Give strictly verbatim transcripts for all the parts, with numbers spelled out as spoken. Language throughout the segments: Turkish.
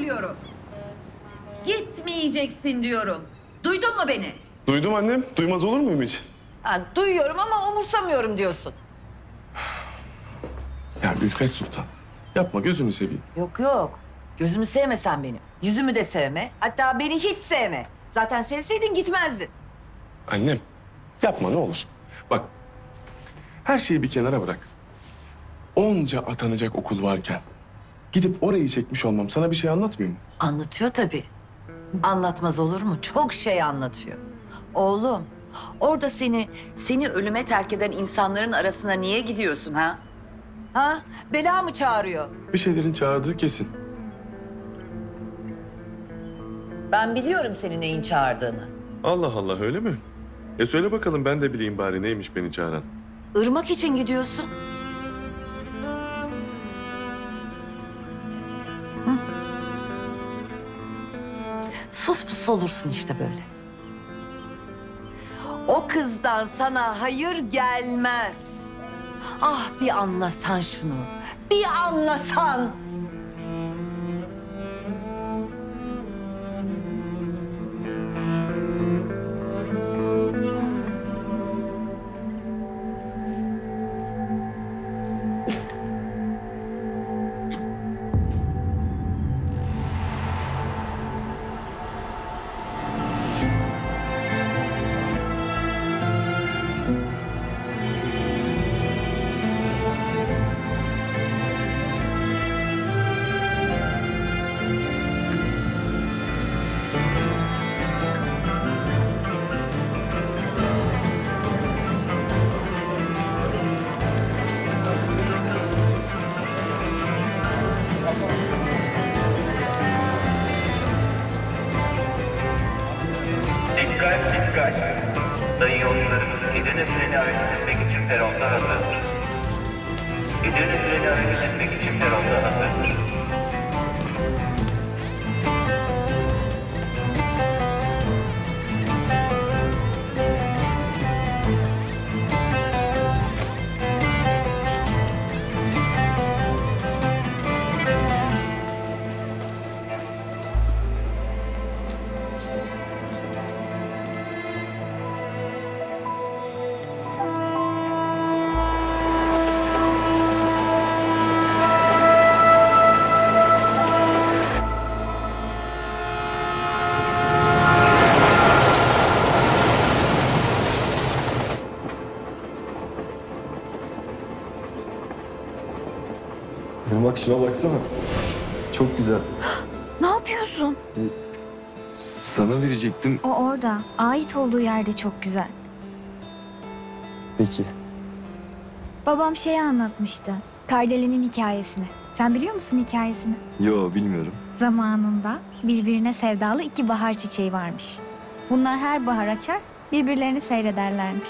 söylüyorum. Gitmeyeceksin diyorum. Duydun mu beni? Duydum annem. Duymaz olur muyum hiç? Ha, duyuyorum ama umursamıyorum diyorsun. Ya Gülfet Sultan. Yapma gözünü seveyim. Yok yok. Gözümü sevme sen benim. Yüzümü de sevme. Hatta beni hiç sevme. Zaten sevseydin gitmezdin. Annem yapma ne olur. Bak her şeyi bir kenara bırak. Onca atanacak okul varken gidip orayı çekmiş olmam sana bir şey anlatmıyor mu? Anlatıyor tabii. Anlatmaz olur mu? Çok şey anlatıyor. Oğlum, orada seni, seni ölüme terk eden insanların arasına niye gidiyorsun ha? Ha? Bela mı çağırıyor? Bir şeylerin çağırdığı kesin. Ben biliyorum seni neyin çağırdığını. Allah Allah öyle mi? E söyle bakalım ben de bileyim bari neymiş beni çağıran. Irmak için gidiyorsun. Hı? Sus pus olursun işte böyle. O kızdan sana hayır gelmez. Ah bir anlasan şunu. Bir anlasan. Dikkat dikkat. Sayın yolcularımız Edirne treni hareket etmek için peronda hazırdır. Edirne treni hareket etmek için peronda hazırdır. Bak şuna baksana. Çok güzel. Ne yapıyorsun? Sana verecektim. O orada. Ait olduğu yerde çok güzel. Peki. Babam şeyi anlatmıştı. Kardelenin hikayesini. Sen biliyor musun hikayesini? Yo bilmiyorum. Zamanında birbirine sevdalı iki bahar çiçeği varmış. Bunlar her bahar açar, birbirlerini seyrederlermiş.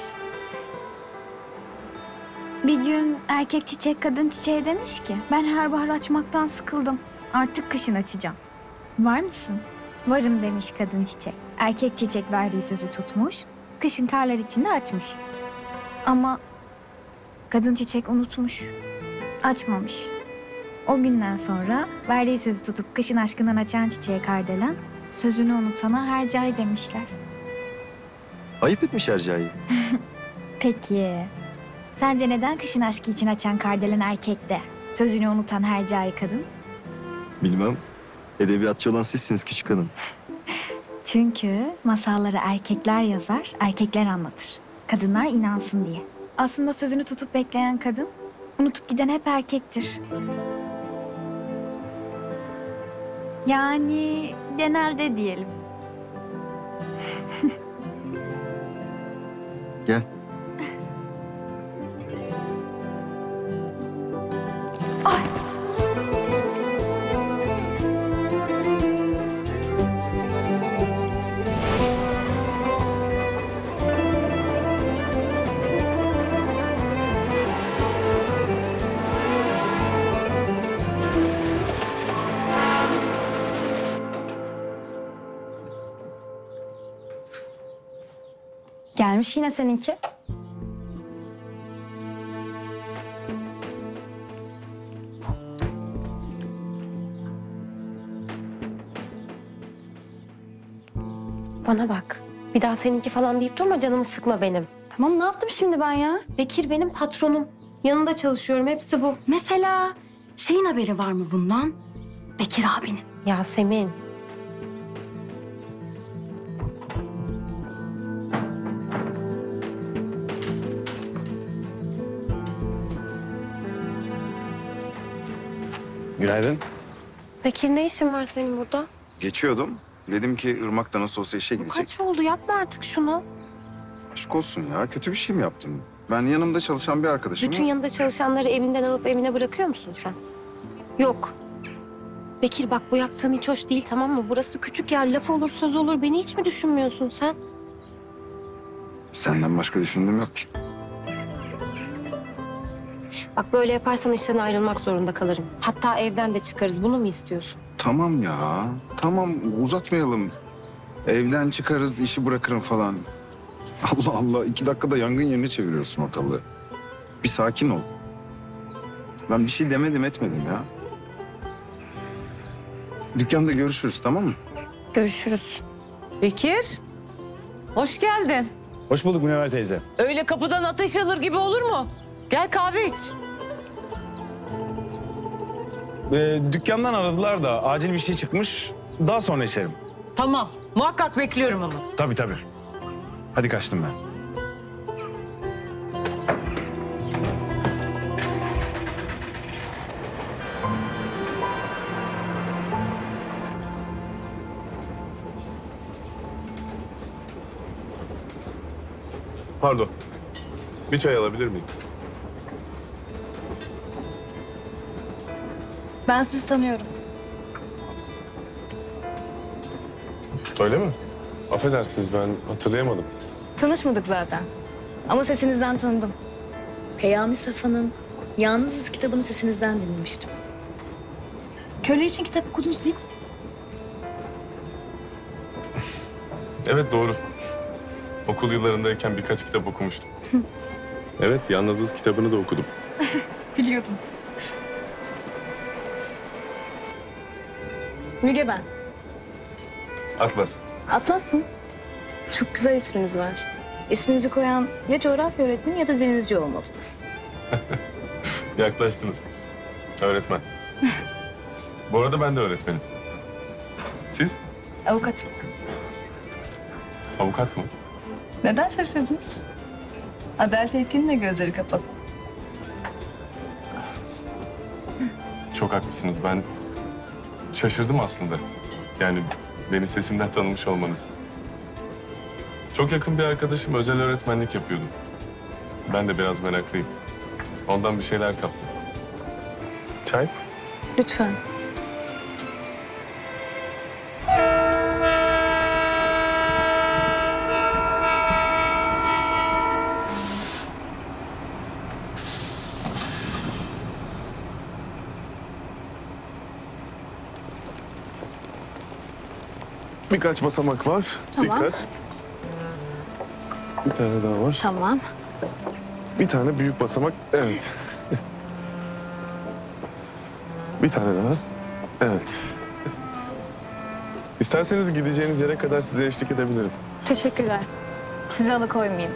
Bir gün erkek çiçek kadın çiçeğe demiş ki, ben her bahar açmaktan sıkıldım. Artık kışın açacağım. Var mısın? Varım demiş kadın çiçek. Erkek çiçek verdiği sözü tutmuş, kışın karlar içinde açmış. Ama kadın çiçek unutmuş, açmamış. O günden sonra verdiği sözü tutup kışın aşkından açan çiçeğe kardelen, sözünü unutana hercai demişler. Ayıp etmiş Erca'yı. Peki, sence neden kışın aşkı için açan kardelen erkekte, sözünü unutan hercai kadın? Bilmem. Edebiyatçı olan sizsiniz küçük hanım. Çünkü masalları erkekler yazar, erkekler anlatır. Kadınlar inansın diye. Aslında sözünü tutup bekleyen kadın, unutup giden hep erkektir. Yani genelde diyelim. Gel. Ay! Gelmiş yine seninki. Bana bak. Bir daha seninki falan deyip durma, canımı sıkma benim. Tamam, ne yaptım şimdi ben ya? Bekir benim patronum. Yanında çalışıyorum, hepsi bu. Mesela şeyin haberi var mı bundan? Bekir abinin. Yasemin. Günaydın. Bekir, ne işin var senin burada? Geçiyordum. Dedim ki Irmak da nasıl olsa işe Bu gidecek. kaç oldu? Yapma artık şunu. Aşk olsun ya. Kötü bir şey mi yaptım? Ben yanımda çalışan bir arkadaşım. Bütün yanında çalışanları evinden alıp evine bırakıyor musun sen? Yok. Bekir bak, bu yaptığın hiç hoş değil, tamam mı? Burası küçük yer, laf olur söz olur. Beni hiç mi düşünmüyorsun sen? Senden başka düşündüğüm yok ki. Bak, böyle yaparsan işten ayrılmak zorunda kalırım. Hatta evden de çıkarız. Bunu mu istiyorsun? Tamam ya. Tamam, uzatmayalım. Evden çıkarız, işi bırakırım falan. Allah Allah. iki dakikada yangın yerine çeviriyorsun ortalığı. Bir sakin ol. Ben bir şey demedim etmedim ya. Dükkanda görüşürüz, tamam mı? Görüşürüz. Bekir, hoş geldin. Hoş bulduk Münevver teyze. Öyle kapıdan ateş alır gibi olur mu? Gel kahve iç. Ee, dükkandan aradılar da acil bir şey çıkmış. Daha sonra içerim. Tamam, muhakkak bekliyorum ama. Tabii tabii. Hadi kaçtım ben. Pardon. Bir çay alabilir miyim? Ben sizi tanıyorum. Öyle mi? Affedersiniz, ben hatırlayamadım. Tanışmadık zaten. Ama sesinizden tanıdım. Peyami Safa'nın Yalnızız kitabını sesinizden dinlemiştim. Köle için kitap okudunuz değil mi? Evet, doğru. Okul yıllarındayken birkaç kitap okumuştum. Evet, Yalnızız kitabını da okudum. Biliyordum. Müge ben. Atlas. Atlas mı? Çok güzel isminiz var. İsminizi koyan ya coğrafya öğretmeni ya da denizci olmalı. Yaklaştınız. Öğretmen. Bu arada ben de öğretmenim. Siz? Avukatım. Avukat mı? Neden şaşırdınız? Adalet Erkin'in de gözleri kapalı. Çok haklısınız. Ben şaşırdım aslında. Yani beni sesimden tanımış olmanız. Çok yakın bir arkadaşım özel öğretmenlik yapıyordu. Ben de biraz meraklıyım. Ondan bir şeyler kaptım. Çay? Lütfen. Birkaç basamak var. Tamam. Dikkat. Bir tane daha var. Tamam. Bir tane büyük basamak. Evet. Bir tane daha. Evet. İsterseniz gideceğiniz yere kadar size eşlik edebilirim. Teşekkürler. Sizi alıkoymayayım.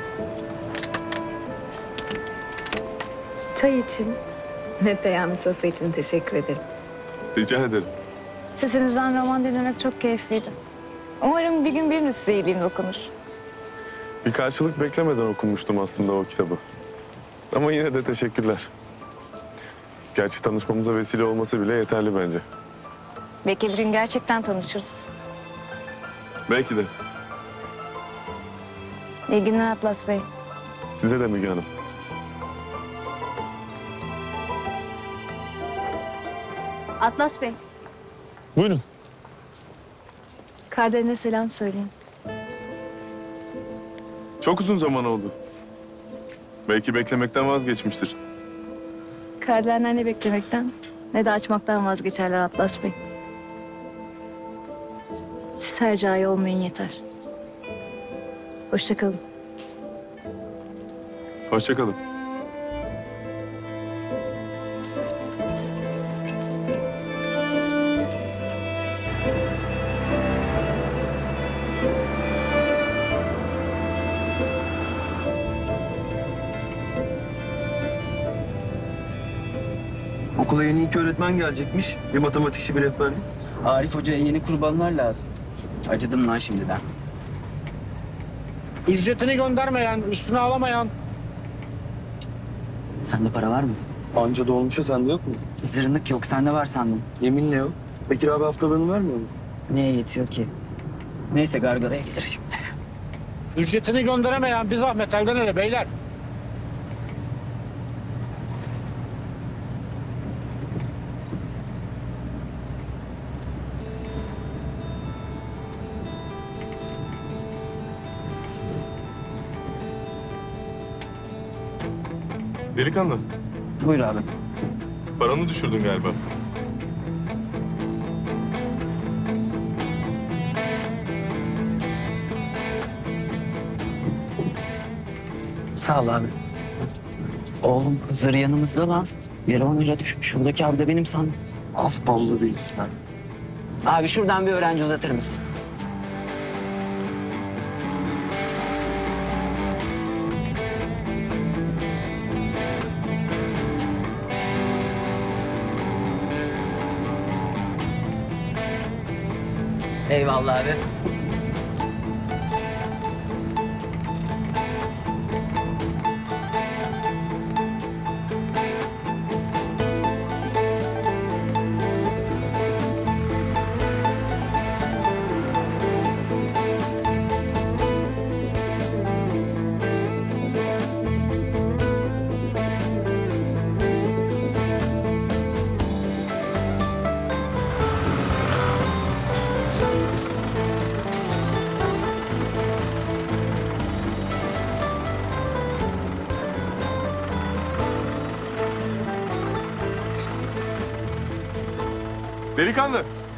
Çay için ve Peyami Safa için teşekkür ederim. Rica ederim. Sesinizden roman dinlemek çok keyifliydi. Umarım bir gün biriniz size iyiliğim dokunur. Bir karşılık beklemeden okumuştum aslında o kitabı. Ama yine de teşekkürler. Gerçi tanışmamıza vesile olması bile yeterli bence. Belki bir gün gerçekten tanışırız. Belki de. İyi günler Atlas Bey. Size de Müge Hanım. Atlas Bey, Buyurun. Kaderine selam söyleyin. Çok uzun zaman oldu. Belki beklemekten vazgeçmiştir. Kardelenler ne beklemekten ne de açmaktan vazgeçerler Atlas Bey. Siz hercai olmayın yeter. Hoşça kalın. Hoşça kalın. Okula yeni iki öğretmen gelecekmiş. Bir matematikçi, bir rehberlik. Arif Hoca'ya yeni kurbanlar lazım. Acıdım lan şimdiden. Ücretini göndermeyen, üstüne alamayan. Sende para var mı? Anca dolmuşa sende yok mu? Zırnık yok, sende var sandım. Yeminle yok. Bekir abi haftalığını vermiyor mu? Neye yetiyor ki? Neyse gargalaya gelir şimdi. Ücretini gönderemeyen bir zahmet evden hele beyler. Delikanlı, Buyur abi. paranı düşürdün galiba. Sağ ol abi. Oğlum Hızır yanımızda lan. Yere on lira düşmüş. Şuradaki abi de benim sandım. Az ballı değilsin ha. Abi şuradan bir öğrenci uzatır mısın? Eyvallah abi. Delikanlı.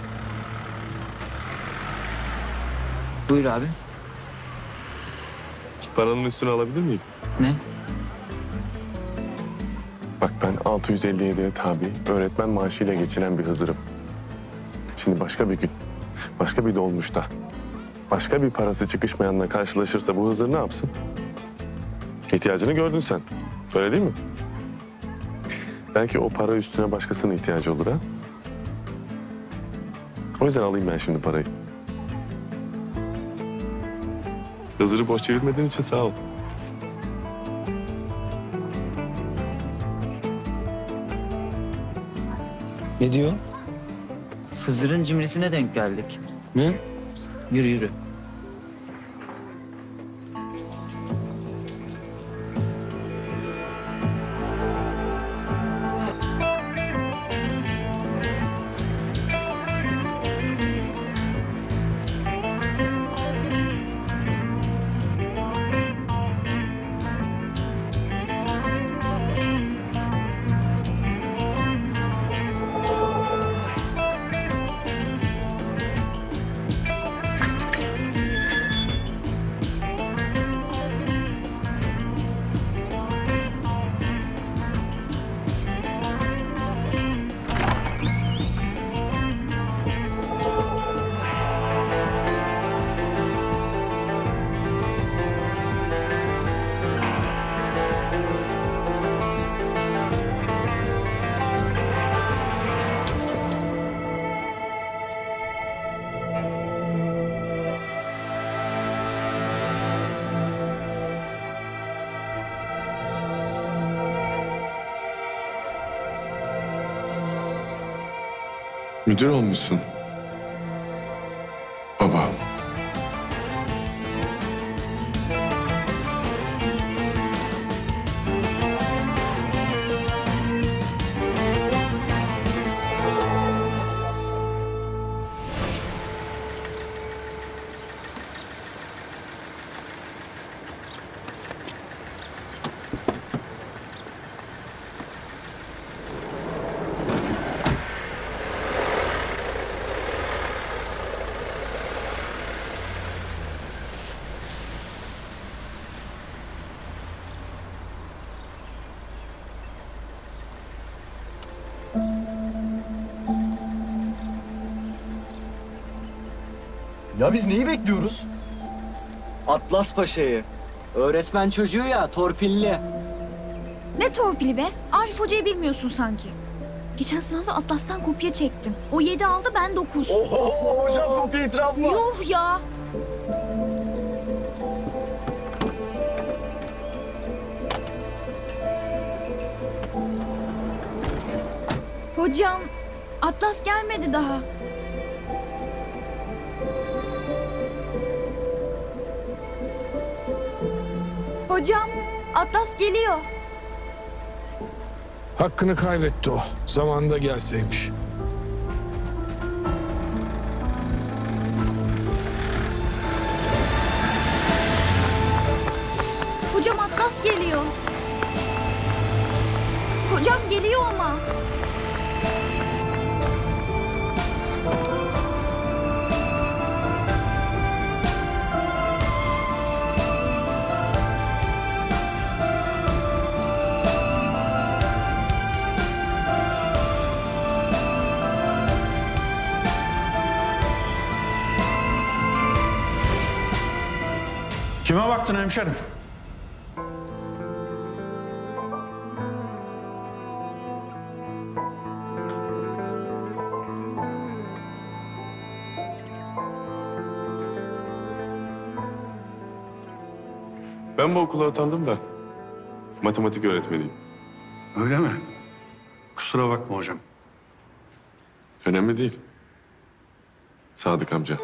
Buyur abi. Paranın üstünü alabilir miyim? Ne? Bak ben altı yüz elli yediye tabi, öğretmen maaşıyla geçinen bir Hızır'ım. Şimdi başka bir gün, başka bir dolmuşta, başka bir parası çıkışmayanla karşılaşırsa bu Hızır ne yapsın? İhtiyacını gördün sen, öyle değil mi? Belki o para üstüne başkasının ihtiyacı olur ha? O yüzden alayım ben şimdi parayı. Hızır'ı boş çevirmediğin için sağ ol. Ne diyor? Hızır'ın cimrisine denk geldik. Ne? Yürü yürü. Müdür olmuşsun. Baba. Ya biz neyi bekliyoruz? Atlas Paşa'yı. Öğretmen çocuğu ya, torpilli. Ne torpili be? Arif Hoca'yı bilmiyorsun sanki. Geçen sınavda Atlas'tan kopya çektim. O yedi aldı, ben dokuz. Oho hocam kopya itiraf mı? Yuh ya! Hocam, Atlas gelmedi daha. Hocam, Atlas geliyor. Hakkını kaybetti o. Zamanında gelseymiş. Hocam Atlas geliyor. Hocam geliyor ama. Kime baktın hemşerim? Ben bu okula atandım da matematik öğretmeniyim. Öyle mi? Kusura bakma hocam. Önemli değil. Sadık amca.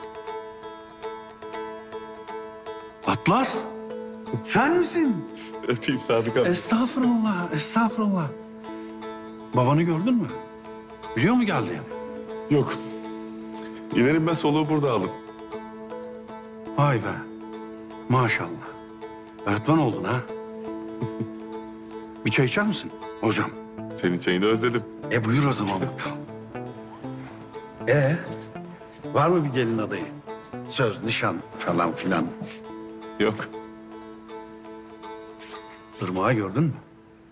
Atlas, sen misin? Öpeyim Sadık amca. Estağfurullah, estağfurullah. Babanı gördün mü? Biliyor mu geldiğini? Yok. İnerim ben soluğu burada aldım. Vay be, maşallah. Öğretmen oldun ha? Bir çay içer misin hocam? Senin çayını özledim. E buyur o zaman bakalım. Ee, var mı bir gelin adayı? Söz, nişan falan filan. Yok. Irmağı gördün mü?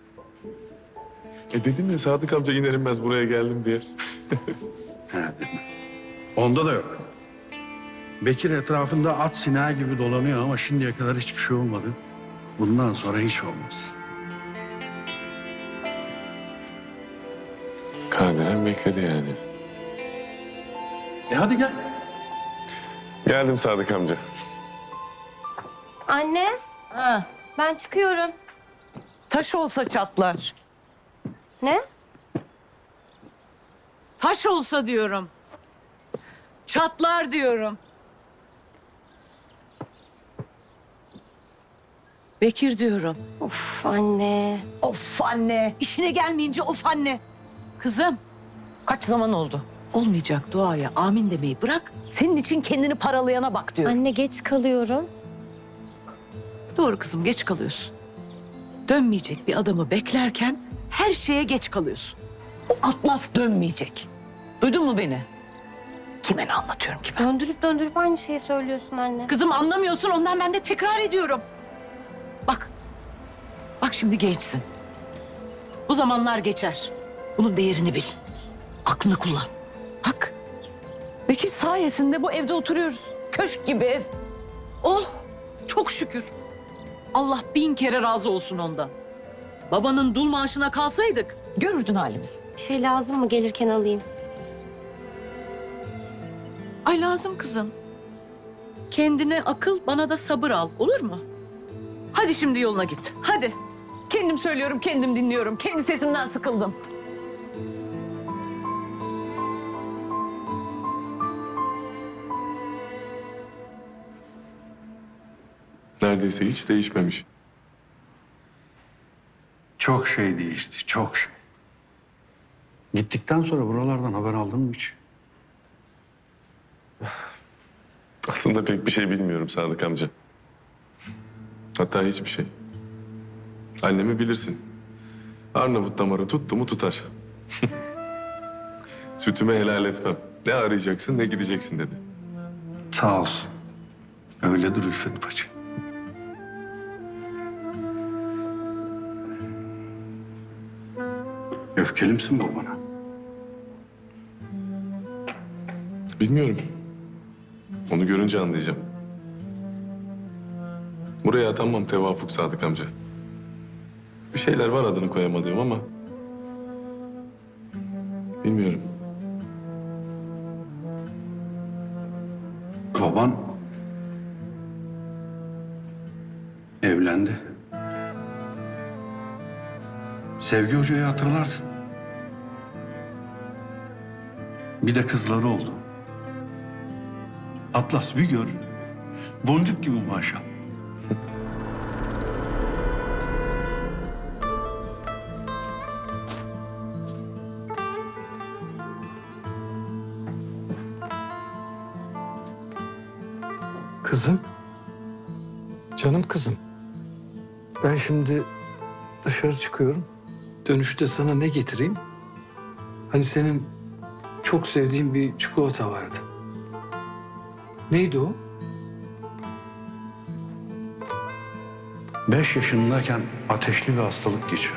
E dedim ya Sadık amca iner inmez buraya geldim diye. He dedim. Onda da yok. Bekir etrafında at sineği gibi dolanıyor ama şimdiye kadar hiçbir şey olmadı. Bundan sonra hiç olmaz. Kadiren bekledi yani. E hadi gel. Geldim Sadık amca. Anne, Ha, ben çıkıyorum. taş olsa çatlar. Ne? Taş olsa diyorum. Çatlar diyorum. Bekir diyorum. Of anne. Of anne. İşine gelmeyince of anne. Kızım, kaç zaman oldu? Olmayacak duaya amin demeyi bırak. Senin için kendini paralayana bak diyor. Anne geç kalıyorum. Doğru kızım, geç kalıyorsun. Dönmeyecek bir adamı beklerken her şeye geç kalıyorsun. O Atlas dönmeyecek. Duydun mu beni? Kime ne anlatıyorum ki ben? Döndürüp döndürüp aynı şeyi söylüyorsun anne. Kızım anlamıyorsun, ondan ben de tekrar ediyorum. Bak, bak şimdi gençsin. Bu zamanlar geçer. Bunun değerini bil. Aklını kullan. Bak, Bekir sayesinde bu evde oturuyoruz. Köşk gibi ev. Oh, çok şükür. Allah bin kere razı olsun ondan. Babanın dul maaşına kalsaydık görürdün halimizi. Bir şey lazım mı, gelirken alayım? Ay lazım kızım. Kendine akıl, bana da sabır al. Olur mu? Hadi şimdi yoluna git. Hadi. Kendim söylüyorum, kendim dinliyorum. Kendi sesimden sıkıldım. Neredeyse hiç değişmemiş. Çok şey değişti, çok şey. Gittikten sonra buralardan haber aldın mı hiç? Aslında pek bir şey bilmiyorum Sadık amca. Hatta hiçbir şey. Annemi bilirsin. Arnavut damarı tuttu mu tutar. Sütüme helal etmem. Ne arayacaksın ne gideceksin dedi. Sağ olsun. Öyledir Ülfet bacı. Öfkeli misin babana? Bilmiyorum. Onu görünce anlayacağım. Buraya atanmam tevafuk Sadık amca. Bir şeyler var adını koyamadığım ama... Bilmiyorum. Baban evlendi. Sevgi Hoca'yı hatırlarsın. Bir de kızları oldu. Atlas bir gör. Boncuk gibi maşallah. Kızım. Canım kızım. Ben şimdi dışarı çıkıyorum. Dönüşte sana ne getireyim? Hani senin çok sevdiğin bir çikolata vardı. Neydi o? Beş yaşındayken ateşli bir hastalık geçirdi.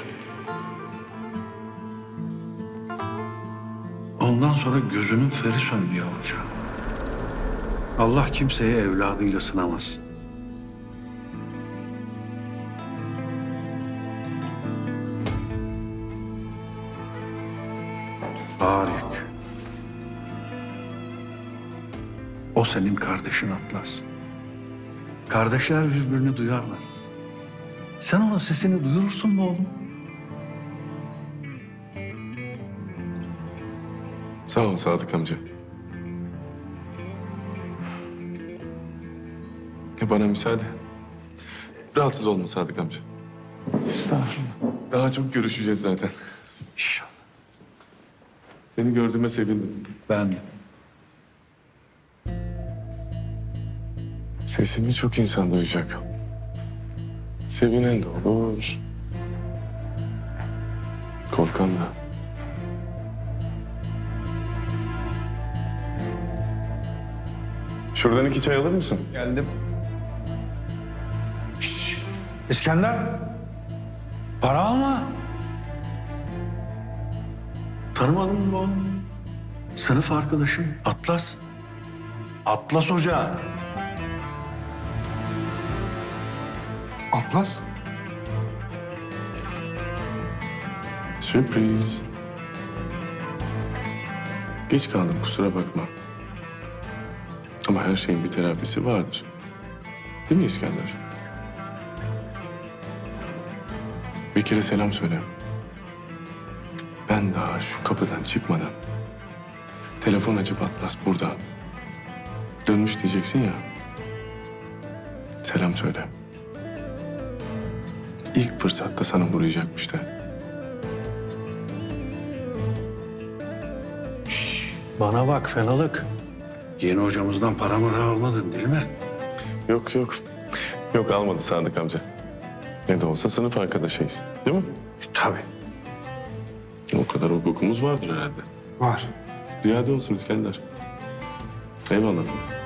Ondan sonra gözünün feri söndü yavrucağım. Allah kimseye evladıyla sınamasın. Tarık. O senin kardeşin Atlas. Kardeşler birbirini duyarlar. Sen ona sesini duyurursun mu oğlum? Sağ ol Sadık amca. Ya bana müsaade. Rahatsız olma Sadık amca. Estağfurullah. Daha çok görüşeceğiz zaten. İnşallah. Seni gördüğüme sevindim. Ben de. Sesimi çok insan duyacak. Sevinen de olur. Korkan da. Şuradan iki çay alır mısın? Geldim. İskender. Para alma. Tanımadın mı oğlum? Sınıf arkadaşım Atlas. Atlas Hoca. Atlas. Sürpriz. Geç kaldım kusura bakma. Ama her şeyin bir telafisi vardır. Değil mi İskender? Bir kere selam söyle. Ben daha şu kapıdan çıkmadan telefon açıp Atlas burada. Dönmüş diyeceksin ya. Selam söyle. İlk fırsatta sana uğrayacakmış da. Şş, bana bak fenalık. Yeni hocamızdan para mara almadın değil mi? Yok yok. Yok almadı Sadık amca. Ne de olsa sınıf arkadaşıyız. Değil mi? Tabii. O kadar hukukumuz vardır herhalde. Var. Ziyade olsun İskender. Eyvallah.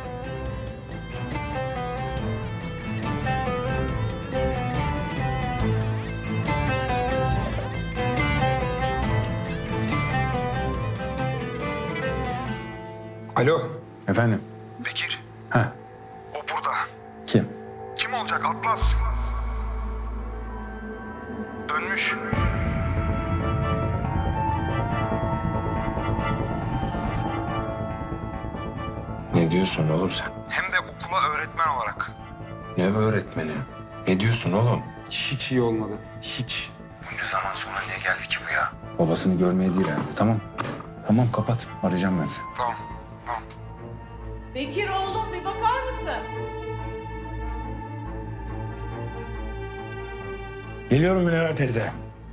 Alo. Efendim? Bekir, Heh. o burada. Kim? Kim olacak? Atlas. Dönmüş. Ne diyorsun oğlum sen? Hem de okula öğretmen olarak. Ne öğretmeni? Ne diyorsun oğlum? Hiç iyi olmadı. Hiç. Bunca zaman sonra niye geldi ki bu ya? Babasını görmeye değil herhalde. Tamam. Tamam kapat. Arayacağım ben seni. Tamam, tamam. Bekir oğlum bir bakar mısın? Geliyorum Münevver teyze.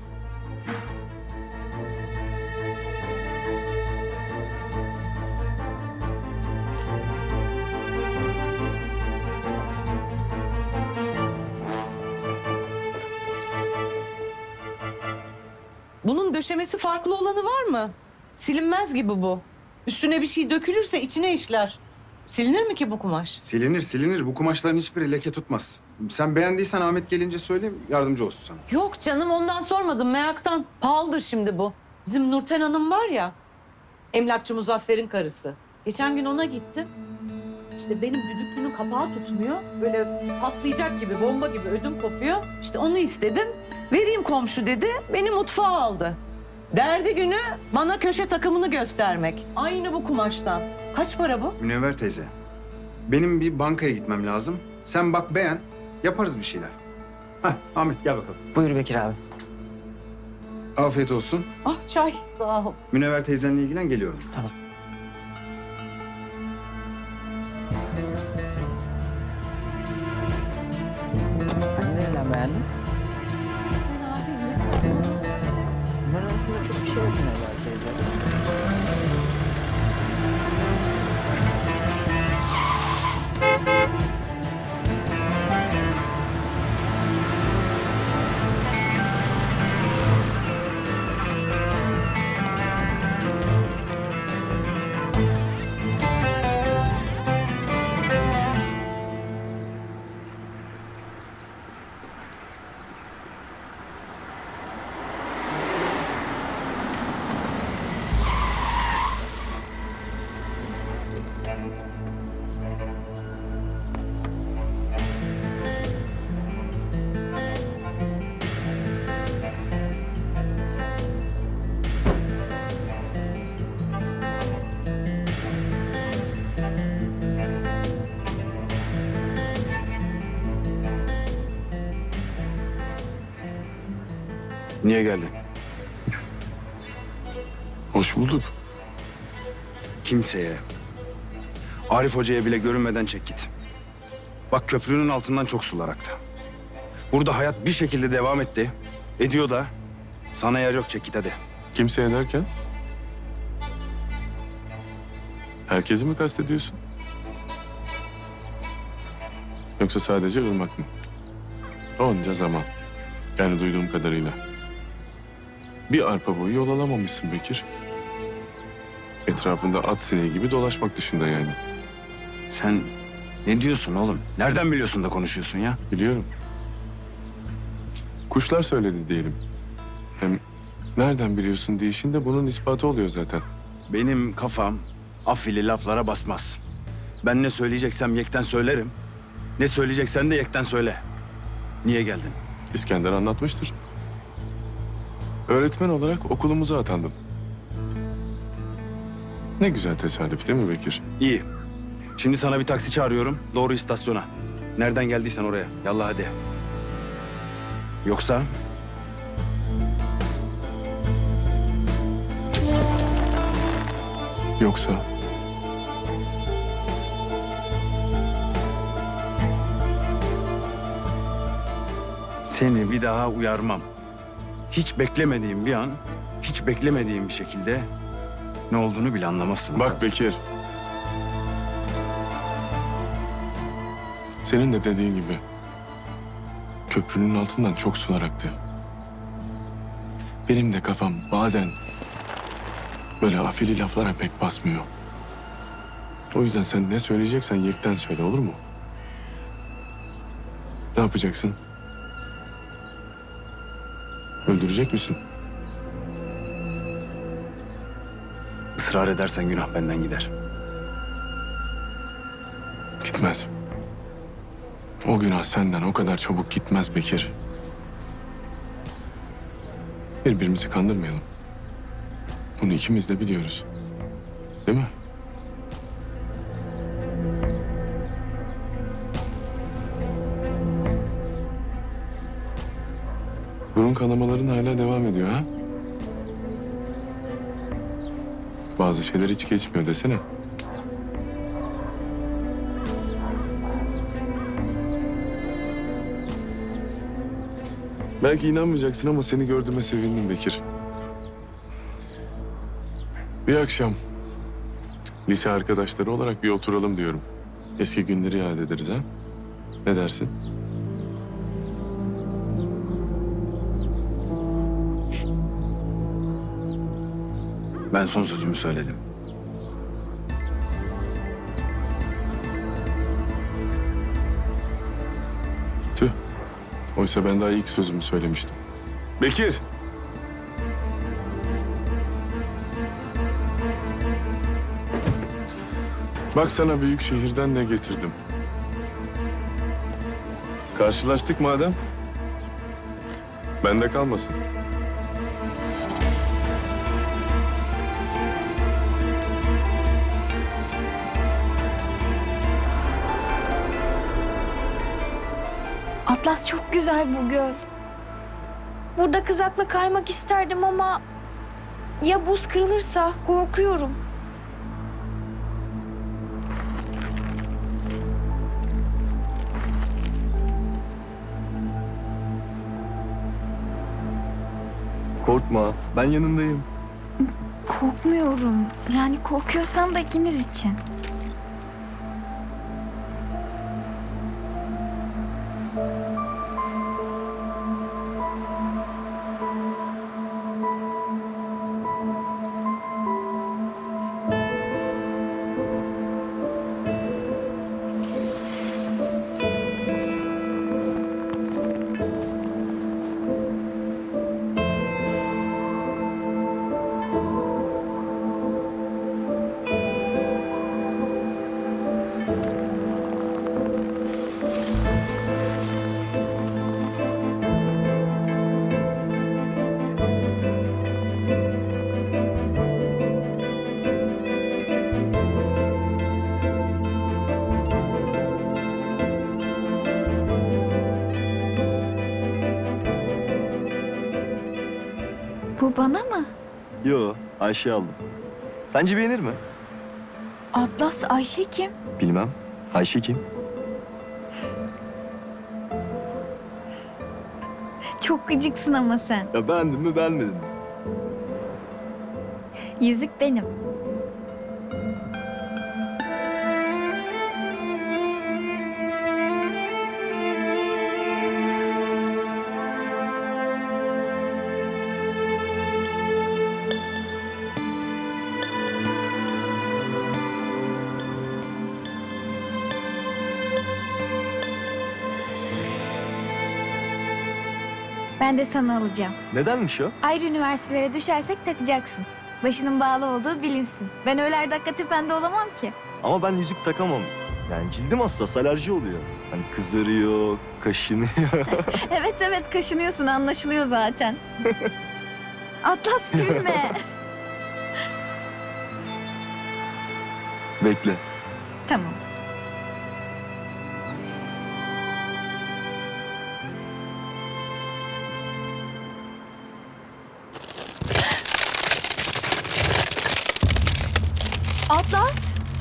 Bunun döşemesi farklı olanı var mı? Silinmez gibi bu. Üstüne bir şey dökülürse içine işler. Silinir mi ki bu kumaş? Silinir, silinir. Bu kumaşların hiçbiri leke tutmaz. Sen beğendiysen Ahmet gelince söyleyeyim, yardımcı olsun sana. Yok canım ondan sormadım meraktan. Pahalıdır şimdi bu. Bizim Nurten Hanım var ya, emlakçı Muzaffer'in karısı. Geçen gün ona gittim. İşte benim düdüklünün kapağı tutmuyor. Böyle patlayacak gibi, bomba gibi ödüm kopuyor. İşte onu istedim. Vereyim komşu dedi, beni mutfağa aldı. Derdi günü bana köşe takımını göstermek. Aynı bu kumaştan. Kaç para bu? Münevver teyze, benim bir bankaya gitmem lazım. Sen bak beğen, yaparız bir şeyler. Heh, Ahmet gel bakalım. Buyur Bekir abi. Afiyet olsun. Ah çay sağ ol. Münevver teyzenle ilgilen, geliyorum. Tamam. Nereden beğendin? Bunların arasında çok bir şey yok Münevver teyze. Niye geldin? Hoş bulduk. Kimseye, Arif Hoca'ya bile görünmeden çek git. Bak köprünün altından çok sular aktı. Burada hayat bir şekilde devam etti. Ediyor da. Sana yer yok, çek git hadi. Kimseye derken? Herkesi mi kastediyorsun? Yoksa sadece Irmak mı? Onca zaman. Yani duyduğum kadarıyla. Bir arpa boyu yol alamamışsın Bekir. Etrafında at sineği gibi dolaşmak dışında yani. Sen ne diyorsun oğlum? Nereden biliyorsun da konuşuyorsun ya? Biliyorum. Kuşlar söyledi diyelim. Hem nereden biliyorsun deyişin de bunun ispatı oluyor zaten. Benim kafam afili laflara basmaz. Ben ne söyleyeceksem yekten söylerim. Ne söyleyeceksen de yekten söyle. Niye geldin? İskender anlatmıştır. Öğretmen olarak okulumuza atandım. Ne güzel tesadüf değil mi Bekir? İyi. Şimdi sana bir taksi çağırıyorum. Doğru istasyona. Nereden geldiysen oraya. Yallah hadi. Yoksa... Yoksa... Seni bir daha uyarmam. Hiç beklemediğim bir an, hiç beklemediğim bir şekilde ne olduğunu bile anlamazsın. Bak Bekir. Senin de dediğin gibi köprünün altından çok sular aktı. Benim de kafam bazen böyle afili laflara pek basmıyor. O yüzden sen ne söyleyeceksen yekten söyle, olur mu? Ne yapacaksın? Öldürecek misin? Israr edersen günah benden gider. Gitmez. O günah senden o kadar çabuk gitmez Bekir. Birbirimizi kandırmayalım. Bunu ikimiz de biliyoruz. Değil mi? Burun kanamaların hala devam ediyor ha? Bazı şeyler hiç geçmiyor desene. Belki inanmayacaksın ama seni gördüğüme sevindim Bekir. Bir akşam lise arkadaşları olarak bir oturalım diyorum. Eski günleri yad ederiz ha? Ne dersin? Ben son sözümü söyledim. Tüh. Oysa ben daha ilk sözümü söylemiştim. Bekir! Bak sana büyük şehirden ne getirdim. Karşılaştık madem. Bende kalmasın. Atlas çok güzel bu göl. Burada kızakla kaymak isterdim ama ya buz kırılırsa korkuyorum. Korkma, ben yanındayım. Korkmuyorum. Yani korkuyorsan da ikimiz için. Bu bana mı? Yo, Ayşe aldım. Sence beğenir mi? Atlas Ayşe kim? Bilmem. Ayşe kim? Çok gıcıksın ama sen. Ya beğendin mi beğenmedin mi? Yüzük benim. Ben de sana alacağım. Nedenmiş o? Ayrı üniversitelere düşersek takacaksın. Başının bağlı olduğu bilinsin. Ben öyle her dakika tepende olamam ki. Ama ben yüzük takamam. Yani cildim hassas, alerji oluyor. Hani kızarıyor, kaşınıyor. Evet evet kaşınıyorsun anlaşılıyor zaten. Atlas gülme. Bekle. Tamam. Atlas.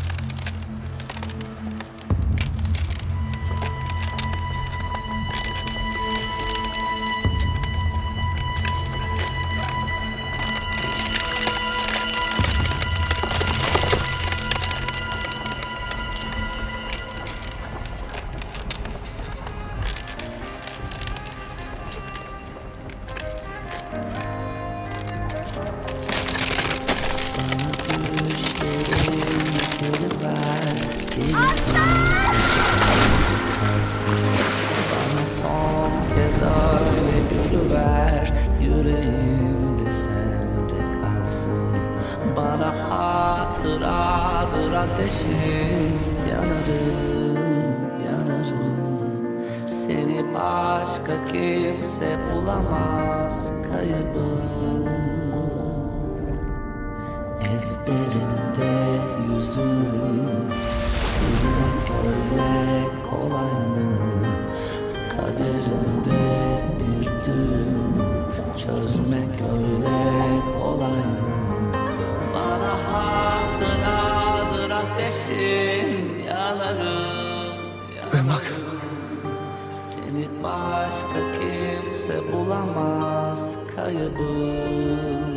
Bana son kez öyle gülüver, yüreğimde sende kalsın. Bana hatıradır ateşin, yanarım, yanarım. Seni başka kimse bulamaz kaybım. Ezberimde yüzüm, silmek öyle kolay mı? Kaderimde bir düğüm, çözmek öyle kolay mı? Bana hatıradır ateşin, yanarım, yanarım. Seni başka kimse bulamaz kaybım.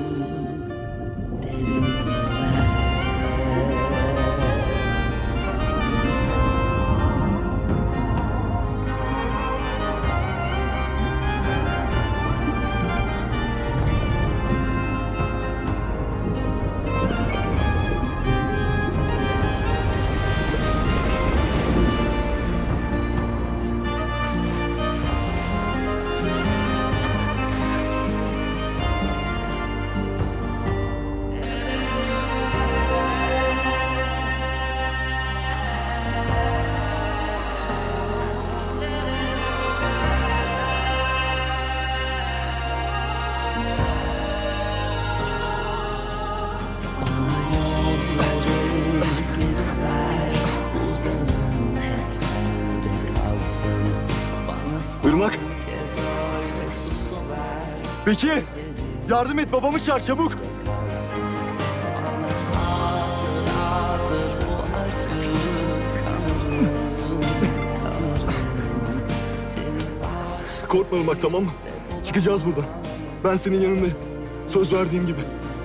Irmak. Bekir. Yardım et, babamı çağır çabuk. Korkma Irmak, tamam mı? Çıkacağız buradan. Ben senin yanındayım. Söz verdiğim gibi.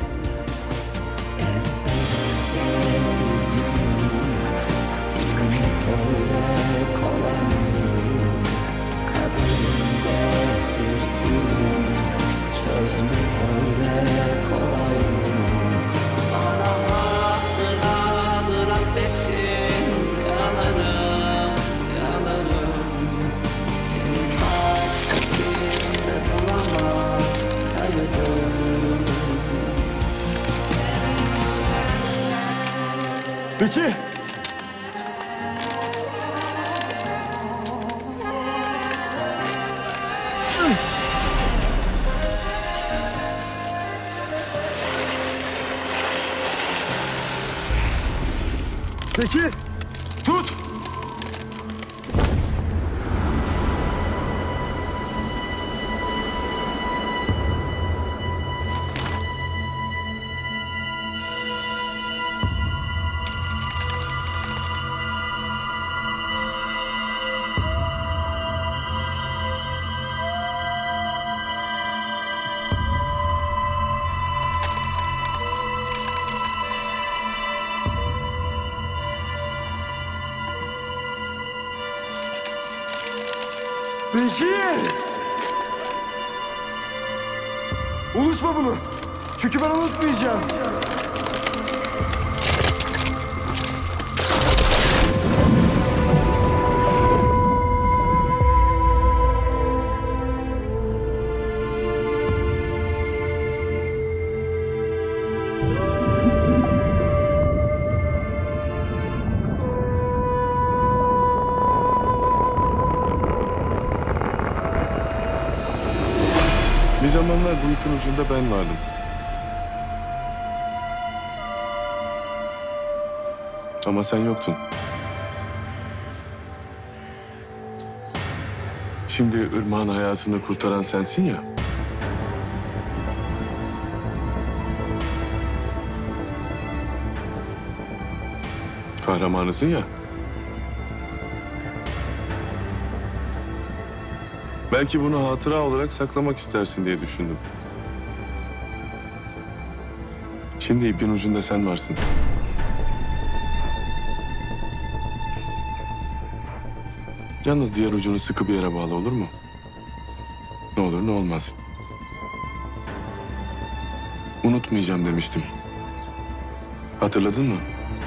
Bekir! Bekir! Tut! Bekir! Unutma bunu. Çünkü ben unutmayacağım. Bir zamanlar bu ipin ucunda ben vardım. Ama sen yoktun. Şimdi Irmak'ın hayatını kurtaran sensin ya. Kahramanısın ya. Belki bunu hatıra olarak saklamak istersin diye düşündüm. Şimdi ipin ucunda sen varsın. Yalnız diğer ucunu sıkı bir yere bağla, olur mu? Ne olur ne olmaz. Unutmayacağım demiştim. Hatırladın mı?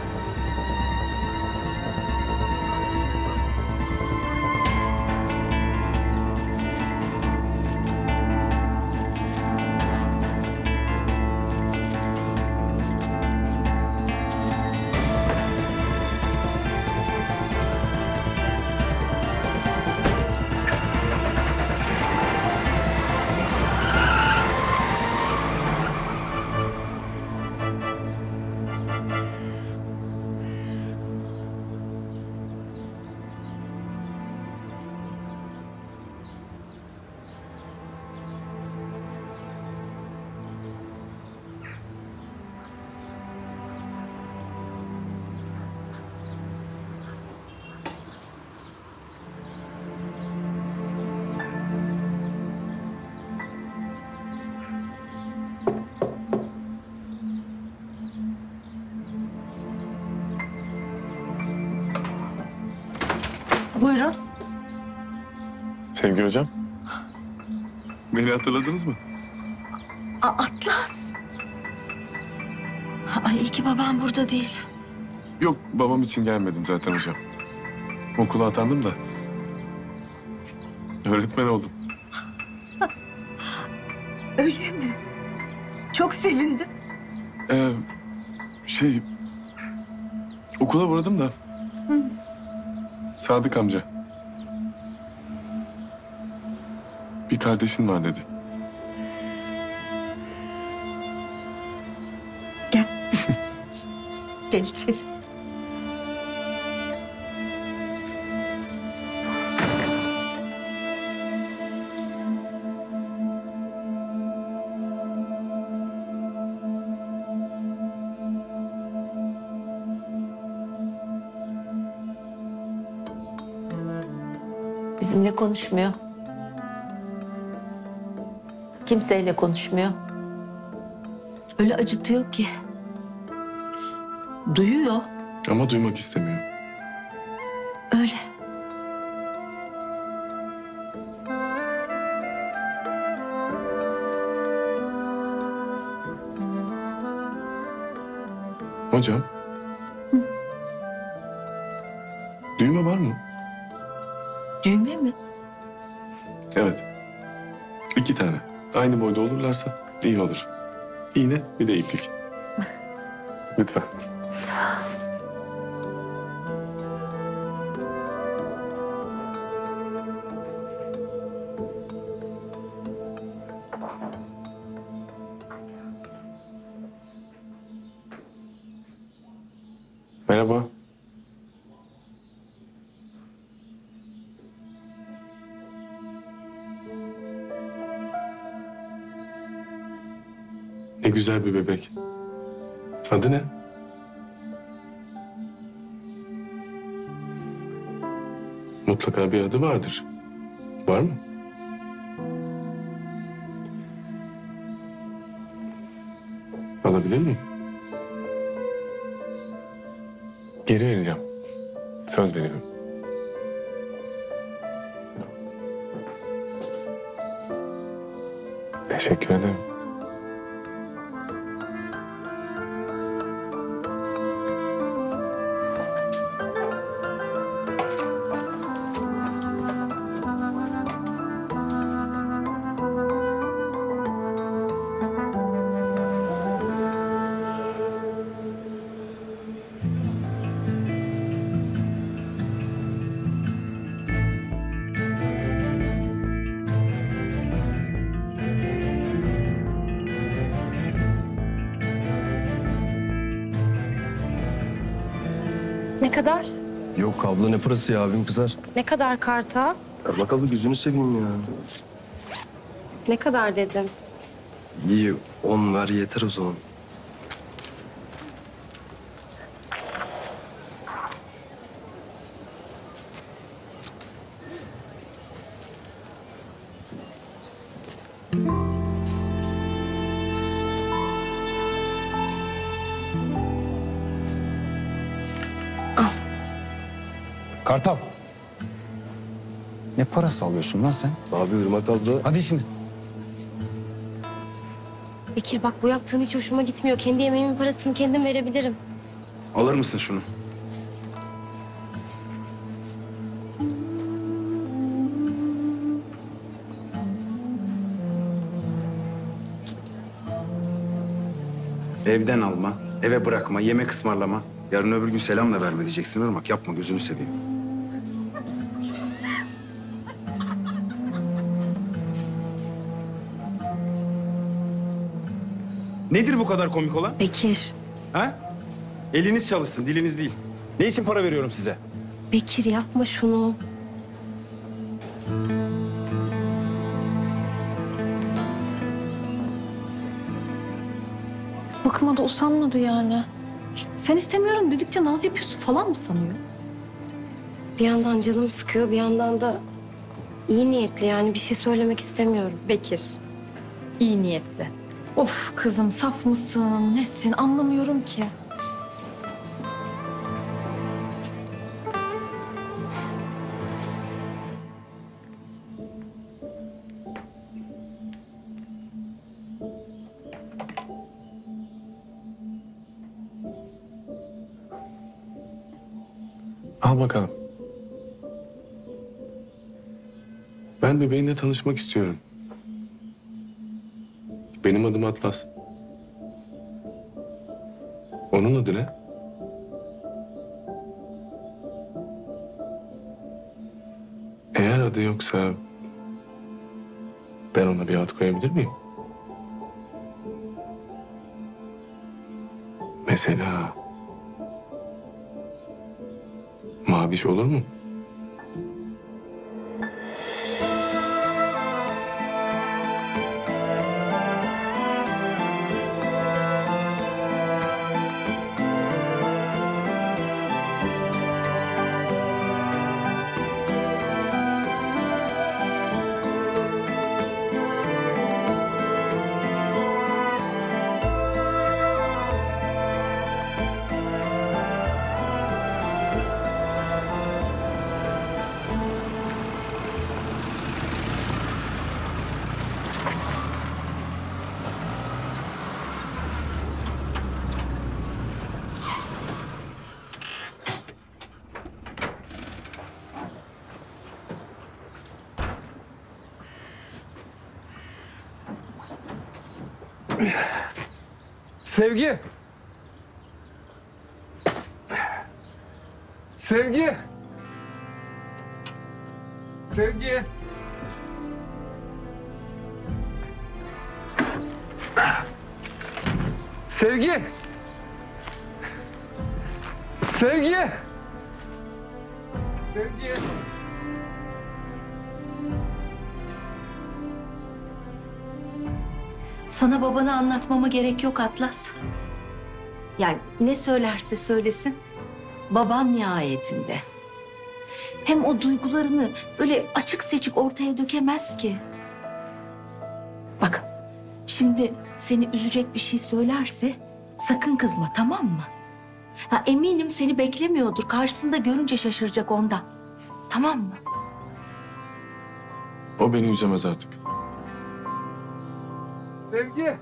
Buyurun. Sevgi hocam. Beni hatırladınız mı? A Atlas. Ay iyi ki babam burada değil. Yok, babam için gelmedim zaten hocam. Okula atandım da. Öğretmen oldum. Öyle mi? Çok sevindim. Ee, şey... Okula uğradım da. Hı. Sadık amca. Bir kardeşin var dedi. Gel. Gel içeri. Bizimle konuşmuyor. Kimseyle konuşmuyor. Öyle acıtıyor ki. Duyuyor. Ama duymak istemiyor. Öyle. Hocam. Düğme var mı? Düğme mi? Evet. İki tane. Aynı boyda olurlarsa iyi olur. İğne bir de iplik. Lütfen. Merhaba. Ne güzel bir bebek. Adı ne? Mutlaka bir adı vardır. Var mı? Alabilir miyim? Geri vereceğim. Söz veriyorum. Teşekkür ederim. Ne kadar? Yok abla ne parası ya abim kızar. Ne kadar Kartal? Ya bak abla gözünü seveyim ya. Ne kadar dedim. İyi on ver yeter o zaman. Kartal. Ne parası alıyorsun lan sen? Abi Irmak abla. Hadi şimdi. Bekir bak bu yaptığın hiç hoşuma gitmiyor. Kendi yemeğimin parasını kendim verebilirim. Alır mısın şunu? Evden alma, eve bırakma, yemek ısmarlama. Yarın öbür gün selam da verme diyeceksin Irmak. Yapma gözünü seveyim. Nedir bu kadar komik olan? Bekir. Ha? Eliniz çalışsın, diliniz değil. Ne için para veriyorum size? Bekir yapma şunu. Bakıma da usanmadı yani. Sen istemiyorum dedikçe naz yapıyorsun falan mı sanıyor? Bir yandan canım sıkıyor, bir yandan da iyi niyetli yani bir şey söylemek istemiyorum. Bekir, iyi niyetli. Of kızım saf mısın, nesin anlamıyorum ki. Al bakalım. Ben bebeğinle tanışmak istiyorum. Benim adım Atlas. Onun adı ne? Eğer adı yoksa ben ona bir ad koyabilir miyim? Mesela Maviş olur mu? Sevgi. Sevgi. Sevgi. Sevgi. Sevgi. Sevgi. Sana babanı anlatmama gerek yok Atlas. Yani ne söylerse söylesin baban nihayetinde. Hem o duygularını böyle açık seçik ortaya dökemez ki. Bak şimdi seni üzecek bir şey söylerse sakın kızma, tamam mı? Ha, eminim seni beklemiyordur. Karşısında görünce şaşıracak ondan. Tamam mı? O beni üzemez artık. Sevgi.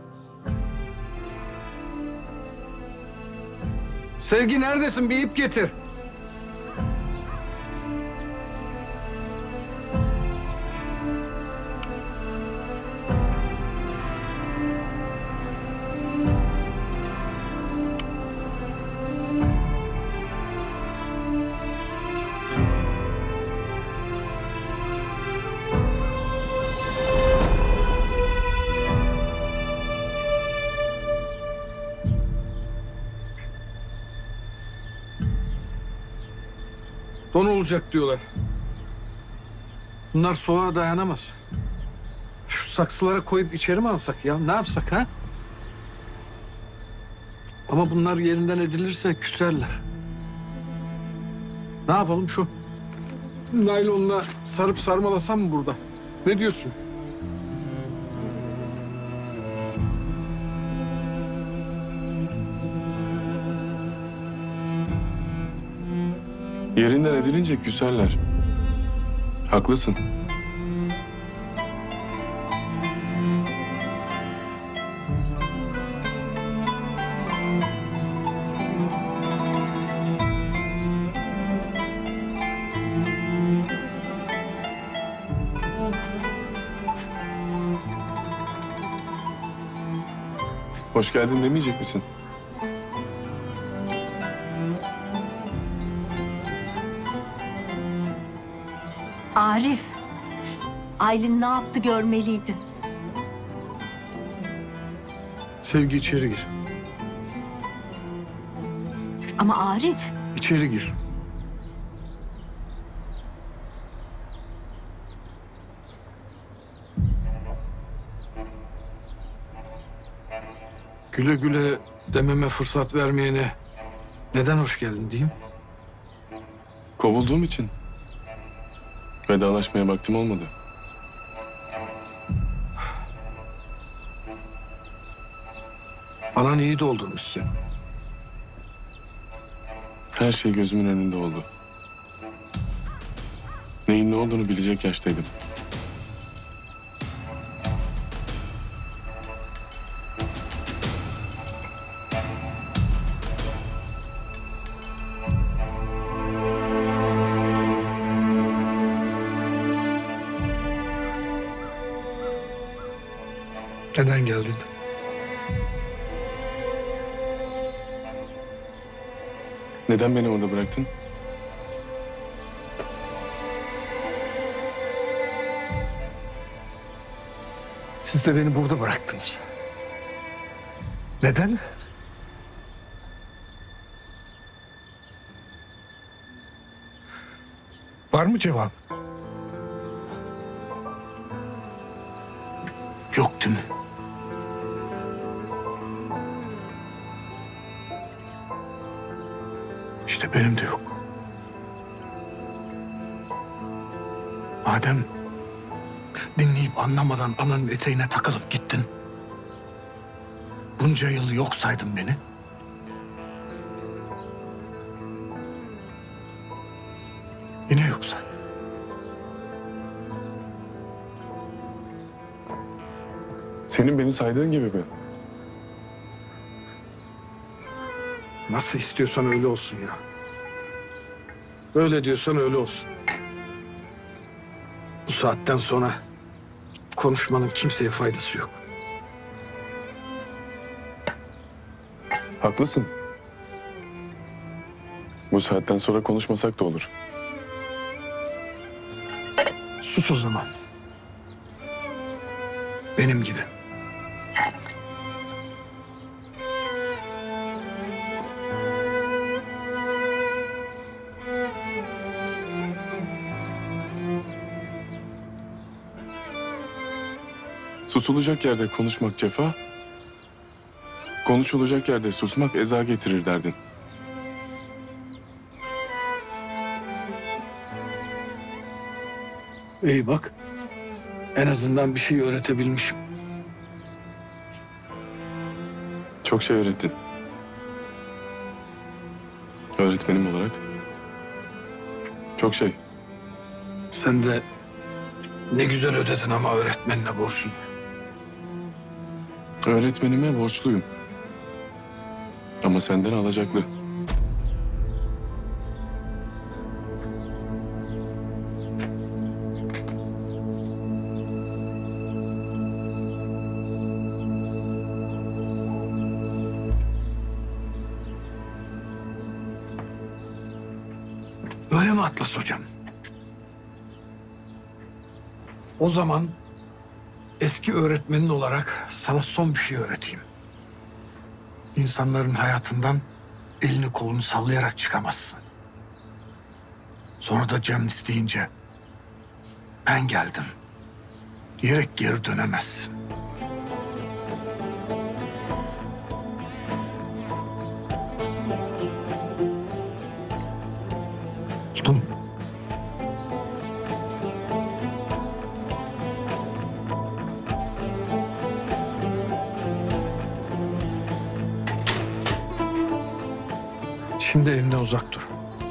Sevgi neredesin? Bir ip getir. Don olacak diyorlar. Bunlar soğuğa dayanamaz. Şu saksılara koyup içeri mi alsak ya? Ne yapsak ha? Ama bunlar yerinden edilirse küserler. Ne yapalım şu naylonla sarıp sarmalasam mı burada? Ne diyorsun? Yerinden edilince küserler. Haklısın. Hoş geldin demeyecek misin? Arif, Aylin ne yaptı görmeliydin. Sevgi içeri gir. Ama Arif, İçeri gir. Güle güle dememe fırsat vermeyene neden hoş geldin diyeyim? Kovulduğum için. Vedalaşmaya vaktim olmadı. Anan iyi doldurmuş seni. Her şey gözümün önünde oldu. Neyin ne olduğunu bilecek yaştaydım. Neden geldin? Neden beni orada bıraktın? Siz de beni burada bıraktınız. Neden? Var mı cevap? Yok değil mi? İşte benim de yok. Madem dinleyip anlamadan ananın eteğine takılıp gittin, bunca yıl yok saydın beni. Yine yoksa. Senin beni saydığın gibi mi? Nasıl istiyorsan öyle olsun ya. Öyle diyorsan öyle olsun. Bu saatten sonra konuşmanın kimseye faydası yok. Haklısın. Bu saatten sonra konuşmasak da olur. Sus o zaman. Benim gibi. Susulacak yerde konuşmak cefa, konuşulacak yerde susmak eza getirir derdin. İyi bak. En azından bir şey öğretebilmişim. Çok şey öğrettin. Öğretmenim olarak. Çok şey. Sen de ne güzel ödedin ama öğretmenine borçun. Öğretmenime borçluyum. Ama senden alacaklı. Öyle mi Atlas hocam? O zaman eski öğretmenin olarak sana son bir şey öğreteyim. İnsanların hayatından elini kolunu sallayarak çıkamazsın. Sonra da Cem isteyince ben geldim diyerek geri dönemezsin. Buldun mu? Şimdi evimden uzak dur.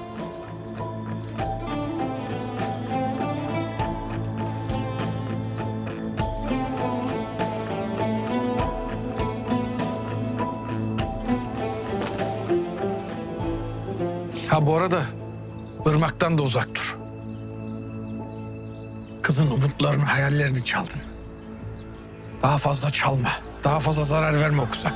Ha bu arada Irmak'tan da uzak dur. Kızın umutlarını, hayallerini çaldın. Daha fazla çalma. Daha fazla zarar verme o kıza.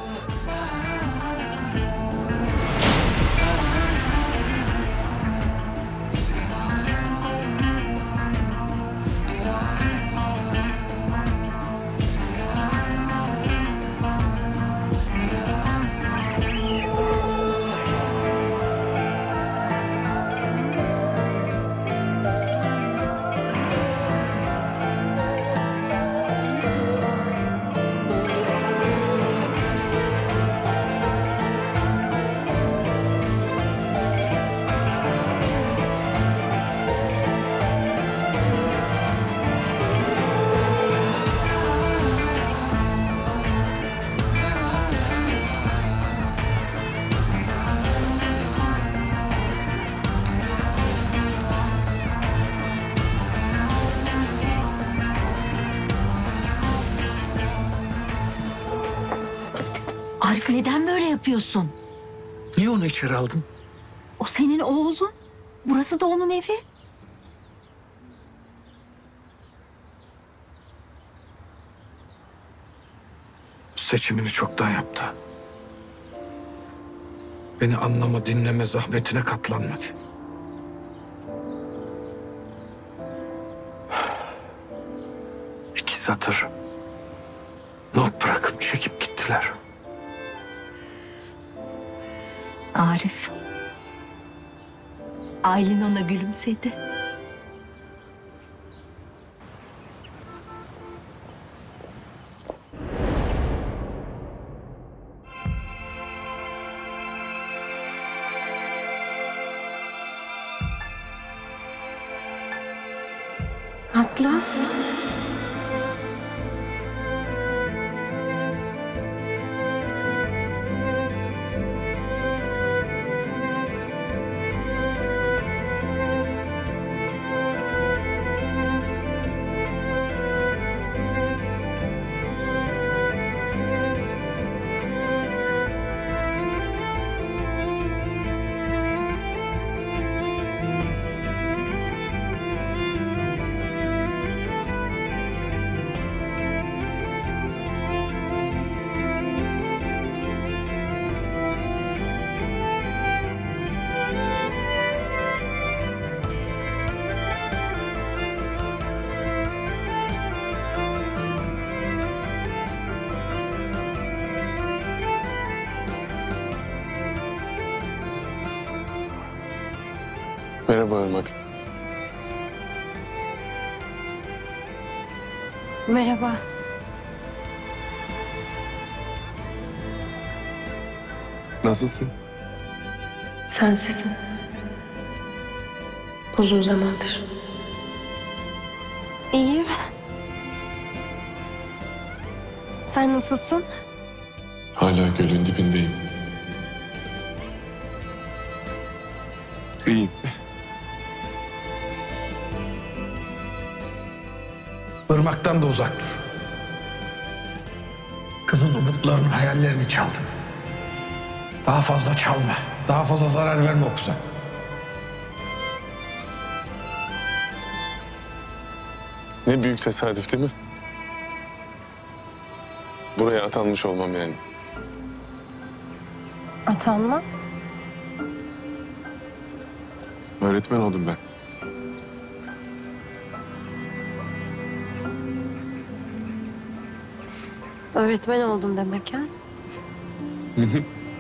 Arif neden böyle yapıyorsun? Niye onu içeri aldın? O senin oğlun. Burası da onun evi. Seçimini çoktan yaptı. Beni anlama, dinleme zahmetine katlanmadı. İki satır not bırakıp çekip gittiler. Arif. Aylin ona gülümsedi. Atlas. Merhaba Irmak. Merhaba. Nasılsın? Sensizim. Uzun zamandır. İyiyim. Sen nasılsın? Hala gölün dibindeyim. İyiyim. Irmak'tan da uzak dur. Kızın umutlarını, hayallerini çaldın. Daha fazla çalma. Daha fazla zarar verme o kıza. Ne büyük tesadüf değil mi? Buraya atanmış olmam yani. Atanma. Öğretmen oldum ben. Öğretmen oldun demek ha? Hı hı.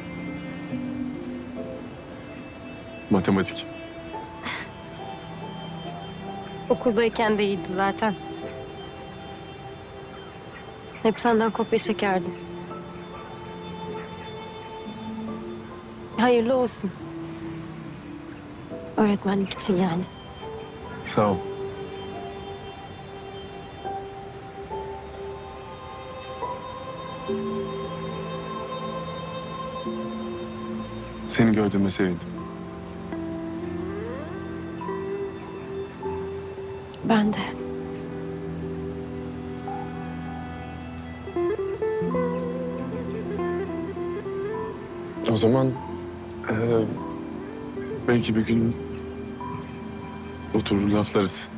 Matematik. Okuldayken de iyiydi zaten. Hep senden kopya çekerdim. Hayırlı olsun. Öğretmenlik için yani. Sağ ol. Seni gördüğüme sevindim. Ben de. O zaman eee, belki bir gün oturur laflarız.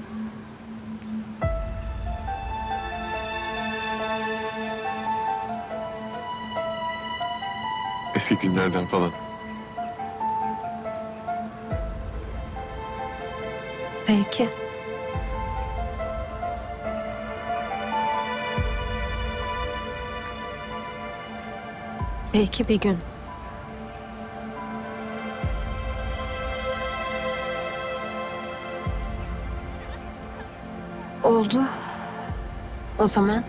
Eski günlerden falan. Belki. Belki bir gün. Oldu. O zaman.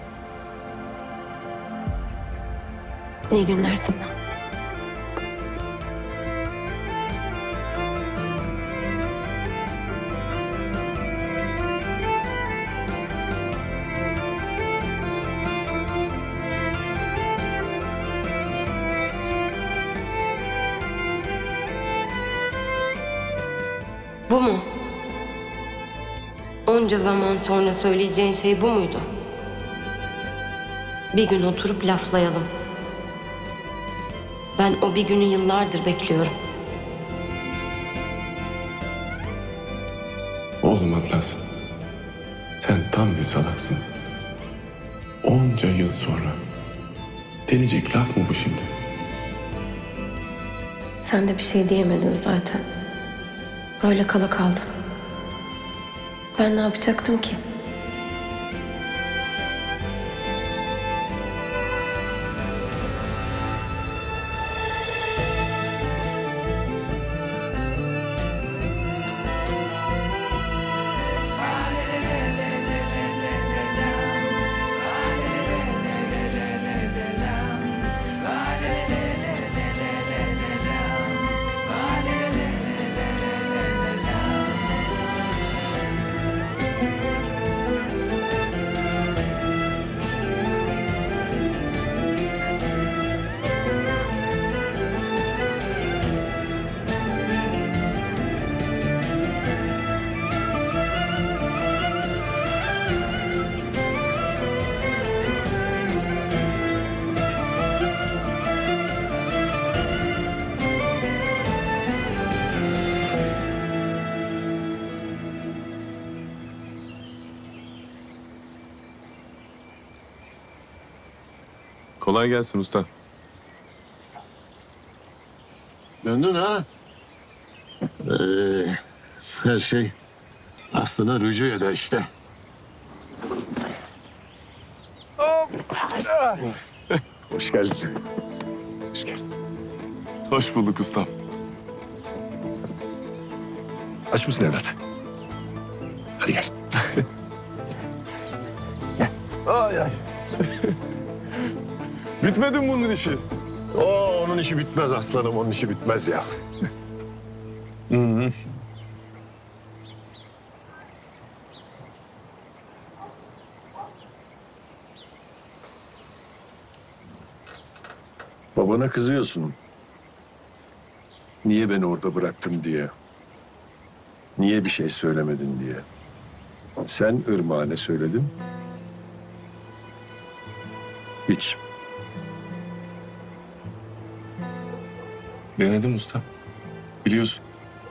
İyi günler sana. Bu mu? Onca zaman sonra söyleyeceğin şey bu muydu? Bir gün oturup laflayalım. Ben o bir günü yıllardır bekliyorum. Oğlum Atlas, sen tam bir salaksın. Onca yıl sonra denecek laf mı bu şimdi? Sen de bir şey diyemedin zaten. Öyle kala kaldın. Ben ne yapacaktım ki? Kolay gelsin usta. Döndün ha? Ee, her şey aslına rücu eder işte. Hoş geldin. Hoş geldin. Hoş bulduk ustam. Aç mısın evlat? Hadi gel. Ay ay. Bitmedi mi bunun işi? Oo, onun işi bitmez aslanım, onun işi bitmez ya. Hı hı. Babana kızıyorsun. Niye beni orada bıraktın diye. Niye bir şey söylemedin diye. Sen Irmak'a ne söyledin? Hiç. Denedim usta. Biliyorsun.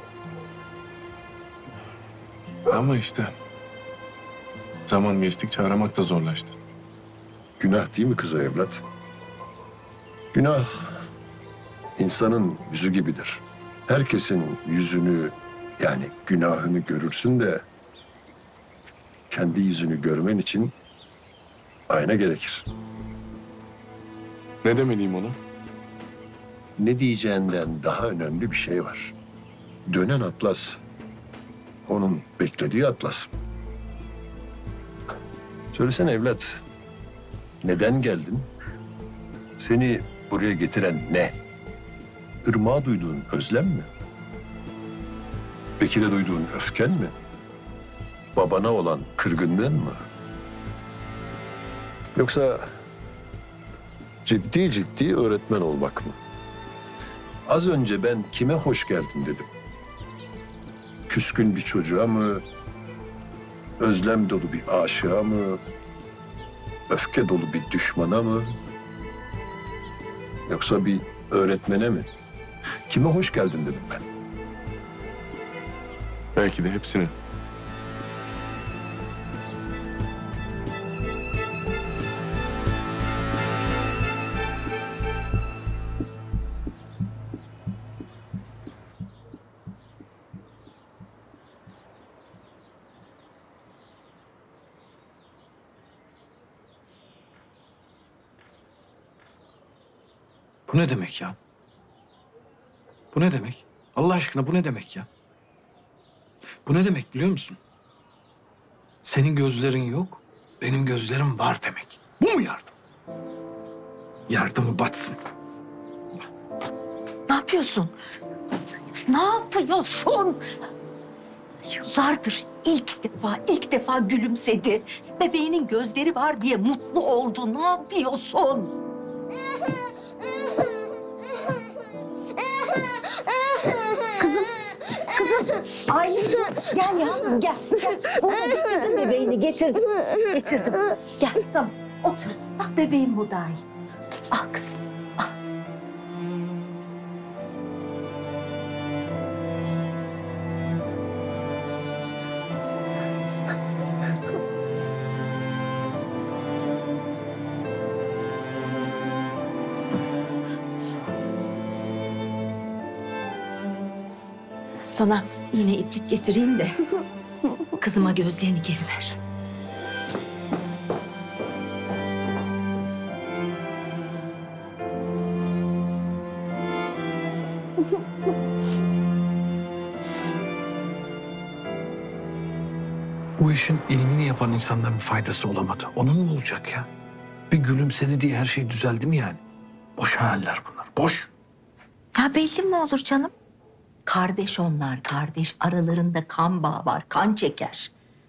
Ama işte zaman geçtikçe aramak da zorlaştı. Günah değil mi kıza evlat? Günah insanın yüzü gibidir. Herkesin yüzünü yani günahını görürsün de kendi yüzünü görmen için ayna gerekir. Ne demeliyim ona? Ne diyeceğinden daha önemli bir şey var. Dönen atlas. Onun beklediği atlas. Söylesene evlat. Neden geldin? Seni buraya getiren ne? Irmak'a duyduğun özlem mi? Bekir'e duyduğun öfken mi? Babana olan kırgınlığın mı? Yoksa ciddi ciddi öğretmen olmak mı? Az önce ben kime hoş geldin dedim. Küskün bir çocuğa mı? Özlem dolu bir aşığa mı? Öfke dolu bir düşmana mı? Yoksa bir öğretmene mi? Kime hoş geldin dedim ben. Belki de hepsini. Bu ne demek ya? Bu ne demek? Allah aşkına bu ne demek ya? Bu ne demek biliyor musun? Senin gözlerin yok, benim gözlerim var demek. Bu mu yardım? Yardımı batsın. Ne yapıyorsun? Ne yapıyorsun? Yıllardır ilk defa, ilk defa gülümsedi. Bebeğinin gözleri var diye mutlu oldu. Ne yapıyorsun? Kızım, kızım. Aylin gel yavrum gel. gel. Burada getirdim bebeğini, getirdim. Getirdim. Gel tamam otur. Bak bebeğim burada Aylin. Al kızım. Sana yine iplik getireyim de kızıma gözlerini geri ver. Bu işin ilmini yapan insanların bir faydası olamadı. Onun mu olacak ya? Bir gülümsedi diye her şey düzeldi mi yani? Boş hayaller bunlar, boş. Ya belli mi olur canım? Kardeş onlar, kardeş. Aralarında kan bağı var, kan çeker.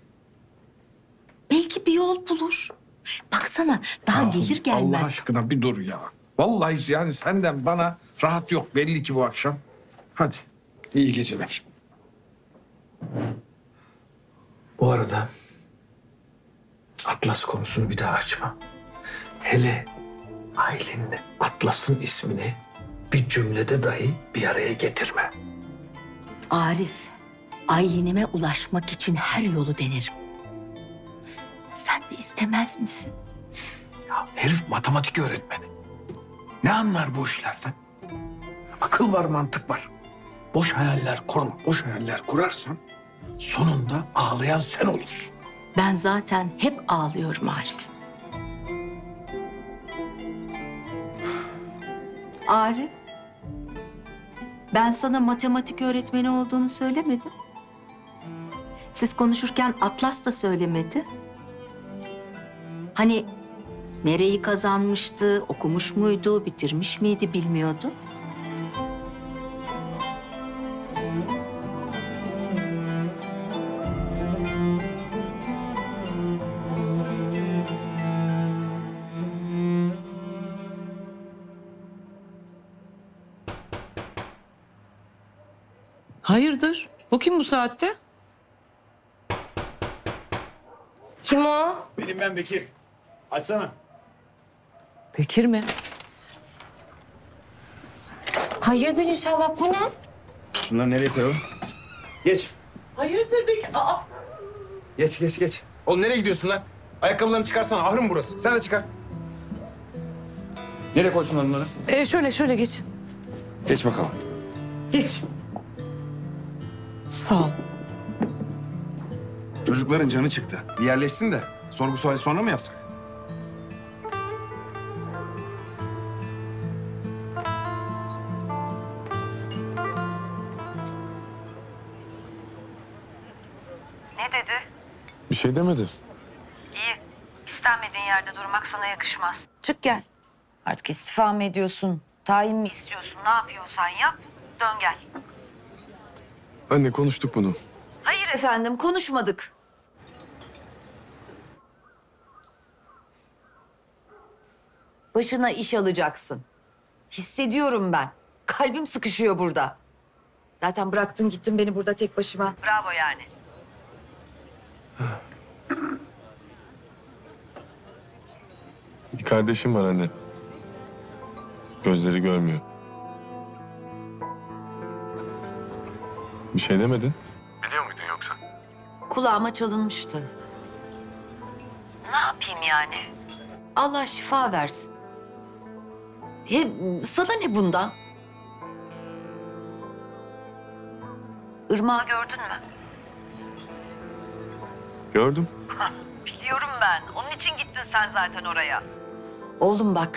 Belki bir yol bulur. Baksana daha Ya gelir gelmez. Allah aşkına bir dur ya. Vallahi yani senden bana rahat yok belli ki bu akşam. Hadi iyi geceler. Bu arada Atlas konusunu bir daha açma. Hele Aylin'le Atlas'ın ismini bir cümlede dahi bir araya getirme. Arif, Aylin'ime ulaşmak için her yolu denerim. Sen de istemez misin? Ya herif matematik öğretmeni. Ne anlar bu işlerden? Akıl var, mantık var. Boş hayaller kurma, boş hayaller kurarsan sonunda ağlayan sen olursun. Ben zaten hep ağlıyorum Arif. Arif, ben sana matematik öğretmeni olduğunu söylemedim. Siz konuşurken Atlas da söylemedi. Hani nereyi kazanmıştı, okumuş muydu, bitirmiş miydi bilmiyordu. Hayırdır? Bu kim bu saatte? Kim o? Benim ben Bekir. Açsana. Bekir mi? Hayırdır inşallah, bu ne? Şunları nereye koyalım? Geç. Hayırdır Bekir? Aa! Geç geç geç. Oğlum nereye gidiyorsun lan? Ayakkabılarını çıkarsana. Ahırım burası. Sen de çıkar. Nereye koysunlar bunları? Ee, şöyle şöyle geçin. Geç bakalım. Geç. Sağ ol. Çocukların canı çıktı. Bir yerleşsin de sorgu suali sonra mı yapsak? Ne dedi? Bir şey demedi. İyi. İstenmediğin yerde durmak sana yakışmaz. Çık gel. Artık istifa mı ediyorsun? Tayin mi istiyorsun? Ne yapıyorsan yap. Dön gel. Anne konuştuk bunu. Hayır efendim, konuşmadık. Başına iş alacaksın. Hissediyorum ben. Kalbim sıkışıyor burada. Zaten bıraktın gittin beni burada tek başıma. Bravo yani. Bir kardeşim var anne. Gözleri görmüyor. Bir şey demedin. Biliyor muydun yoksa? Kulağıma çalınmıştı. Ne yapayım yani? Allah şifa versin. Hem sana ne bundan? Irmağı gördün mü? Gördüm. Biliyorum ben. Onun için gittin sen zaten oraya. Oğlum bak.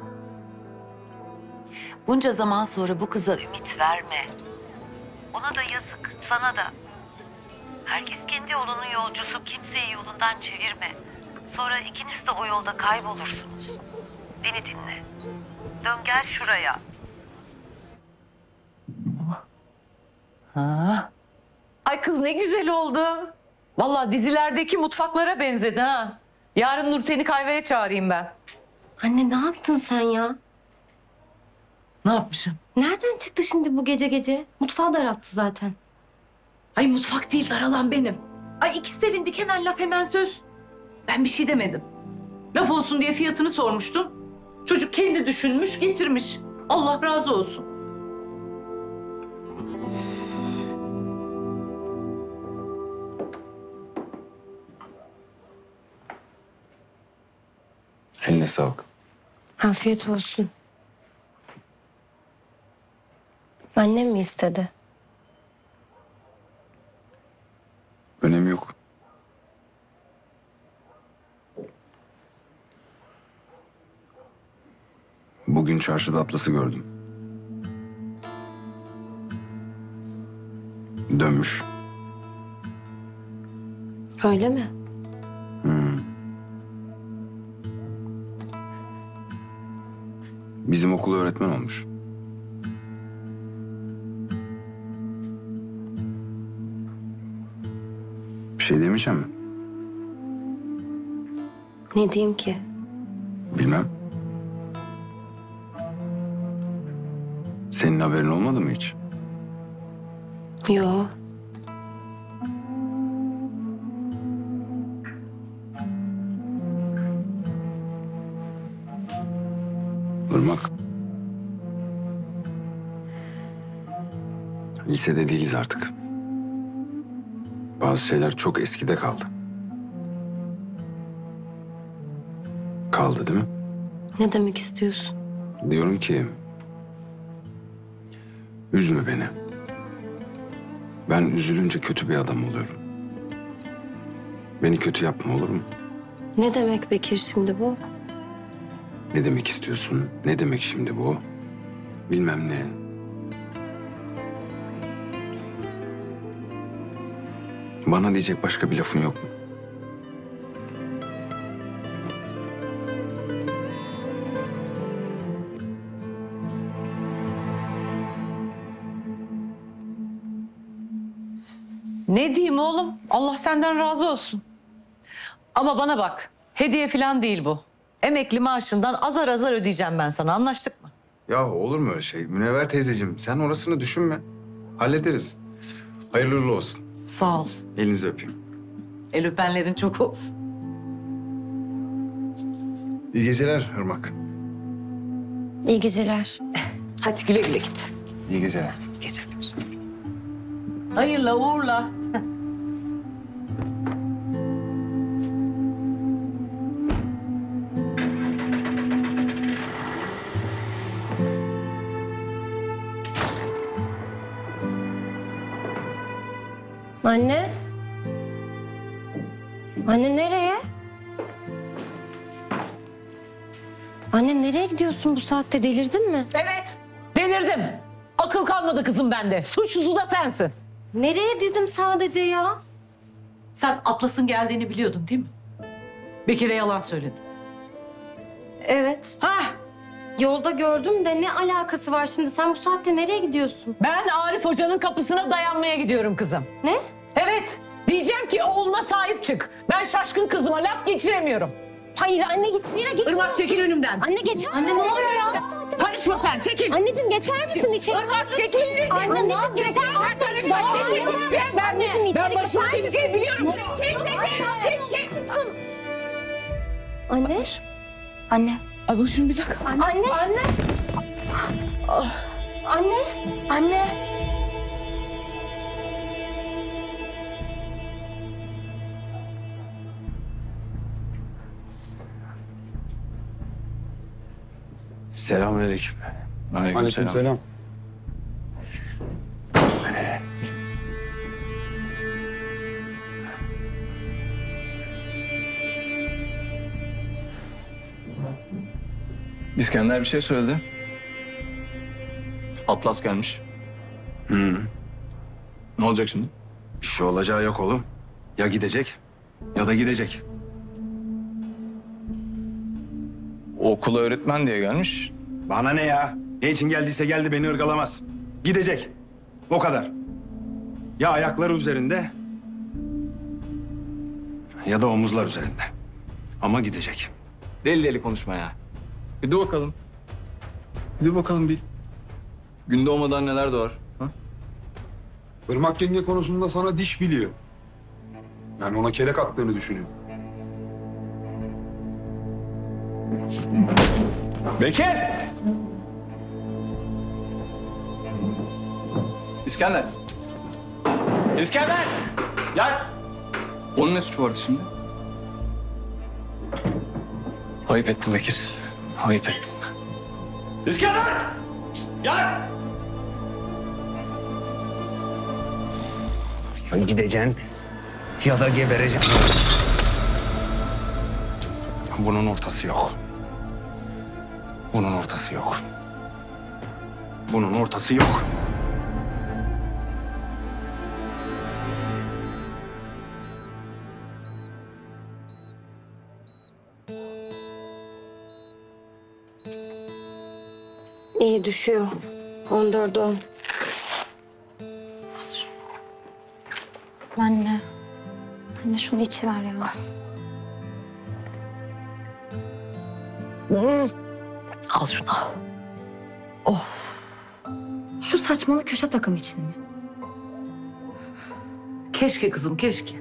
Bunca zaman sonra bu kıza ümit verme. Ona da yazık, sana da. Herkes kendi yolunun yolcusu, kimseyi yolundan çevirme. Sonra ikiniz de o yolda kaybolursunuz. Beni dinle. Dön gel şuraya. Ha. Ay kız ne güzel oldu. Vallahi dizilerdeki mutfaklara benzedi ha. Yarın Nurten'i kahveye çağırayım ben. Anne ne yaptın sen ya? Ne yapmışım? Nereden çıktı şimdi bu gece gece? Mutfağı daralttı zaten. Ay mutfak değil, daralan benim. Ay iki sevindik, hemen laf hemen söz. Ben bir şey demedim. Laf olsun diye fiyatını sormuştum. Çocuk kendi düşünmüş, getirmiş. Allah razı olsun. Eline sağlık. Afiyet olsun. Annem mi istedi? Önemi yok. Bugün çarşıda Atlas'ı gördüm. Dönmüş. Öyle mi? Hmm. Bizim okula öğretmen olmuş. Bir şey demeyeceğim mi? Ne diyeyim ki? Bilmem. Senin haberin olmadı mı hiç? Yo. Irmak. Lisede değiliz artık. Bazı şeyler çok eskide kaldı. Kaldı değil mi? Ne demek istiyorsun? Diyorum ki... Üzme beni. Ben üzülünce kötü bir adam oluyorum. Beni kötü yapma, olur mu? Ne demek Bekir şimdi bu? Ne demek istiyorsun? Ne demek şimdi bu? Bilmem ne. Bana diyecek başka bir lafın yok mu? Ne diyeyim oğlum? Allah senden razı olsun. Ama bana bak, hediye falan değil bu. Emekli maaşından azar azar ödeyeceğim ben sana, anlaştık mı? Ya olur mu öyle şey? Münevver teyzeciğim sen orasını düşünme. Hallederiz. Hayırlı uğurlu olsun. Sağ ol. Elinizi öpeyim. El öpenlerin çok olsun. İyi geceler Irmak. İyi geceler. Hadi güle güle git. İyi geceler. Geceler. Hayırla uğurla. Anne. Anne nereye? Anne nereye gidiyorsun bu saatte, delirdin mi? Evet, delirdim. Akıl kalmadı kızım bende. Suçlusu da sensin. Nereye dedim sadece ya? Sen Atlas'ın geldiğini biliyordun değil mi? Bekir'e yalan söyledin. Evet. Hah! Yolda gördüm de ne alakası var şimdi? Sen bu saatte nereye gidiyorsun? Ben Arif Hoca'nın kapısına dayanmaya gidiyorum kızım. Ne? Evet. Diyeceğim ki oğluna sahip çık. Ben şaşkın kızıma laf geçiremiyorum. Hayır anne, git bir yere gitme. Irmak çekil önümden. Anne geçer Anne ne oluyor ya? Karışma sen, çekil. Anneciğim geçer misin içeri? Irmak çekil. Anneciğim geçer misin? Sen karışma. Çekil. Gideceğim ben. Anneciğim içeri Ben başıma geçer geleceği biliyorum. misin? Çek, çek, çek, çek. Anne. Anne. Ay bu şimdi bir dakika. Anne. Anne. Anne. Anne. Selamünaleyküm. Aleykümselam. İskender bir şey söyledi. Atlas gelmiş. Hı. Ne olacak şimdi? Bir şey olacağı yok oğlum. Ya gidecek ya da gidecek. O okula öğretmen diye gelmiş. Bana ne ya? Ne için geldiyse geldi, beni ırgalamaz. Gidecek. O kadar. Ya ayakları üzerinde ya da omuzlar üzerinde. Ama gidecek. Deli deli konuşma ya. Bir dur bakalım. Bir dur bakalım bir. Gün doğmadan neler doğar? Ha? Irmak yenge konusunda sana diş biliyor. Yani ona kelek attığını düşünüyor. Bekir! İskender! İskender! Gel! Onun ne suçu vardı şimdi? Ayıp ettin Bekir. Ayıp ettin. İskender! Gel! Ya gideceksin ya da gebereceksin. Bunun ortası yok. Bunun ortası yok. Bunun ortası yok. İyi düşüyor. On dört on. Anne. Anne şunu içiver ya. Al şunu al. Şu saçmalık köşe takımı için mi? Keşke kızım, keşke.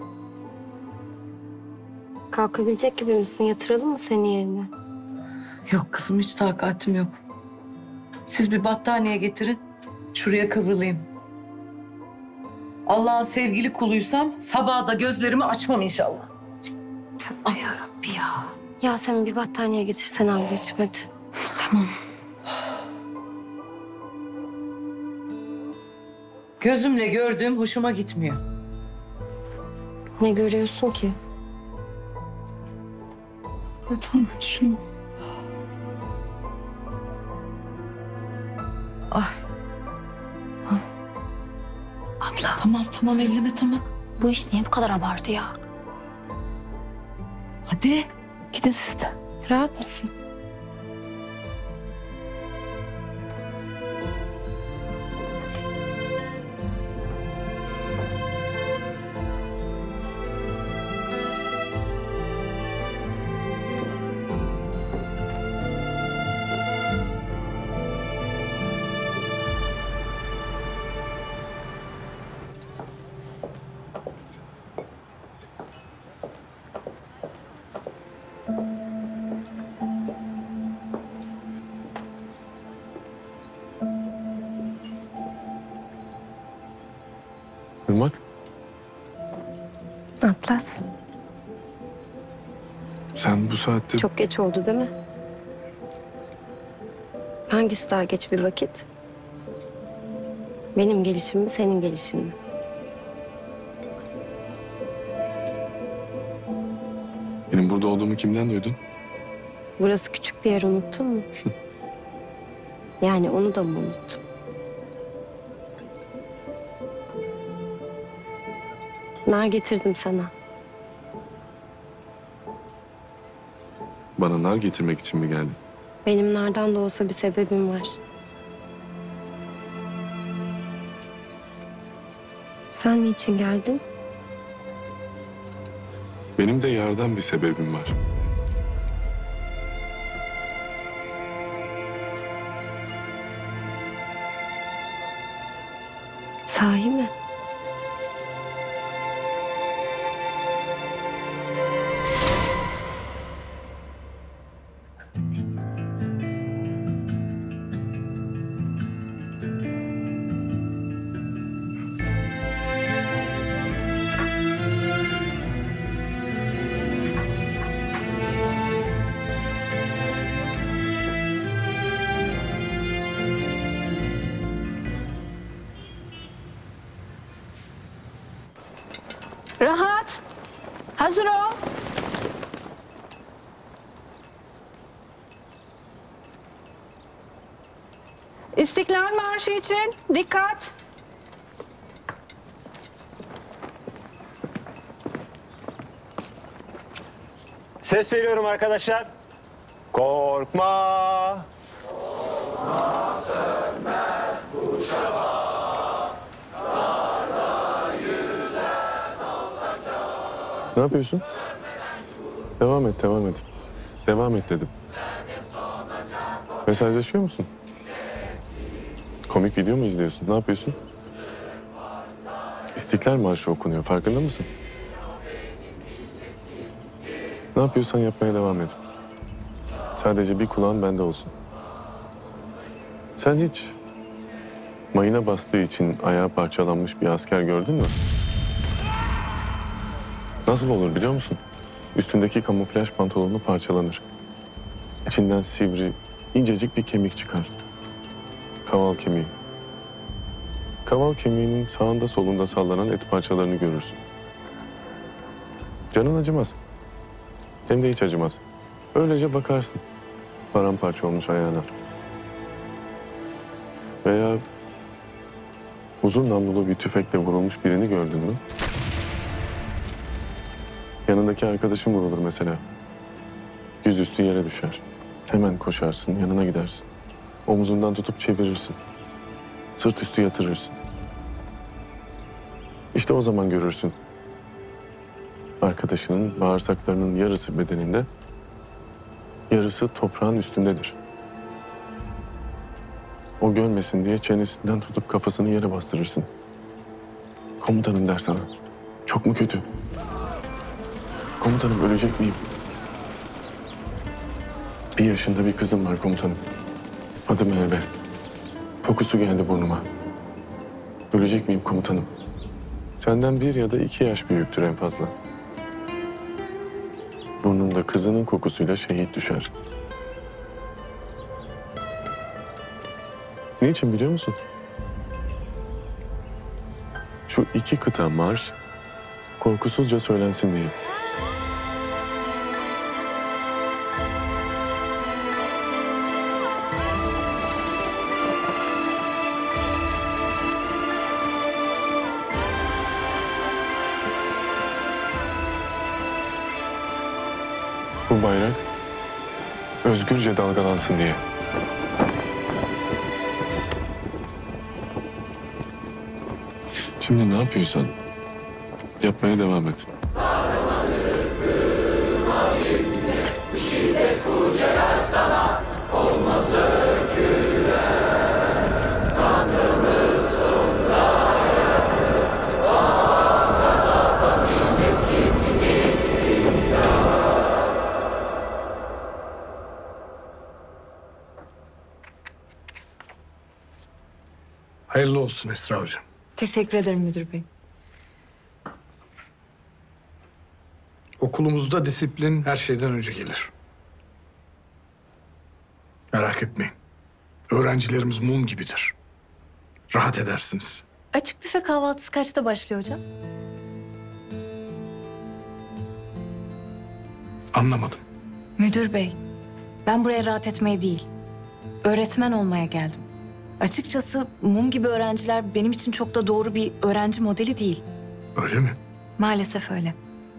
Kalkabilecek gibi misin? Yatıralım mı seni yerine? Yok kızım, hiç takatim yok. Siz bir battaniye getirin, şuraya kıvrılayım. Allah'ın sevgili kuluysam sabaha da gözlerimi açmam inşallah. Ay yarabbi ya. Yasemin bir battaniye getirsene ablacığım hadi. Tamam. Gözümle gördüğüm hoşuma gitmiyor. Ne görüyorsun ki? Tamam şunu. Ay. Abla. Tamam tamam elleme tamam. Bu iş niye bu kadar abartı ya? Hadi gidin siz de. Rahat mısın? Irmak, Atlas. sen bu saatte... Çok geç oldu değil mi? Hangisi daha geç bir vakit? Benim gelişim mi, senin gelişin mi? Benim burada olduğumu kimden duydun? Burası küçük bir yer, unuttun mu? Yani onu da mı unuttun? Nar getirdim sana. Bana nar getirmek için mi geldin? Benim nardan da olsa bir sebebim var. Sen niçin geldin? Benim de yardan bir sebebim var. Sahi mi? Rahat. Hazır ol. İstiklal Marşı için dikkat. Ses veriyorum arkadaşlar. Korkma. Korkma sönmez bu çaba. Darda yüzen alsak Ne yapıyorsun? Devam et, devam et. Devam et dedim. Mesajlaşıyor musun? Komik video mu izliyorsun? Ne yapıyorsun? İstiklal Marşı okunuyor. Farkında mısın? Ne yapıyorsan yapmaya devam et. Sadece bir kulağın bende olsun. Sen hiç mayına bastığı için ayağı parçalanmış bir asker gördün mü? Nasıl olur biliyor musun? Üstündeki kamuflaj pantolonu parçalanır. İçinden sivri, incecik bir kemik çıkar. Kaval kemiği. Kaval kemiğinin sağında solunda sallanan et parçalarını görürsün. Canın acımaz. Hem de hiç acımaz. Öylece bakarsın. Paramparça olmuş ayağına. Veya uzun namlulu bir tüfekle vurulmuş birini gördün mü? Yanındaki arkadaşın vurulur mesela. Yüzüstü yere düşer. Hemen koşarsın, yanına gidersin. Omuzundan tutup çevirirsin. Sırt üstü yatırırsın. İşte o zaman görürsün. Arkadaşının bağırsaklarının yarısı bedeninde, yarısı toprağın üstündedir. O görmesin diye çenesinden tutup kafasını yere bastırırsın. Komutanım der sana. Çok mu kötü? Komutanım ölecek miyim? Bir yaşında bir kızım var komutanım. Adı Merve. Kokusu geldi burnuma. Ölecek miyim komutanım? Senden bir ya da iki yaş büyüktür en fazla. Burnunda kızının kokusuyla şehit düşer. Niçin biliyor musun? Şu iki kıta marş korkusuzca söylensin diye. Bu bayrak özgürce dalgalansın diye. Şimdi ne yapıyorsan yapmaya devam et. Şiddet kucalar sana olmaz öyküler. Kanımız sonraya o gazaba milletin istiklal. Hayırlı olsun Esra Hocam. Teşekkür ederim müdür bey. Okulumuzda disiplin her şeyden önce gelir. Merak etmeyin. Öğrencilerimiz mum gibidir. Rahat edersiniz. Açık büfe kahvaltısı kaçta başlıyor hocam? Anlamadım. Müdür bey, ben buraya rahat etmeye değil, öğretmen olmaya geldim. Açıkçası mum gibi öğrenciler benim için çok da doğru bir öğrenci modeli değil. Öyle mi? Maalesef öyle.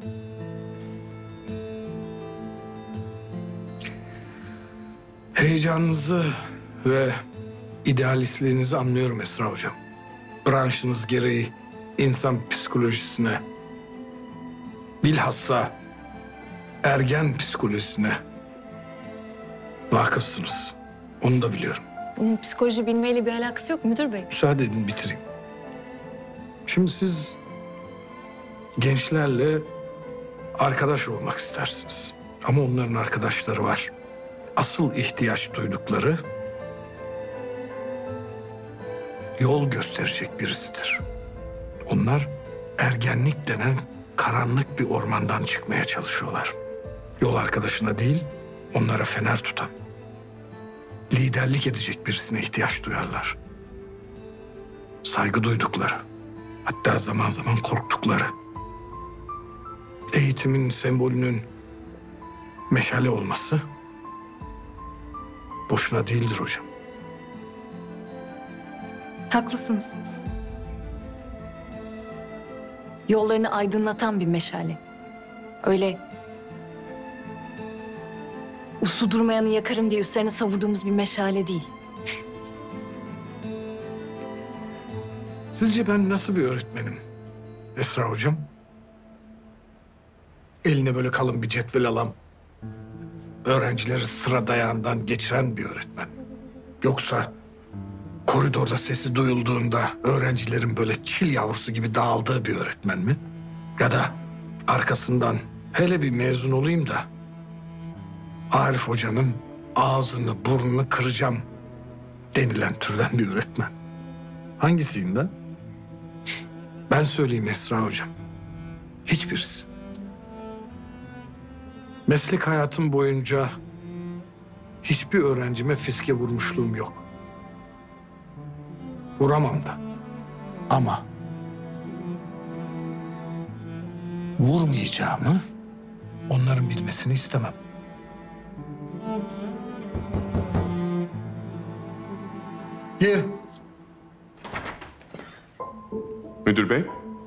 Heyecanınızı ve idealistliğinizi anlıyorum Esra Hocam. Branşınız gereği insan psikolojisine, bilhassa ergen psikolojisine vakıfsınız. Onu da biliyorum. Bunun psikoloji bilmeyle bir alakası yok müdür bey. Müsaade edin bitireyim. Şimdi siz gençlerle arkadaş olmak istersiniz. Ama onların arkadaşları var. Asıl ihtiyaç duydukları yol gösterecek birisidir. Onlar ergenlik denen karanlık bir ormandan çıkmaya çalışıyorlar. Yol arkadaşına değil, onlara fener tutan, liderlik edecek birisine ihtiyaç duyarlar. Saygı duydukları, hatta zaman zaman korktukları. Eğitimin sembolünün meşale olması boşuna değildir hocam. Haklısınız. Yollarını aydınlatan bir meşale. Öyle uslu durmayanı yakarım diye üstlerine savurduğumuz bir meşale değil. Sizce ben nasıl bir öğretmenim Esra hocam? Eline böyle kalın bir cetvel alan, öğrencileri sıra dayağından geçiren bir öğretmen. Yoksa koridorda sesi duyulduğunda öğrencilerin böyle çil yavrusu gibi dağıldığı bir öğretmen mi? Ya da arkasından hele bir mezun olayım da Arif hocanın ağzını burnunu kıracağım denilen türden bir öğretmen. Hangisiyim ben? Ben söyleyeyim Esra hocam. Hiçbirisi. Meslek hayatım boyunca hiçbir öğrencime fiske vurmuşluğum yok. Vuramam da. Ama vurmayacağımı onların bilmesini istemem. Gel. Müdür bey.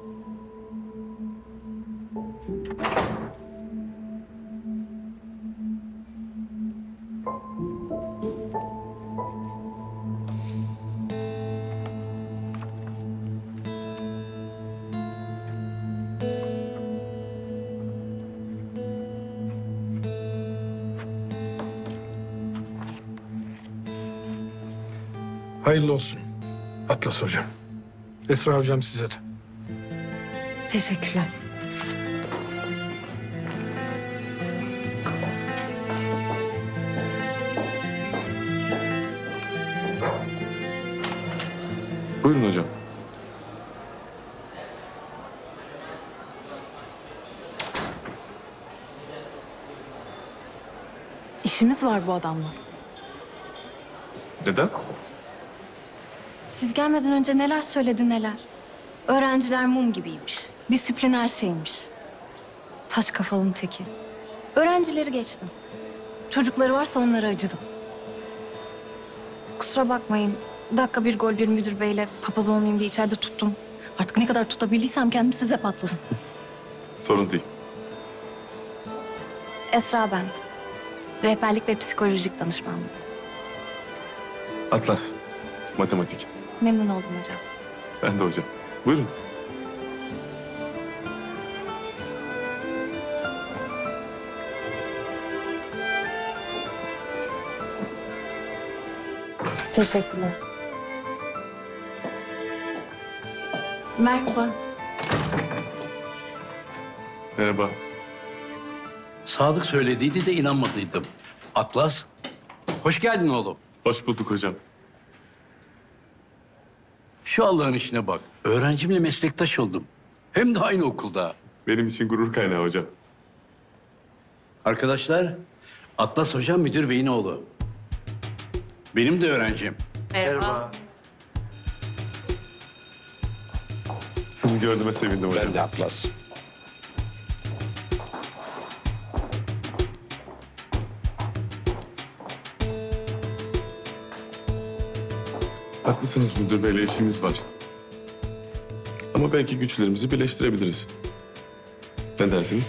Hayırlı olsun Atlas hocam. Esra hocam size de. Teşekkürler. Buyurun hocam. İşimiz var bu adamla. Neden? Siz gelmeden önce neler söyledi neler. Öğrenciler mum gibiymiş. Disiplin her şeymiş. Taş kafalının teki. Öğrencileri geçtim. Çocukları varsa onlara acıdım. Kusura bakmayın. Dakika bir gol bir müdür beyle papaz olmayayım diye içeride tuttum. Artık ne kadar tutabildiysem kendim size patladım. Sorun değil. Esra ben. Rehberlik ve psikolojik danışmanlığı. Atlas, matematik. Memnun oldum hocam. Ben de hocam. Buyurun. Teşekkürler. Merhaba. Merhaba. Sadık söylediydi de inanmadıydım. Atlas, hoş geldin oğlum. Hoş bulduk hocam. Şu Allah'ın işine bak. Öğrencimle meslektaş oldum. Hem de aynı okulda. Benim için gurur kaynağı hocam. Arkadaşlar, Atlas hocam müdür beyin oğlu. Benim de öğrencim. Merhaba. Sizi gördüğüme sevindim hocam. Ben de Atlas. Haklısınız müdür beyle işimiz var. Ama belki güçlerimizi birleştirebiliriz. Ne dersiniz?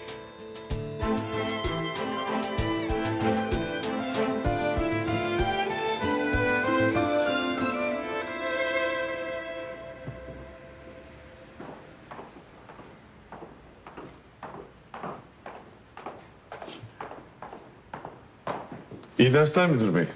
İyi dersler müdür bey.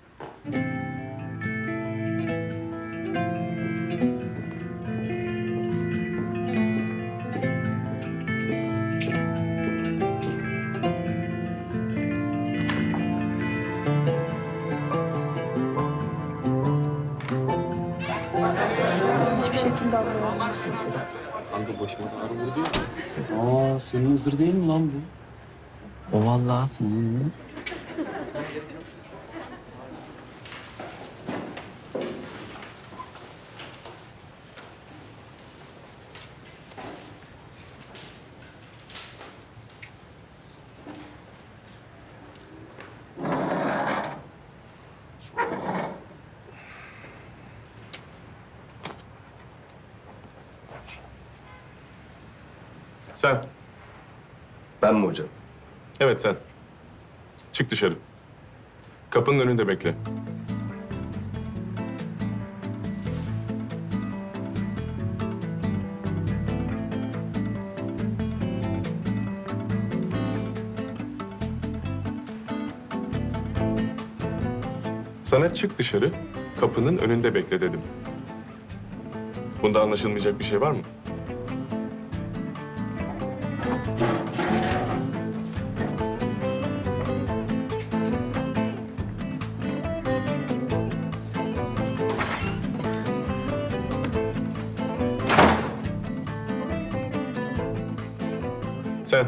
Hiçbir şekilde anlayamıyorsun. Kanka başıma da ağrı vurdu ya. Aa senin hızır değil mi lan bu? O vallahi. Sen. Ben mi hocam? Evet sen. Çık dışarı. Kapının önünde bekle. Sana çık dışarı, kapının önünde bekle dedim. Bunda anlaşılmayacak bir şey var mı? Sen.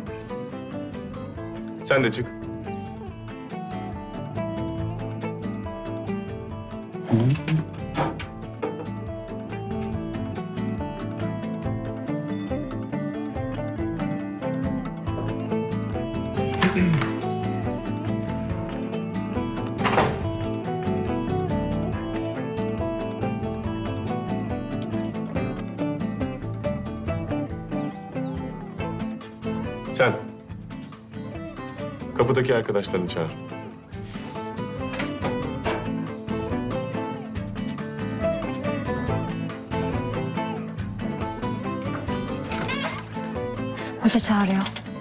Sen de çık. Sen. Kapıdaki arkadaşlarını çağır. Hoca çağırıyor.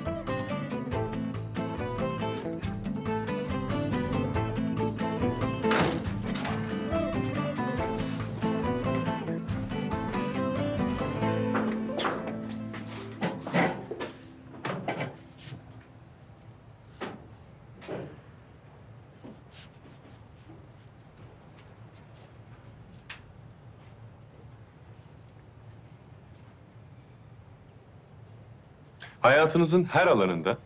Hayatınızın her alanında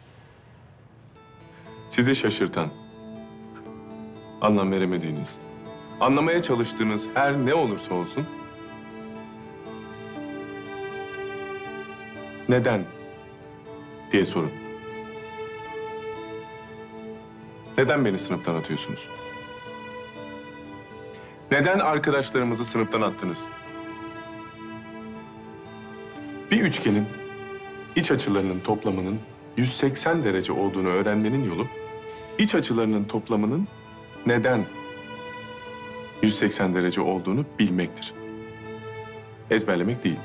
sizi şaşırtan, anlam veremediğiniz, anlamaya çalıştığınız her ne olursa olsun neden diye sorun. Neden beni sınıftan atıyorsunuz? Neden arkadaşlarımızı sınıftan attınız? Bir üçgenin iç açılarının toplamının yüz seksen derece olduğunu öğrenmenin yolu iç açılarının toplamının neden yüz seksen derece olduğunu bilmektir. Ezberlemek değil.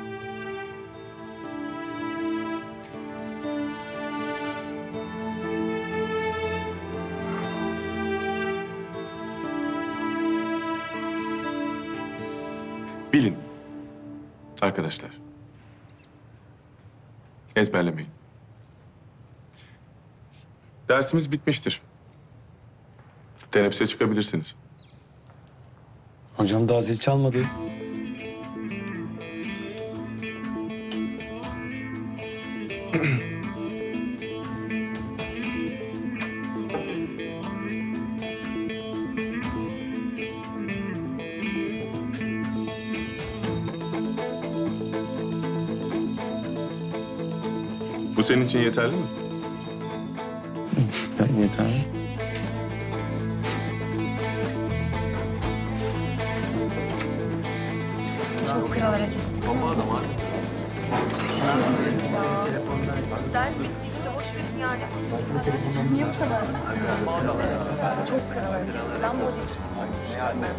Bilin arkadaşlar. Ezberlemeyin. Dersimiz bitmiştir. Teneffüse çıkabilirsiniz. Hocam daha zil çalmadı. Bu senin için yeterli mi? Yeterli. Çok kral hareket ettik. Ders bitti işte, boş verin yani. Niye bu kadar? Çok kral hareket. Ben bu hocayı hiç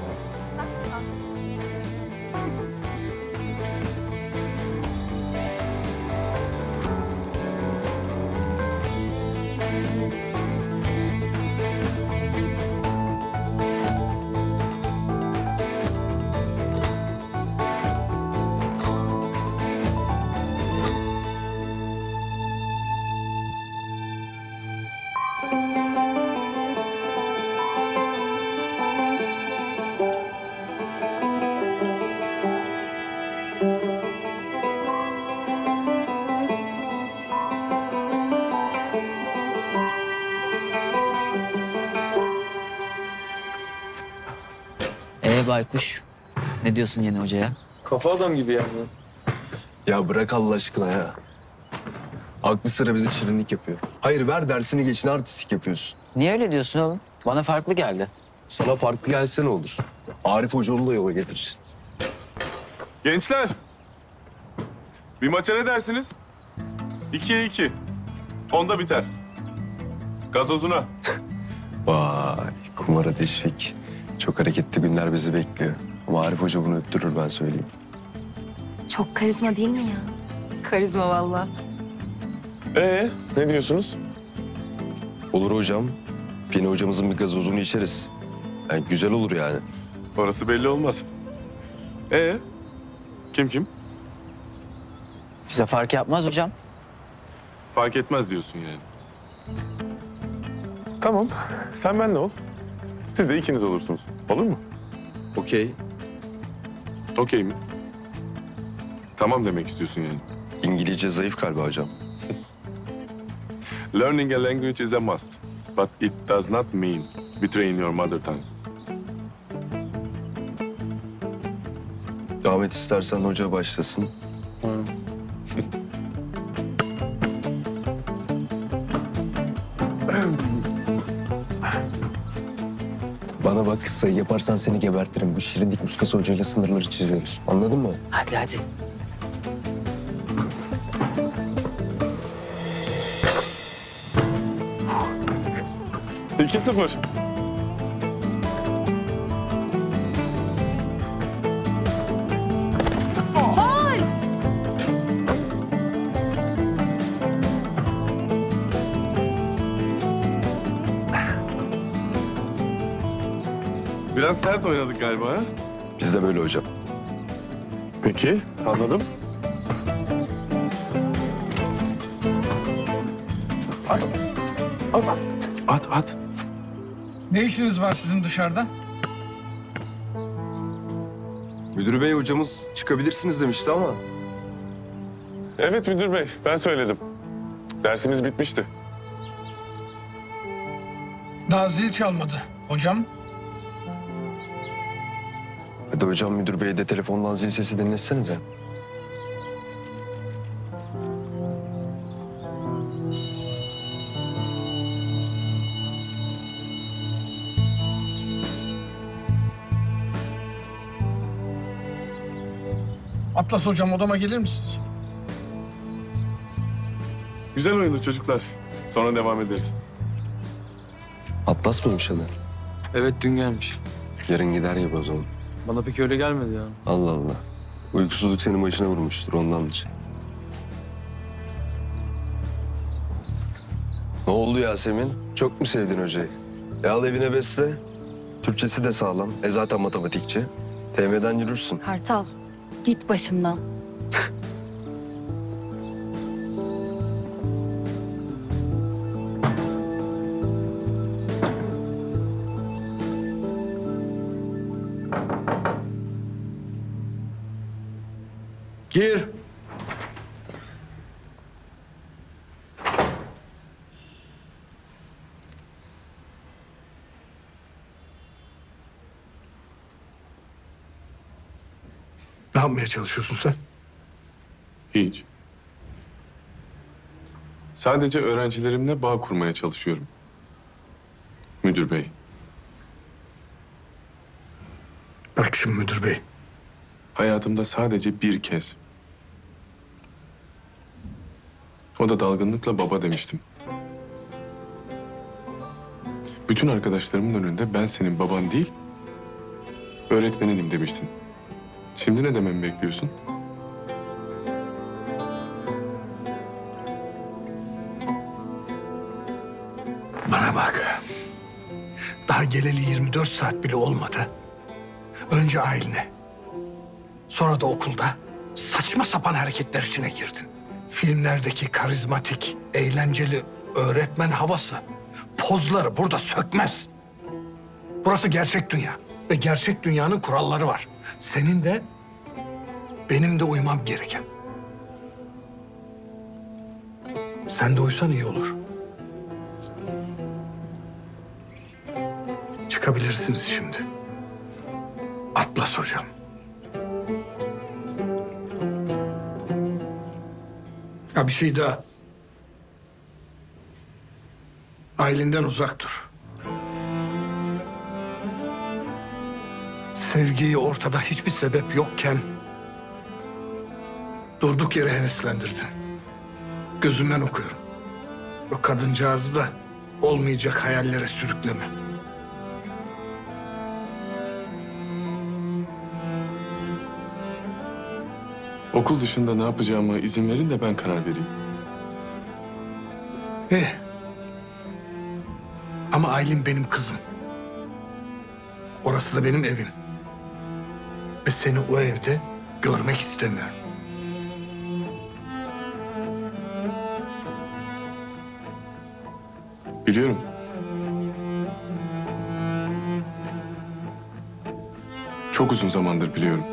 Ee Baykuş, ne diyorsun yeni hocaya? Kafa adam gibi yani. Ya bırak Allah aşkına ya. Aklı sıra bize şirinlik yapıyor. Hayır ver dersini geçin artistik yapıyorsun. Niye öyle diyorsun oğlum? Bana farklı geldi. Sana farklı gelse ne olur? Arif Hocaoğlu da yola getirir. Gençler. Bir maça ne dersiniz? İkiye iki. Onda biter. Gazozuna. Vay kumara teşvik. Çok hareketli günler bizi bekliyor. Ama Arif Hoca bunu öttürür ben söyleyeyim. Çok karizma değil mi ya? Karizma vallahi. Ee, ne diyorsunuz? Olur hocam. Pine hocamızın bir gazozunu içeriz. Yani güzel olur yani. Orası belli olmaz. Ee, kim kim? Bize fark yapmaz hocam. Fark etmez diyorsun yani. Tamam, sen benle ol. Siz de ikiniz olursunuz. Olur mu? Okey. Okey mi? Tamam demek istiyorsun yani. İngilizce zayıf galiba hocam. Learning a language is a must. But it does not mean betraying your mother tongue. Devam et istersen hoca başlasın. Bana bak sayı yaparsan seni gebertirim. Bu şirinlik muskası hocayla sınırları çiziyoruz. Anladın mı? Hadi hadi. iki sıfır. Faul! Biraz sert oynadık galiba ha? Biz de böyle hocam. Peki, anladım. At. At, at. At, at. Ne işiniz var sizin dışarıda? Müdür bey hocamız çıkabilirsiniz demişti ama. Evet müdür bey, ben söyledim. Dersimiz bitmişti. Daha zil çalmadı hocam. Hadi hocam müdür bey de telefondan zil sesi dinletsenize. Atlas hocam odama gelir misiniz? Güzel oyundu çocuklar. Sonra devam ederiz. Atlas mıymış adı? Evet dün gelmiş. Yarın gider gibi o zaman. Bana pek öyle gelmedi ya. Allah Allah. Uykusuzluk senin başına vurmuştur ondandır. Ne oldu Yasemin? Çok mu sevdin hocayı? E al evine besle. Türkçesi de sağlam. E zaten matematikçi. T M'den yürürsün. Kartal, git başımdan. Gir. Ne yapmaya çalışıyorsun sen? Hiç. Sadece öğrencilerimle bağ kurmaya çalışıyorum. Müdür bey. Bak şimdi müdür bey. Hayatımda sadece bir kez. O da dalgınlıkla baba demiştim. Bütün arkadaşlarımın önünde ben senin baban değil, öğretmeninim demiştin. Şimdi ne dememi bekliyorsun? Bana bak. Daha geleli yirmi dört saat bile olmadı. Önce ailene, sonra da okulda saçma sapan hareketler içine girdin. Filmlerdeki karizmatik, eğlenceli öğretmen havası, pozları burada sökmez. Burası gerçek dünya ve gerçek dünyanın kuralları var. Senin de benim de uymam gereken. Sen de uysan iyi olur. Çıkabilirsiniz şimdi. Atlas hocam. Ha bir şey daha. Ailenden uzak dur. Sevgiyi ortada hiçbir sebep yokken durduk yere heveslendirdin. Gözünden okuyorum. O kadıncağızı da olmayacak hayallere sürükleme. Okul dışında ne yapacağıma izin verin de ben karar vereyim. İyi. Ama Aylin benim kızım. Orası da benim evim. Ve seni o evde görmek istemiyorum. Biliyorum. Çok uzun zamandır biliyorum.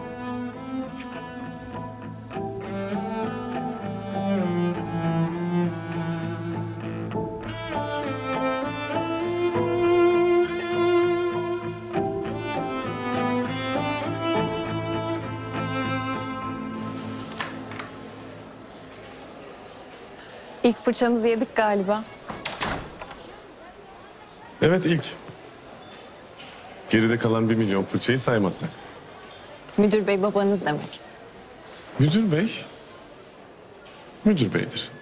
İlk fırçamızı yedik galiba. Evet ilk. Geride kalan bir milyon fırçayı saymazsak. Müdür bey babanız demek. Müdür bey, müdür beydir.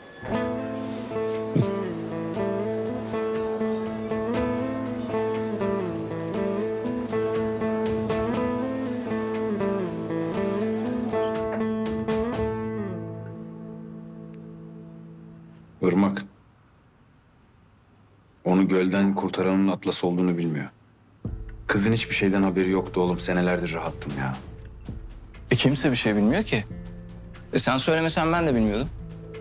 Irmak. Onu gölden kurtaranın Atlas olduğunu bilmiyor. Kızın hiçbir şeyden haberi yoktu oğlum. Senelerdir rahattım ya. E kimse bir şey bilmiyor ki. E sen söylemesen ben de bilmiyordum.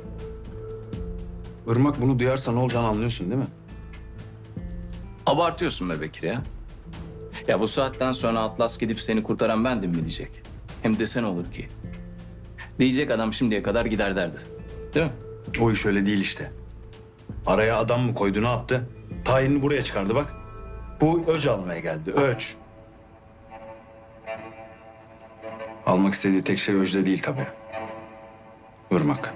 Irmak bunu duyarsa ne olacağını anlıyorsun değil mi? Abartıyorsun be Bekir ya. Ya bu saatten sonra Atlas gidip seni kurtaran bendim mi diyecek. Hem desen olur ki. Diyecek adam şimdiye kadar gider derdi. Değil mi? O iş öyle değil işte. Araya adam mı koydu, ne yaptı? Tayinini buraya çıkardı bak. Bu öc almaya geldi, öc. Almak istediği tek şey öcde değil tabii. Irmak.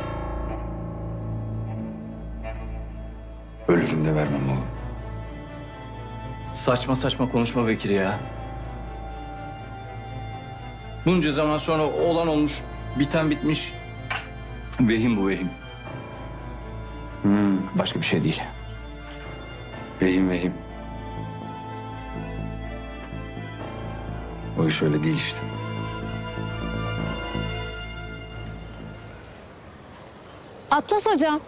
Ölürüm de vermem oğlum. Saçma saçma konuşma Bekir ya. Bunca zaman sonra olan olmuş, biten bitmiş. Vehim bu vehim. Hmm. Başka bir şey değil. Vehim vehim. O iş öyle değil işte. Atlas hocam.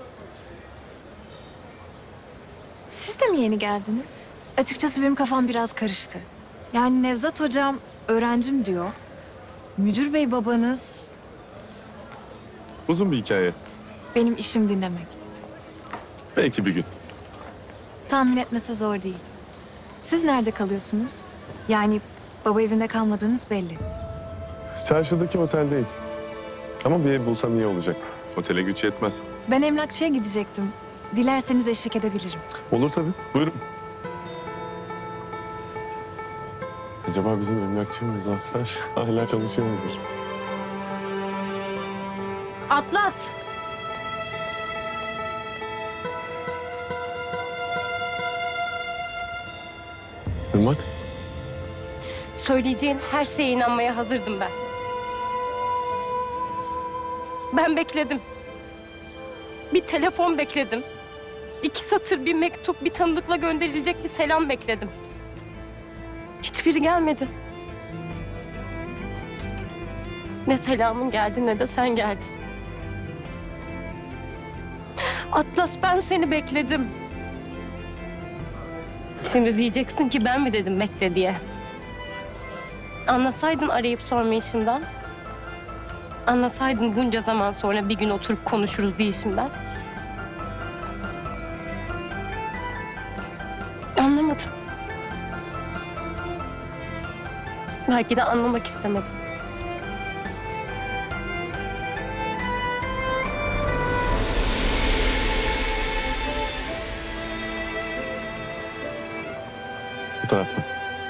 Siz de mi yeni geldiniz? Açıkçası benim kafam biraz karıştı. Yani Nevzat hocam öğrencim diyor. Müdür bey babanız Uzun bir hikaye. benim işim dinlemek. Belki bir gün. Tahmin etmesi zor değil. Siz nerede kalıyorsunuz? Yani baba evinde kalmadığınız belli. Çarşıdaki oteldeyim. Ama bir ev bulsam iyi olacak. Otele güç yetmez. Ben emlakçıya gidecektim. Dilerseniz eşlik edebilirim. Olur tabii. Buyurun. Acaba bizim emlakçı Muzaffer hala çalışıyor mudur? Atlas! Irmak. Söyleyeceğin her şeye inanmaya hazırdım ben. Ben bekledim. Bir telefon bekledim. İki satır bir mektup, bir tanıdıkla gönderilecek bir selam bekledim. Hiçbiri gelmedi. Ne selamın geldi ne de sen geldin. Atlas, ben seni bekledim. Şimdi diyeceksin ki ben mi dedim bekle diye. Anlasaydın arayıp sormayışımdan. Anlasaydın bunca zaman sonra bir gün oturup konuşuruz deyişimden. Anlamadım. Belki de anlamak istemedim. Bu tarafta.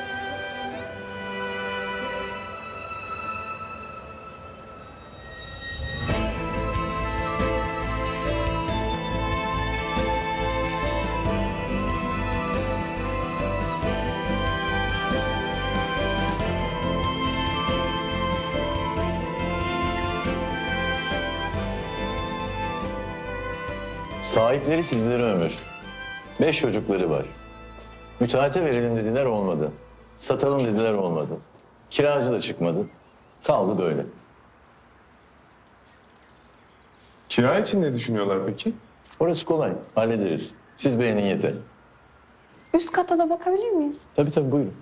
Sahipleri sizlere ömür. Beş çocukları var. Müteahhite verelim dediler olmadı. Satalım dediler olmadı. Kiracı da çıkmadı. Kaldı böyle. Kira için ne düşünüyorlar peki? Orası kolay. Hallederiz. Siz beğenin yeter. Üst kata da bakabilir miyiz? Tabii tabii buyurun.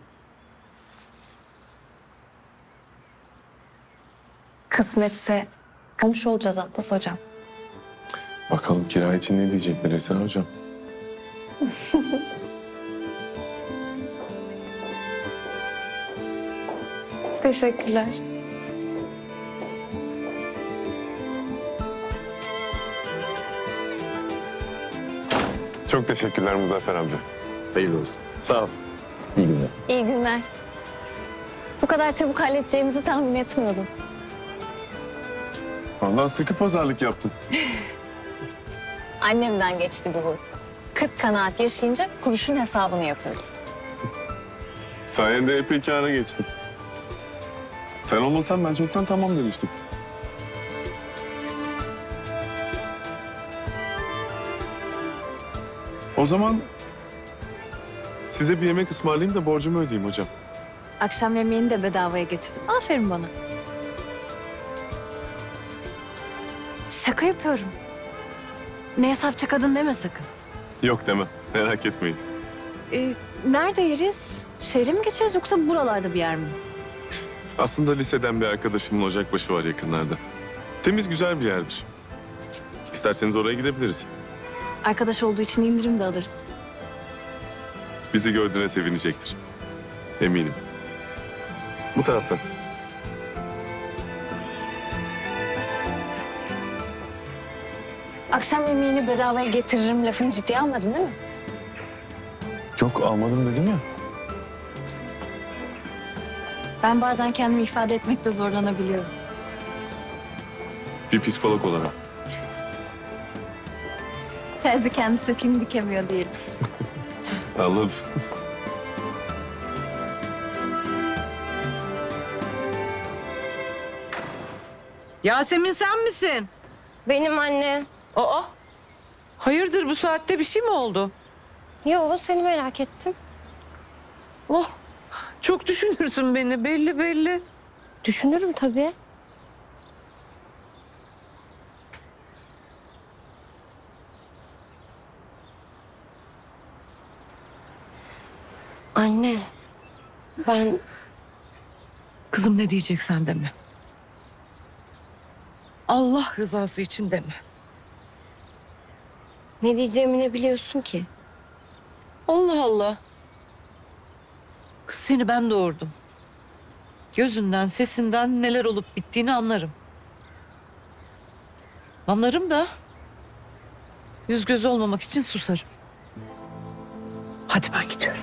Kısmetse kalmış olacağız Atlas hocam. Bakalım kira için ne diyecekler Esra hocam? Teşekkürler. Çok teşekkürler Muzaffer amca. Hayırlı olsun. Sağ ol. İyi günler. İyi günler. Bu kadar çabuk halledeceğimizi tahmin etmiyordum. Vallahi sıkı pazarlık yaptın. Annemden geçti bu huy. Kıt kanaat yaşayınca kuruşun hesabını yapıyorsun. Sayende epey kâra geçtim. Sen olmasan ben çoktan tamam demiştim. O zaman size bir yemek ısmarlayayım da borcumu ödeyeyim hocam. Akşam yemeğini de bedavaya getirdim. Aferin bana. Şaka yapıyorum. Ne hesapçı kadın deme sakın. Yok demem. Merak etmeyin. Ee, nerede yeriz? Şehre mi geçeriz yoksa buralarda bir yer mi? Aslında liseden bir arkadaşımın ocakbaşı var yakınlarda. Temiz güzel bir yerdir. İsterseniz oraya gidebiliriz. Arkadaş olduğu için indirim de alırız. Bizi gördüğüne sevinecektir. Eminim. Bu taraftan. Akşam yemeğini bedavaya getiririm lafını ciddiye almadın değil mi? Yok almadım dedim ya. Ben bazen kendimi ifade etmekte zorlanabiliyorum. Bir psikolog olarak. Terzi kendi söküğünü dikemiyor diyelim. Anladım. Yasemin sen misin? Benim anne. Aa, Hayırdır bu saatte bir şey mi oldu? Yo, seni merak ettim. Oh, çok düşünürsün beni belli belli. Düşünürüm tabii. Anne, ben... Kızım ne diyeceksen deme. Allah rızası için deme. Ne diyeceğimi ne biliyorsun ki? Allah Allah. Kız seni ben doğurdum. Gözünden, sesinden neler olup bittiğini anlarım. Anlarım da yüz göz olmamak için susarım. Hadi ben gidiyorum.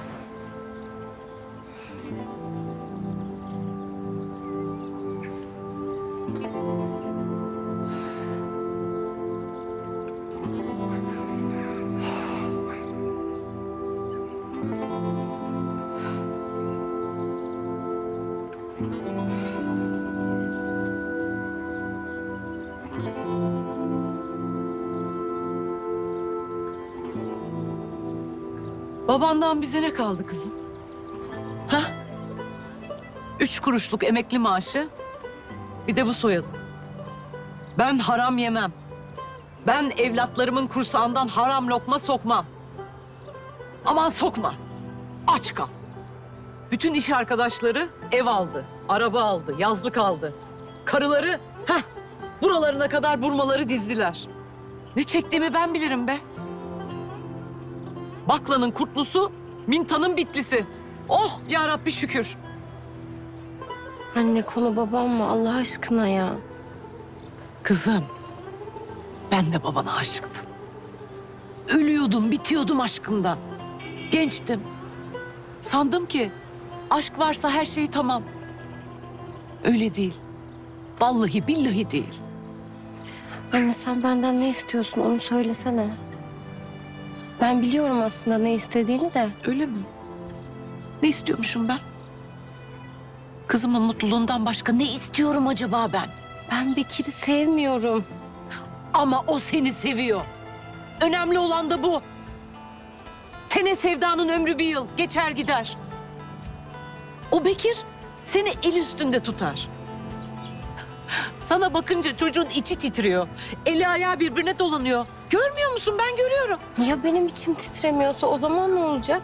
Babandan bize ne kaldı kızım? Ha? Üç kuruşluk emekli maaşı, bir de bu soyadı. Ben haram yemem. Ben evlatlarımın kursağından haram lokma sokmam. Aman sokma. Aç kal. Bütün iş arkadaşları ev aldı, araba aldı, yazlık aldı. Karıları, heh, buralarına kadar burmaları dizdiler. Ne çektiğimi ben bilirim be. Baklanın kurtlusu, mintanın bitlisi. Oh ya Rabbi şükür. Anne, konu babam mı Allah aşkına ya? Kızım, ben de babana aşıktım. Ölüyordum, bitiyordum aşkımdan. Gençtim. Sandım ki aşk varsa her şey tamam. Öyle değil. Vallahi billahi değil. Anne, sen benden ne istiyorsun onu söylesene. Ben biliyorum aslında ne istediğini de. Öyle mi? Ne istiyormuşum ben? Kızımın mutluluğundan başka ne istiyorum acaba ben? Ben Bekir'i sevmiyorum. Ama o seni seviyor. Önemli olan da bu. Tene sevdanın ömrü bir yıl, geçer gider. O Bekir seni el üstünde tutar. Sana bakınca çocuğun içi titriyor. Eli ayağı birbirine dolanıyor. Görmüyor musun? Ben görüyorum. Ya benim içim titremiyorsa o zaman ne olacak?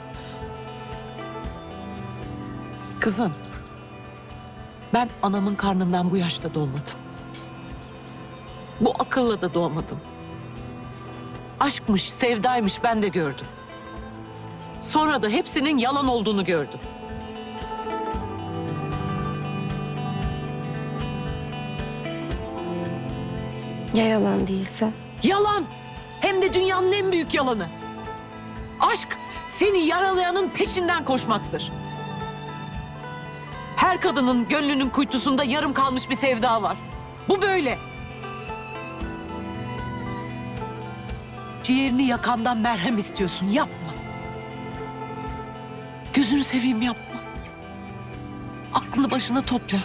Kızım, ben anamın karnından bu yaşta doğmadım. Bu akılla da doğmadım. Aşkmış, sevdaymış ben de gördüm. Sonra da hepsinin yalan olduğunu gördüm. Ya yalan değilse? Yalan! Hem de dünyanın en büyük yalanı. Aşk seni yaralayanın peşinden koşmaktır. Her kadının gönlünün kuytusunda yarım kalmış bir sevda var. Bu böyle. Ciğerini yakandan merhem istiyorsun. Yapma. Gözünü seveyim yapma. Aklını başına topla.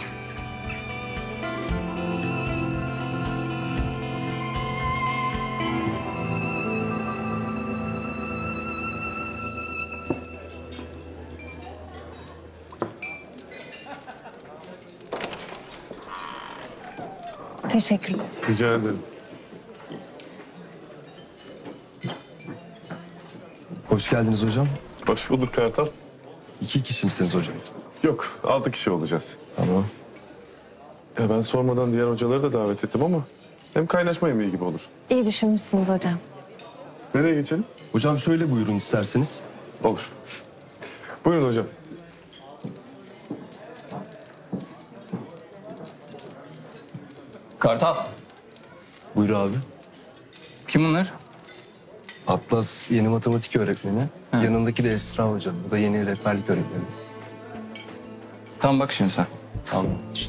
Teşekkürler. Rica ederim. Hoş geldiniz hocam. Hoş bulduk Kartal. İki kişi misiniz hocam? Yok, altı kişi olacağız. Tamam. Ya ben sormadan diğer hocaları da davet ettim ama hem kaynaşma yemeği gibi olur. İyi düşünmüşsünüz hocam. Nereye geçelim? Hocam şöyle buyurun isterseniz. Olur. Buyurun hocam. Kartal. Buyur abi. Kim bunlar? Atlas yeni matematik öğretmeni. Ha. Yanındaki de Esra hocam. Bu da yeni rehberlik öğretmeni. Tamam bak şimdi sen. Tamam.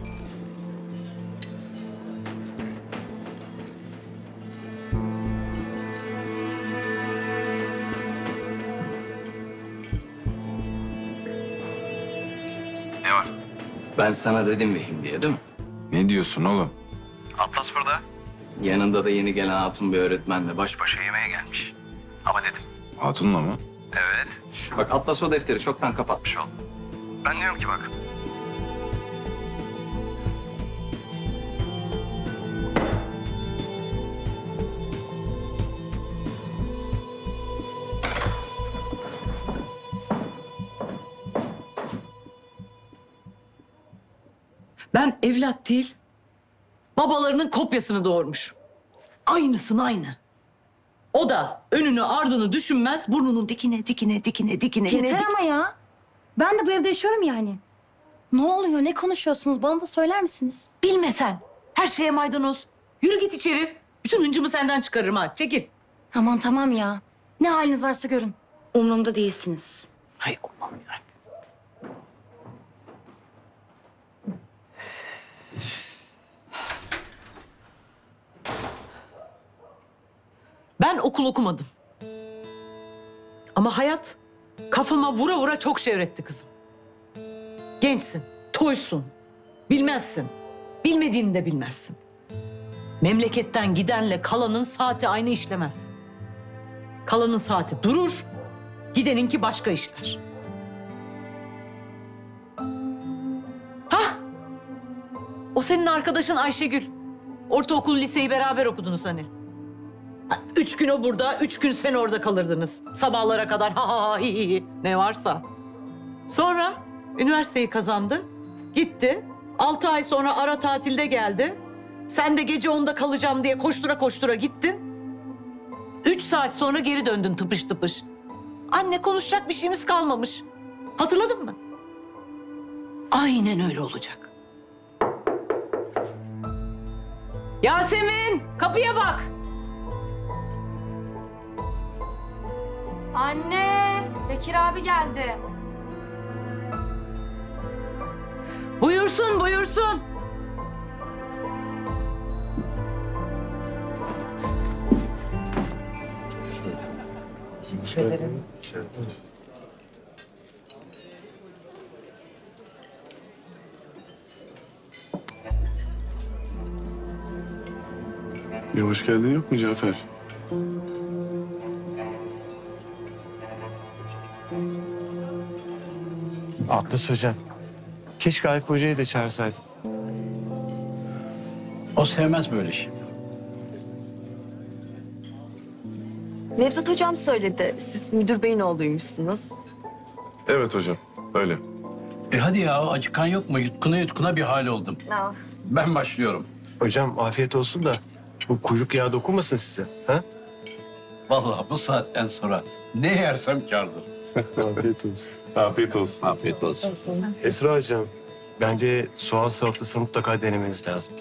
Ne var? Ben sana dedim Vehim diye değil mi? Ne diyorsun oğlum? Atlas burada. Yanında da yeni gelen hatun bir öğretmenle baş başa yemeğe gelmiş. Ama dedim. Hatun'la mı? Evet. Bak Atlas o defteri çoktan kapatmış oldu. Ben diyorum ki bak. Ben evlat değil, babalarının kopyasını doğurmuş. Aynısın aynı. O da önünü ardını düşünmez, burnunun dikine dikine dikine dikine. Yeter dik- ama ya. Ben de bu evde yaşıyorum yani. Ne oluyor, ne konuşuyorsunuz? Bana da söyler misiniz? Bilme sen. Her şeye maydanoz. Yürü git içeri. Bütün hıncımı senden çıkarırım ha. Çekil. Aman tamam ya. Ne haliniz varsa görün. Umurumda değilsiniz. Hay Allah'ım ya. Ben okul okumadım. Ama hayat kafama vura vura çok şey öğretti kızım. Gençsin, toysun, bilmezsin. Bilmediğini de bilmezsin. Memleketten gidenle kalanın saati aynı işlemez. Kalanın saati durur, gideninki başka işler. Hah! O senin arkadaşın Ayşegül. Ortaokul, liseyi beraber okudunuz hani. Üç gün o burada, üç gün sen orada kalırdınız. Sabahlara kadar ha ha ha hi hi hi ne varsa. Sonra üniversiteyi kazandı, gitti. Altı ay sonra ara tatilde geldi. Sen de gece onda kalacağım diye koştura koştura gittin. Üç saat sonra geri döndün tıpış tıpış. Anne konuşacak bir şeyimiz kalmamış. Hatırladın mı? Aynen öyle olacak. Yasemin, kapıya bak. Anne, Bekir abi geldi. Buyursun, buyursun. Şöyle. Bir hoş geldin yok mu Cafer? Atlas hocam. Keşke Arif hocayı da çağırsaydım. O sevmez böyle şey. Nevzat hocam söyledi. Siz müdür beyin oğluymuşsunuz. Evet hocam, öyle. E hadi ya acıkan yok mu? Yutkuna yutkuna bir hal oldum. Ah. Ben başlıyorum. Hocam afiyet olsun da bu kuyruk yağı dokunmasın size. Ha? Vallahi bu saatten sonra ne yersem kârdır. Afiyet olsun. Afiyet olsun. Afiyet olsun. Esra hocam, bence soğan salatasını mutlaka denemeniz lazım.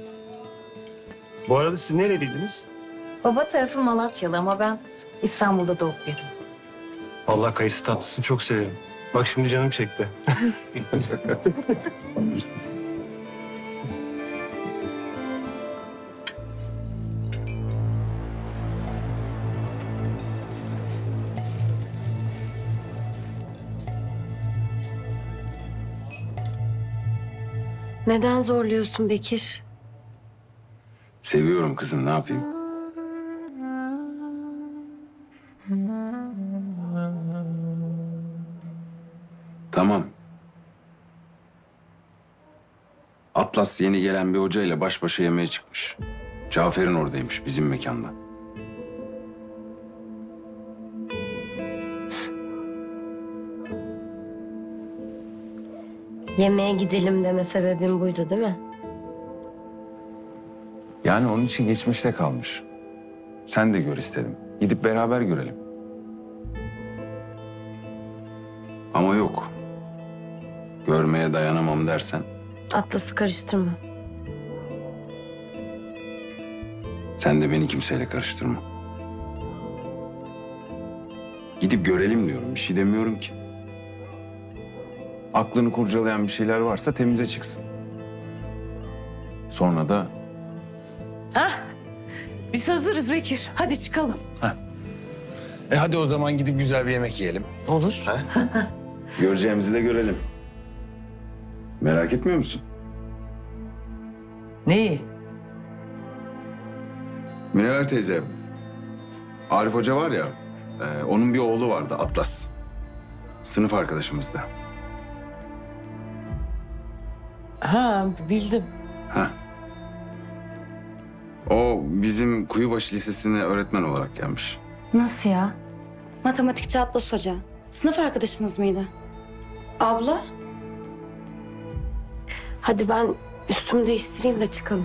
Bu arada siz nereliydiniz? Baba tarafı Malatyalı ama ben İstanbul'da doğup büyüdüm. Vallahi kayısı tatlısını çok severim. Bak şimdi canım çekti. Neden zorluyorsun Bekir? Seviyorum kızım, ne yapayım? Tamam. Atlas yeni gelen bir hocayla baş başa yemeğe çıkmış. Cafer'in oradaymış, bizim mekanda. Yemeğe gidelim deme sebebin buydu değil mi? Yani onun için geçmişte kalmış. Sen de gör istedim. Gidip beraber görelim. Ama yok. Görmeye dayanamam dersen Atlas'ı karıştırma. sen de beni kimseyle karıştırma. Gidip görelim diyorum. Bir şey demiyorum ki. Aklını kurcalayan bir şeyler varsa temize çıksın. Sonra da Hah, biz hazırız Bekir. Hadi çıkalım. E hadi o zaman gidip güzel bir yemek yiyelim. Olur. Göreceğimizi de görelim. Merak etmiyor musun? Neyi? Münevver teyze, Arif Hoca var ya, e, onun bir oğlu vardı Atlas. Sınıf arkadaşımızdı. Ha bildim. Ha. O bizim Kuyubaşı Lisesi'ne öğretmen olarak gelmiş. Nasıl ya? Matematikçi Atlas Hoca. Sınıf arkadaşınız mıydı? Abla? Hadi ben üstümü değiştireyim de çıkalım.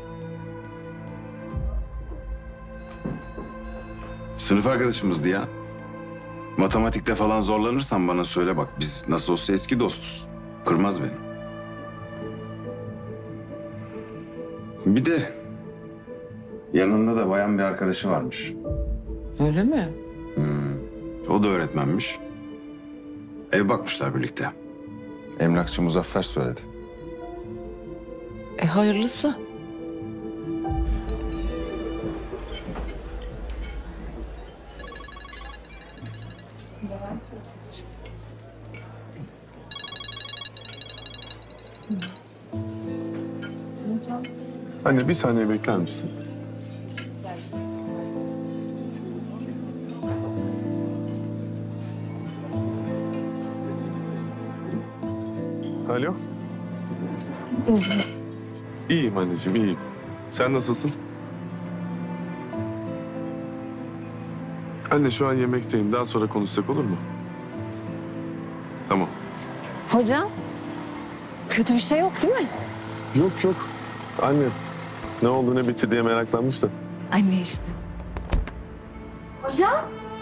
Sınıf arkadaşımızdı ya. Matematikte falan zorlanırsan bana söyle bak. Biz nasıl olsa eski dostuz. Kırmaz beni. Bir de yanında da bayan bir arkadaşı varmış. Öyle mi? Hmm. O da öğretmenmiş. Ev bakmışlar birlikte. Emlakçı Muzaffer söyledi. E hayırlısı. Anne bir saniye bekler misin? Alo. İyiyim anneciğim, iyiyim. Sen nasılsın? Anne şu an yemekteyim. Daha sonra konuşsak olur mu? Tamam. Hocam, kötü bir şey yok değil mi? Yok yok. Anne ne oldu ne bitti diye meraklanmış da. Anne işte. Hocam?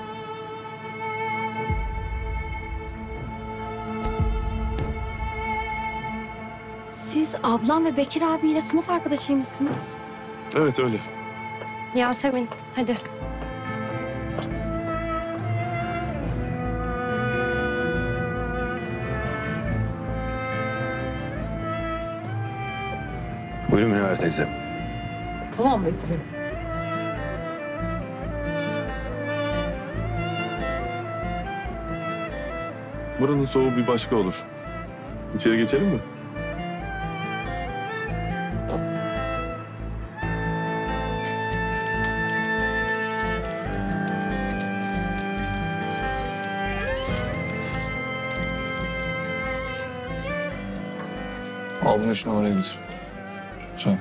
Siz ablam ve Bekir abiyle sınıf arkadaşıymışsınız. Evet öyle. Yasemin, hadi. Buyurun Münevver teyze. Tamam Bekir. Buranın soğuğu bir başka olur. İçeri geçelim mi? Al bunu şunu oraya götür. Şu.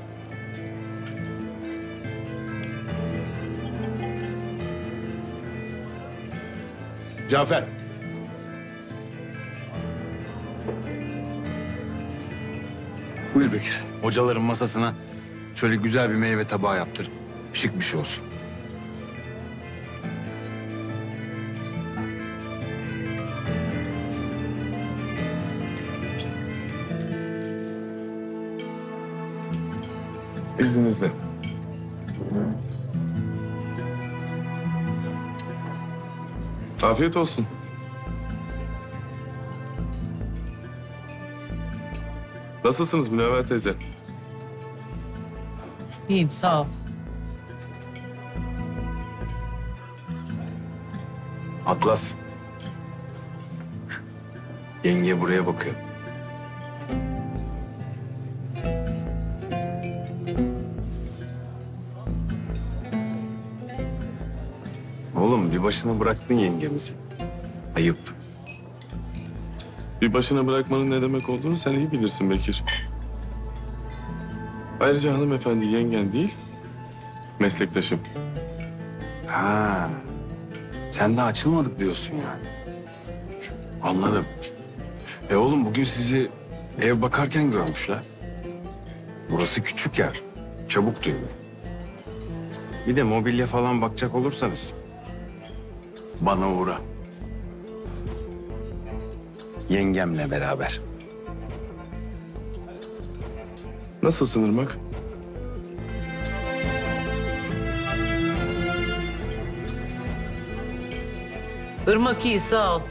Cafer. Buyur Bekir. Hocaların masasına şöyle güzel bir meyve tabağı yaptır. Şık bir şey olsun. İzninizle. Afiyet olsun. Nasılsınız Münevver teyze? İyiyim sağ ol. Atlas. Yenge buraya bakıyor. Oğlum bir başına bıraktın yengemizi. Ayıp. Bir başına bırakmanın ne demek olduğunu sen iyi bilirsin Bekir. Ayrıca hanımefendi yengen değil, meslektaşım. Ha. Sen de açılmadık diyorsun yani. Anladım. E oğlum bugün sizi ev bakarken görmüşler. Burası küçük yer. Çabuk duyulur. Bir de mobilya falan bakacak olursanız bana uğra. Yengemle beraber. Nasılsın Irmak? Irmak iyi sağ ol.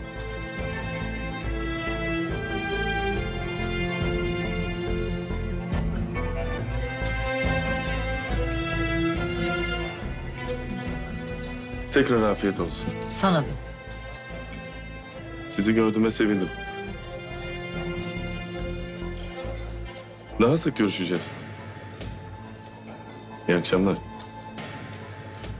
Tekrar afiyet olsun. Sana da. Sizi gördüğüme sevindim. Daha sık görüşeceğiz. İyi akşamlar.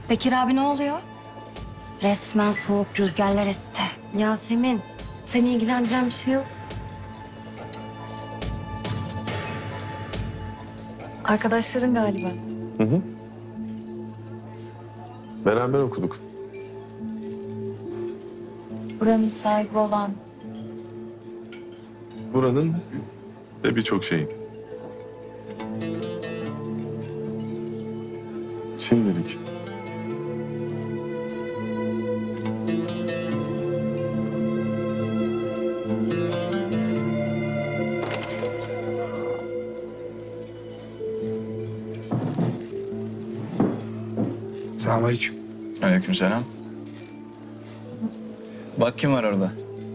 Bekir abi ne oluyor? Resmen soğuk rüzgarlar esti. Yasemin, seni ilgilendiren bir şey yok. Arkadaşların galiba. Hı hı. Beraber okuduk. Buranın sahibi olan Buranın ve birçok şeyin. Şimdilik. Selamünaleyküm. Aleykümselam. Bak kim var orada?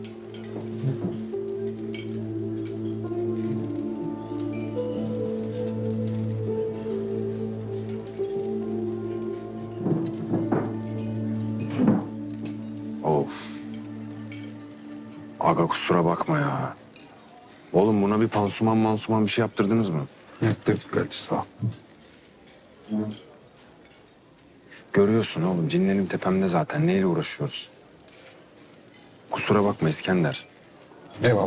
Of. Aga kusura bakma ya. Oğlum buna bir pansuman mansuman bir şey yaptırdınız mı? Yaptırdık kardeşim sağ ol. Görüyorsun oğlum cinlerim tepemde zaten neyle uğraşıyoruz? Kusura bakma İskender. Eyvallah.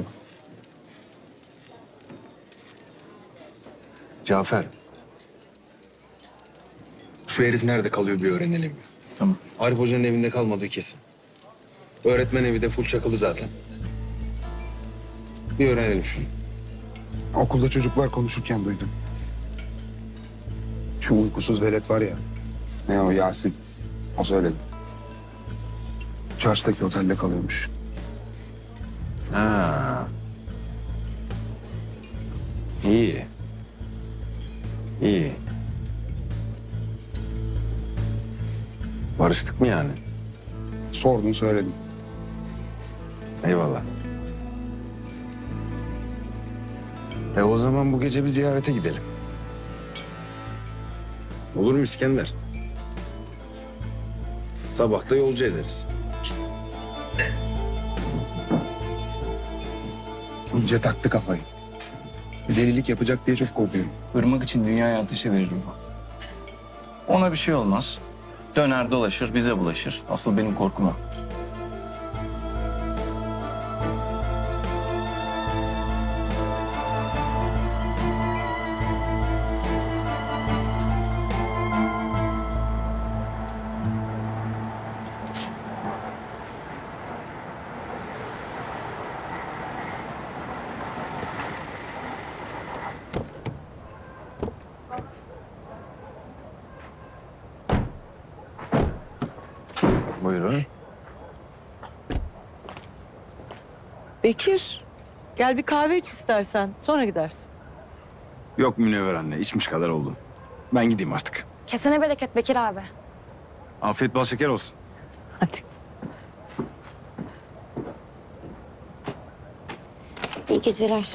Cafer. Şu herif nerede kalıyor bir öğrenelim. Tamam. Arif Hoca'nın evinde kalmadığı kesin. Öğretmen evi de full çakılı zaten. Bir öğrenelim şunu. Okulda çocuklar konuşurken duydum. Şu uykusuz velet var ya. Ne o Yasin? O söyledi. Çarşıdaki otelde kalıyormuş. Ha. İyi. İyi. Barıştık mı yani? Sordum söyledim. Eyvallah. E o zaman bu gece bir ziyarete gidelim. Olur mu İskender? Sabah da yolcu ederiz. İyice taktı kafayı. Bir delilik yapacak diye çok korkuyorum. Irmak için dünyaya ateşe veririm. Ona bir şey olmaz. Döner dolaşır, bize bulaşır. Asıl benim korkum o. Buyurun. Bekir, gel bir kahve iç istersen. Sonra gidersin. Yok Münevver anne, içmiş kadar oldum. Ben gideyim artık. Kesene bereket Bekir abi. Afiyet bal şeker olsun. Hadi. İyi geceler.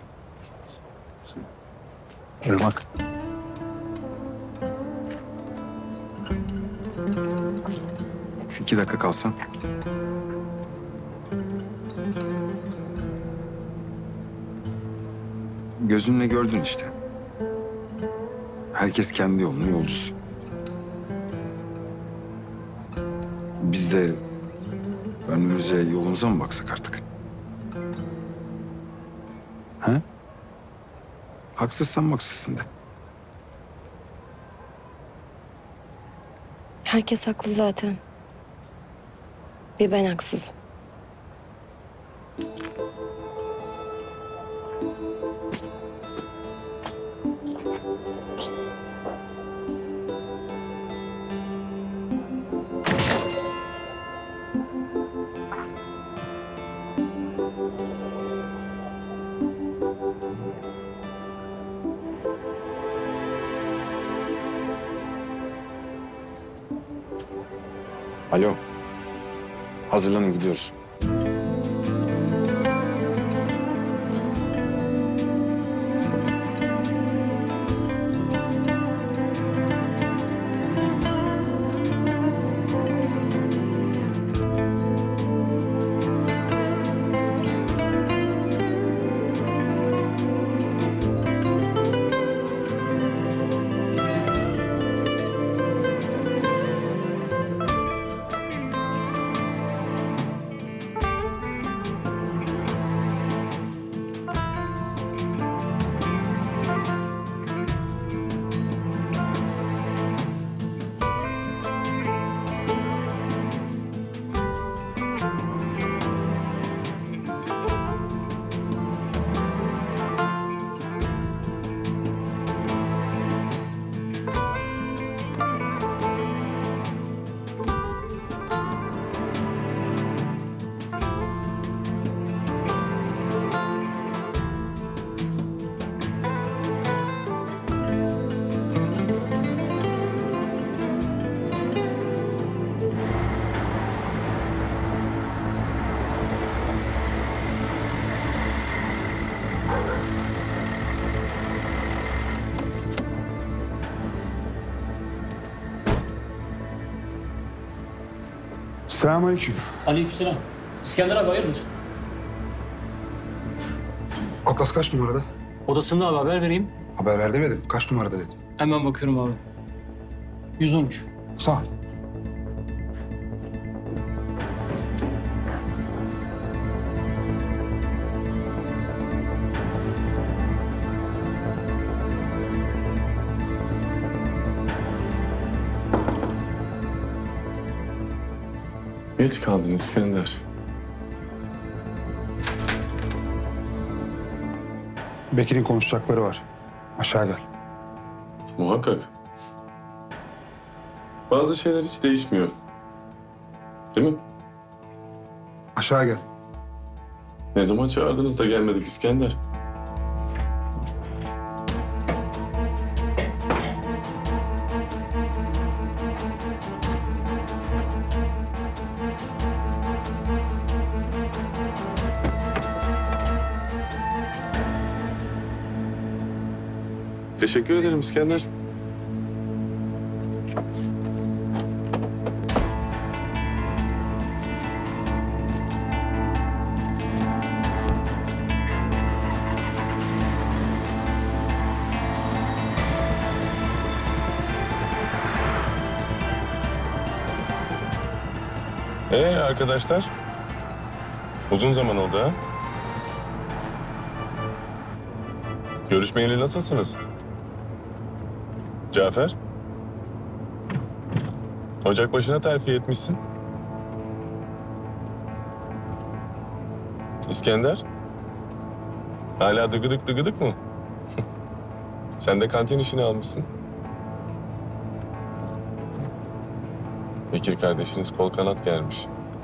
Irmak. İki dakika kalsam. Gözünle gördün işte. Herkes kendi yolunun yolcusu. Biz de önümüze, yolumuza mı baksak artık? Ha? Haksızsan haksızsın de. Herkes haklı zaten. Bir ben haksızım. Alo. Hazırlanın gidiyoruz. Selamünaleyküm. Aleykümselam. İskender abi hayırdır? Atlas kaç numarada? Odasında abi, haber vereyim. Haber ver demedim. Kaç numarada dedim. Hemen bakıyorum abi. yüz on üç. Sağ ol. Geç kaldın İskender. Bekir'in konuşacakları var. Aşağı gel. Muhakkak. Bazı şeyler hiç değişmiyor. Değil mi? Aşağı gel. Ne zaman çağırdınız da gelmedik İskender? Teşekkür ederim İskender. Ee arkadaşlar, uzun zaman oldu ha? Görüşmeyeli nasılsınız? Cafer? Ocak başına terfi etmişsin. İskender? Hala dıgıdık dıgıdık mı? Sen de kantin işini almışsın. Bekir kardeşiniz kol kanat gelmiş.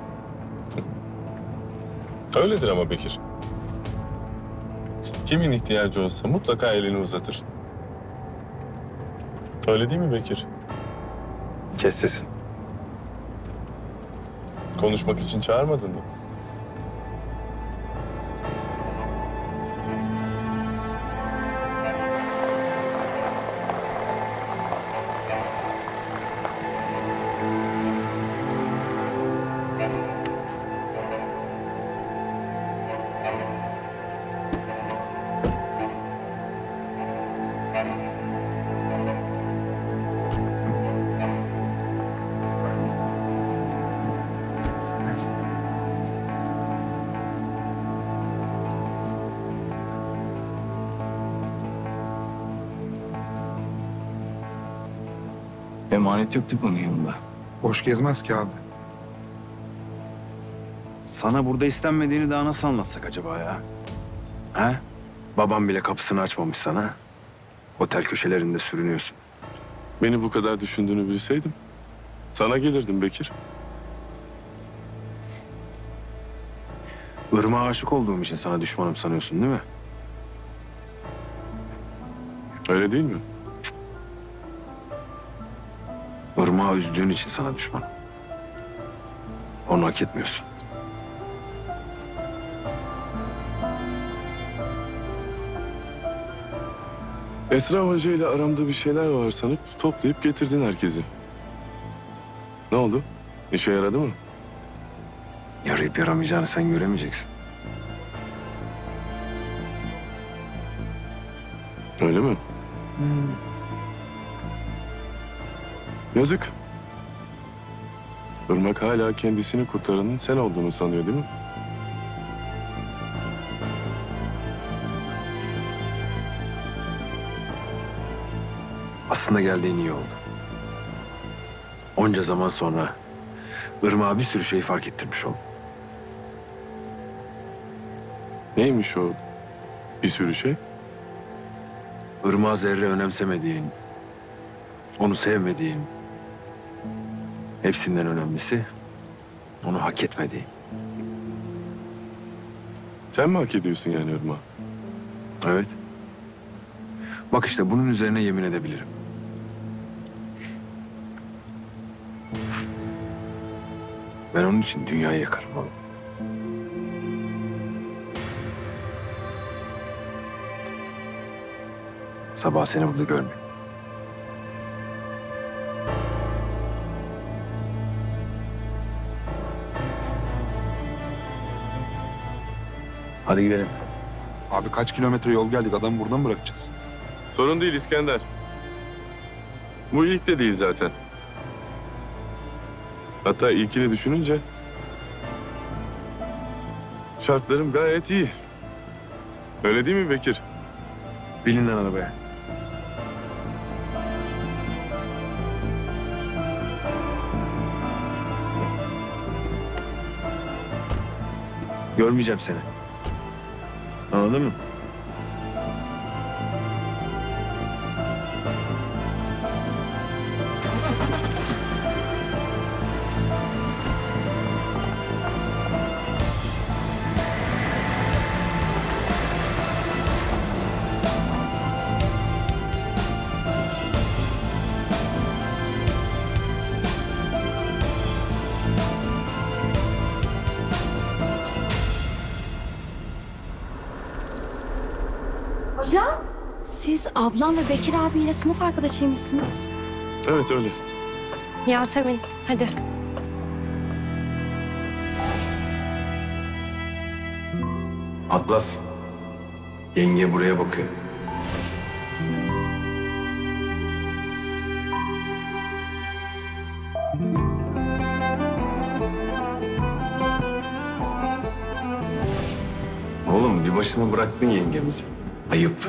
Öyledir ama Bekir. Kimin ihtiyacı olsa mutlaka elini uzatır. Öyle değil mi Bekir? Kes sesini. Konuşmak için çağırmadın mı? Emanet yoktu bunun yanında. Boş gezmez ki abi. Sana burada istenmediğini daha nasıl anlatsak acaba ya? He? Babam bile kapısını açmamış sana. Otel köşelerinde sürünüyorsun. Beni bu kadar düşündüğünü bilseydim sana gelirdim Bekir. Irmak'a aşık olduğum için sana düşmanım sanıyorsun değil mi? Öyle değil mi? Irmak'ı üzdüğün için sana düşmanım. Onu hak etmiyorsun. Esra Hoca ile aramda bir şeyler var sanıp toplayıp getirdin herkesi. Ne oldu? İşe yaradı mı? Yarayıp yaramayacağını sen göremeyeceksin. Öyle mi? Yazık. Irmak hala kendisini kurtaranın sen olduğunu sanıyor değil mi? Aslında geldiğin iyi oldu. Onca zaman sonra Irmak'a bir sürü şeyi fark ettirmiş oldum. Neymiş o bir sürü şey? Irmak'ı zerre önemsemediğin, onu sevmediğin, hepsinden önemlisi onu hak etmediğin. Sen mi hak ediyorsun yani Irmak'ı? Evet. Bak işte bunun üzerine yemin edebilirim. Ben onun için dünyayı yakarım oğlum. Sabah seni burada görmeyeyim. Hadi gidelim. Abi kaç kilometre yol geldik, adamı buradan mı bırakacağız? Sorun değil İskender. Bu ilk de değil zaten. Hatta ilkini düşününce şartlarım gayet iyi. Öyle değil mi Bekir? Binin lan arabaya. Görmeyeceğim seni. Anladın mı? Hocam, siz ablam ve Bekir abiyle sınıf arkadaşıymışsınız. Evet öyle. Yasemin, hadi. Atlas. Yenge buraya bakıyor. Oğlum bir başına bıraktın yengemizi. Ayıp.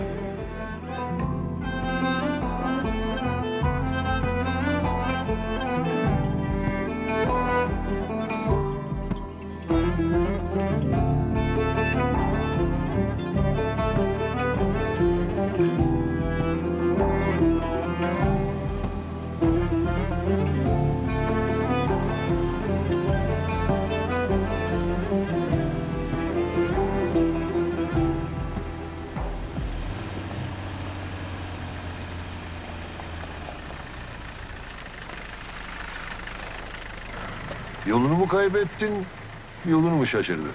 Yolunu mu kaybettin, yolunu mu şaşırdın?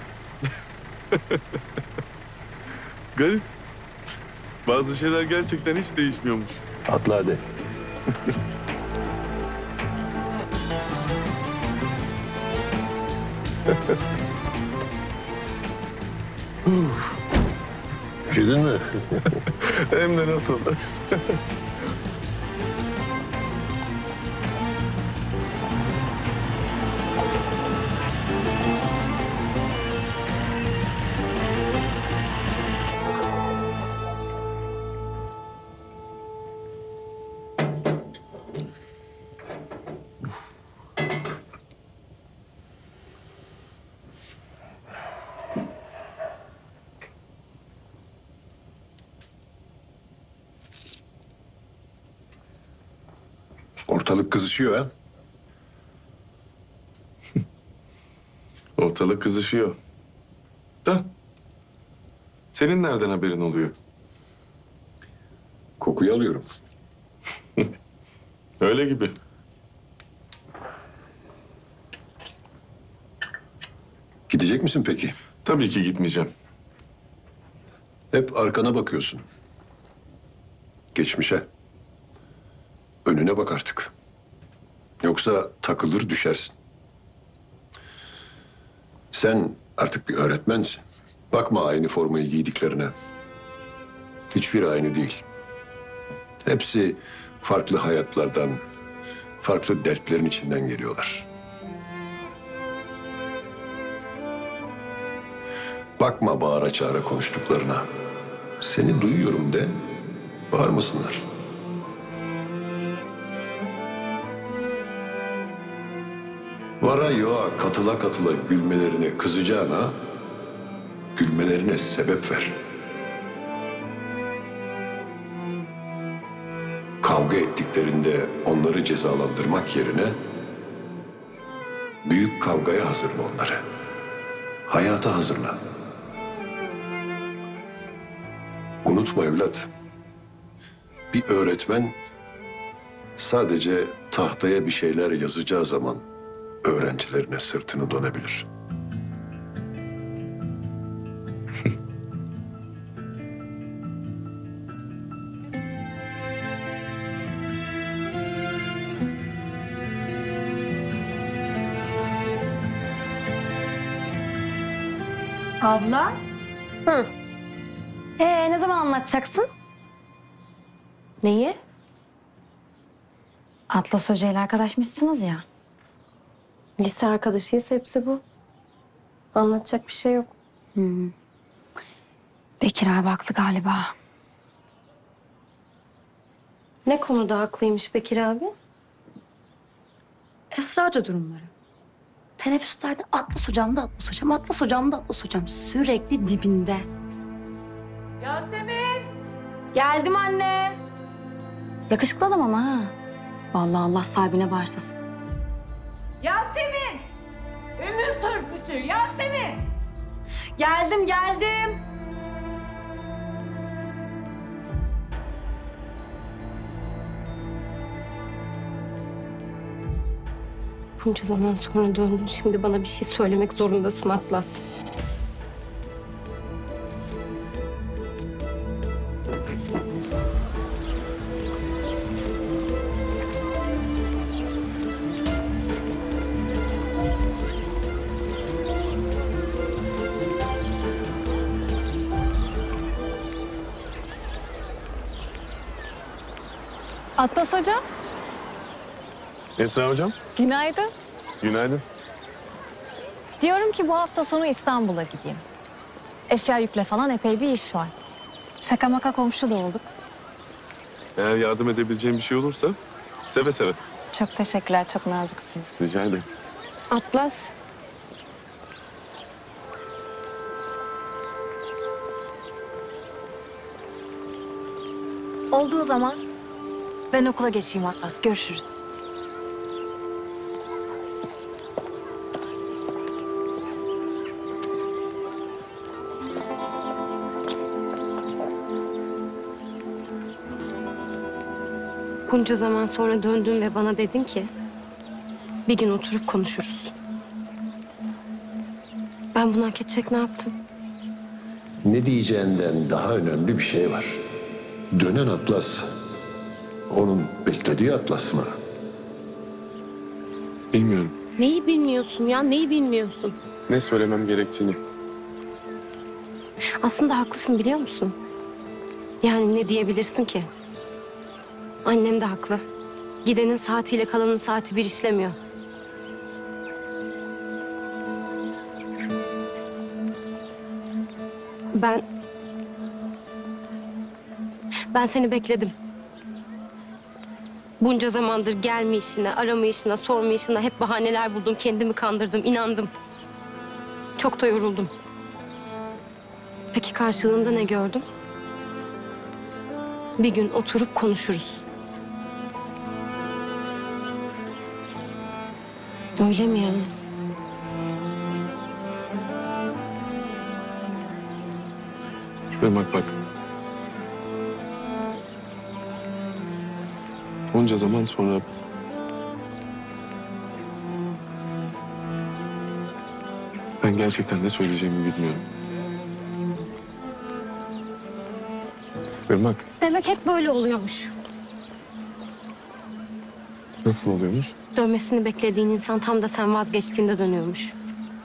Garip. Bazı şeyler gerçekten hiç değişmiyormuş. Atla hadi. Uf. Üşüdün mü? Hem de nasıl? Ortalık kızışıyor ha. Ortalık kızışıyor. Da. Senin nereden haberin oluyor? Kokuyu alıyorum. Öyle gibi. Gidecek misin peki? Tabii ki gitmeyeceğim. Hep arkana bakıyorsun. Geçmişe. Önüne bak artık. Yoksa takılır düşersin. Sen artık bir öğretmensin. Bakma aynı formayı giydiklerine. Hiçbir aynı değil. Hepsi farklı hayatlardan, farklı dertlerin içinden geliyorlar. Bakma bağıra çağıra konuştuklarına. Seni duyuyorum de, bağırmasınlar. Vara yoğa katıla katıla gülmelerine kızacağına, gülmelerine sebep ver. Kavga ettiklerinde onları cezalandırmak yerine büyük kavgaya hazırla onları. Hayata hazırla. Unutma evlat. Bir öğretmen sadece tahtaya bir şeyler yazacağı zaman öğrencilerine sırtını dönebilir. Abla, Ee, ne zaman anlatacaksın? Neyi? Atlas Hoca ile arkadaşmışsınız ya. Lise arkadaşıyız, hepsi bu. Anlatacak bir şey yok. Hmm. Bekir abi haklı galiba. Ne konuda haklıymış Bekir abi? Esrarca durumları. Teneffüslerde Atlas Hocam da Atlas Hocam, Atlas Hocam da Atlas Hocam. Sürekli dibinde. Yasemin! Geldim anne. Yakışıklı adam ama ha. Vallahi Allah sahibine bağışlasın. Yasemin! Ömür törpüsü Yasemin! Geldim, geldim. Bunca zaman sonra döndün. Şimdi bana bir şey söylemek zorundasın Atlas. Atlas Hocam, Esra hocam, günaydın. günaydın. Diyorum ki bu hafta sonu İstanbul'a gideyim. Eşya yükle falan epey bir iş var. Şaka maka komşu da olduk. Eğer yardım edebileceğim bir şey olursa seve seve. Çok teşekkürler, çok naziksiniz. Rica ederim. Atlas. Olduğu zaman ben okula geçeyim Atlas. Görüşürüz. Bunca zaman sonra döndün ve bana dedin ki... ...bir gün oturup konuşuruz. Ben bunu hak edecek ne yaptım? Ne diyeceğinden daha önemli bir şey var. Dönen Atlas, onun beklediği Atlas mı? Bilmiyorum. Neyi bilmiyorsun ya? Neyi bilmiyorsun? Ne söylemem gerektiğini. Aslında haklısın biliyor musun? Yani ne diyebilirsin ki? Annem de haklı. Gidenin saatiyle kalanın saati bir işlemiyor. Ben... Ben seni bekledim. Bunca zamandır gelmeyişine, aramayışına, sormayışına hep bahaneler buldum. Kendimi kandırdım, inandım. Çok da yoruldum. Peki karşılığında ne gördüm? Bir gün oturup konuşuruz. Öyle mi yani? Irmak bak. Onca zaman sonra... Ben gerçekten ne söyleyeceğimi bilmiyorum. Irmak, Demek hep böyle oluyormuş. nasıl oluyormuş? Dönmesini beklediğin insan tam da sen vazgeçtiğinde dönüyormuş.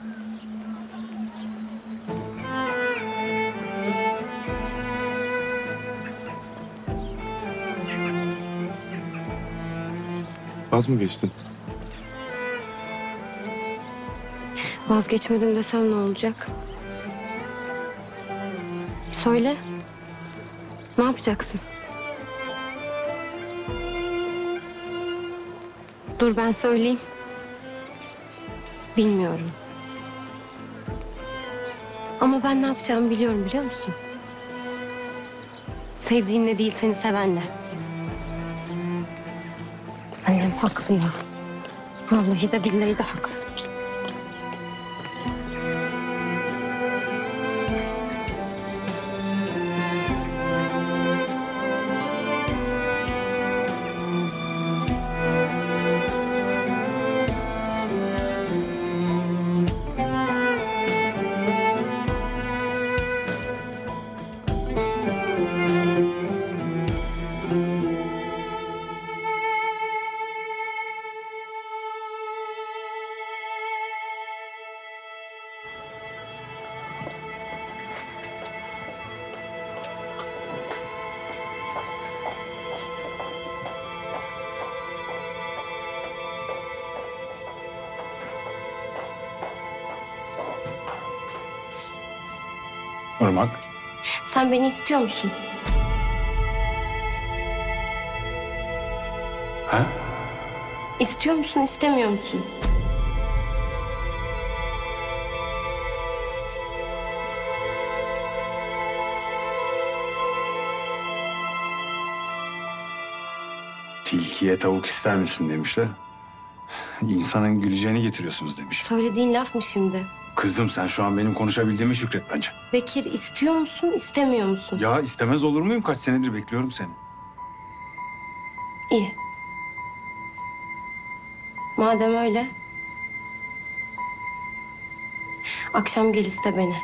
Vaz mı geçtin? Vazgeçmedim desem ne olacak? Söyle. Ne yapacaksın? Dur ben söyleyeyim. Bilmiyorum. Ama ben ne yapacağımı biliyorum biliyor musun? Sevdiğinle değil seni sevenle. Annem haklı ya. Vallahi de billahi de haklı. Irmak. Sen beni istiyor musun? Ha? İstiyor musun, istemiyor musun? Tilkiye tavuk ister misin demişler. İnsanın güleceğini getiriyorsunuz demiş. Söylediğin laf mı şimdi? Kızım sen şu an benim konuşabildiğime şükret bence. Bekir, istiyor musun, istemiyor musun? Ya istemez olur muyum? Kaç senedir bekliyorum seni. İyi. Madem öyle... Akşam gel iste beni.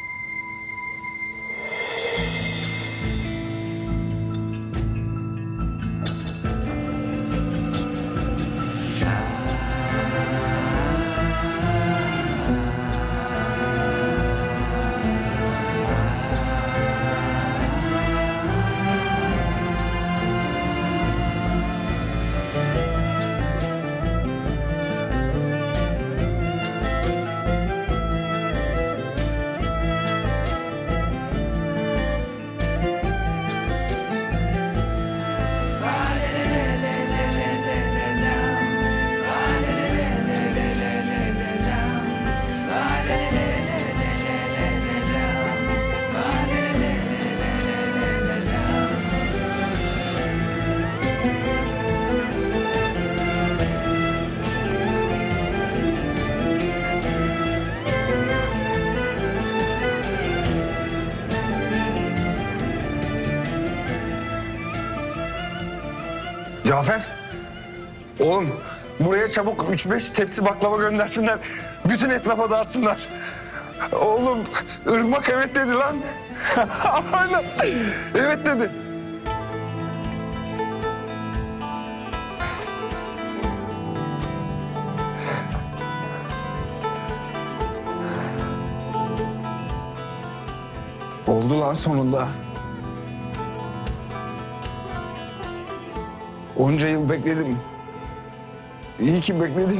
Cafer. Oğlum buraya çabuk üç beş tepsi baklava göndersinler. Bütün esnafa dağıtsınlar. Oğlum Irmak evet dedi lan. Aynen. Evet dedi. Oldu lan sonunda. Onca yıl bekledim. İyi ki bekledim.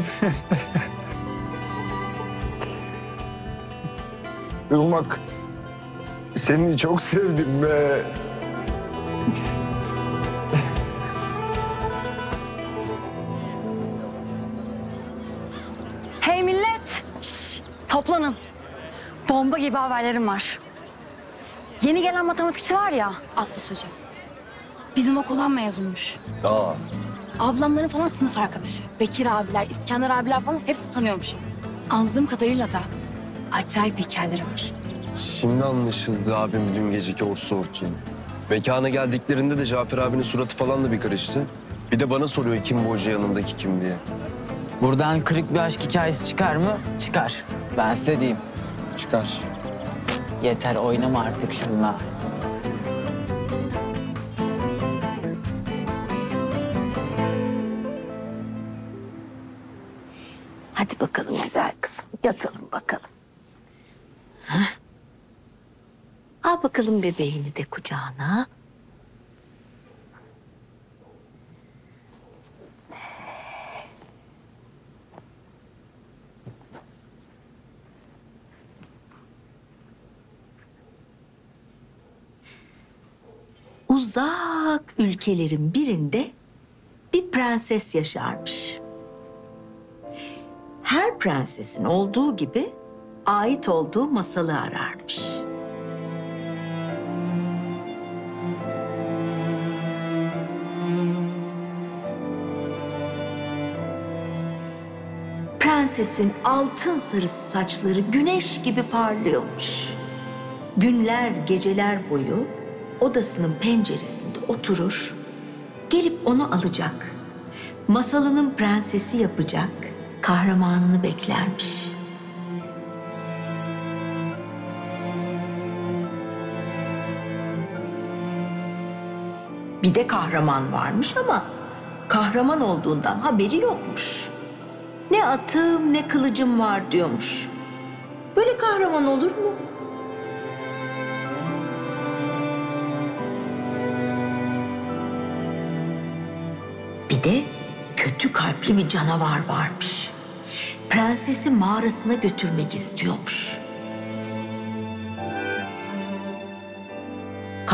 Irmak, seni çok sevdim be. Hey millet! Şş, toplanın. Bomba gibi haberlerim var. Yeni gelen matematikçi var ya, Atlas Hoca. Bizim okuldan mezunmuş. Aa. Ablamların falan sınıf arkadaşı. Bekir abiler, İskender abiler falan hepsi tanıyormuş. Anladığım kadarıyla da acayip hikayeleri var. Şimdi anlaşıldı abim dün geceki orsu ortu. Mekana geldiklerinde de Cafer abinin suratı falan da bir karıştı. Bir de bana soruyor kim bu hoca yanındaki kim diye. Buradan kırık bir aşk hikayesi çıkar mı? Çıkar. Ben size diyeyim. Çıkar. Yeter oynama artık şunla. Hadi bakalım güzel kızım. Yatalım bakalım. Hah. Al bakalım bebeğini de kucağına. Uzak ülkelerin birinde bir prenses yaşarmış. Her prensesin olduğu gibi ait olduğu masalı ararmış. Prensesin altın sarısı saçları güneş gibi parlıyormuş. Günler, geceler boyu odasının penceresinde oturur, gelip onu alacak, masalının prensesi yapacak, kahramanını beklermiş. Bir de kahraman varmış ama kahraman olduğundan haberi yokmuş. Ne atım ne kılıcım var diyormuş. Böyle kahraman olur mu? Bir de kötü kalpli bir canavar varmış. Prensesi mağarasına götürmek istiyormuş.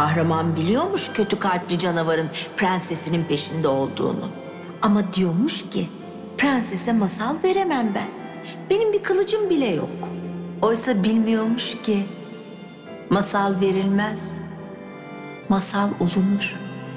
Kahraman biliyormuş kötü kalpli canavarın prensesinin peşinde olduğunu. Ama diyormuş ki prensese masal veremem ben. Benim bir kılıcım bile yok. Oysa bilmiyormuş ki masal verilmez. Masal olunur.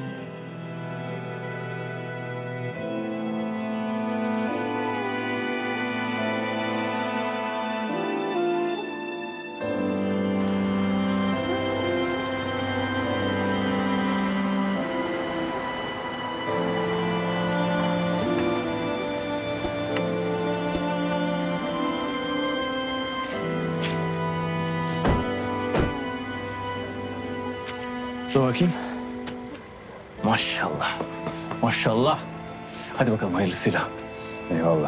Dur bakayım. Maşallah. Maşallah. Hadi bakalım hayırlısıyla. Eyvallah.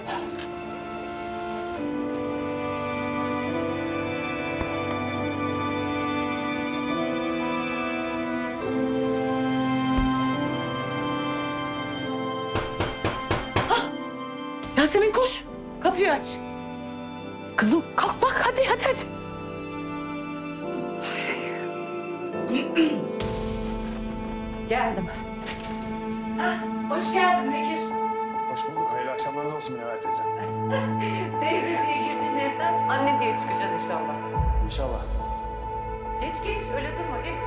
Yasemin koş. Kapıyı aç. Kızım kalk bak hadi hadi hadi. Geldim. Ah, hoş geldin Bekir. Hoş bulduk. Hayırlı akşamlarınız olsun Münevver teyze. Teyze diye girdiğin evden anne diye çıkacaksın inşallah. İnşallah. Geç geç öyle durma geç.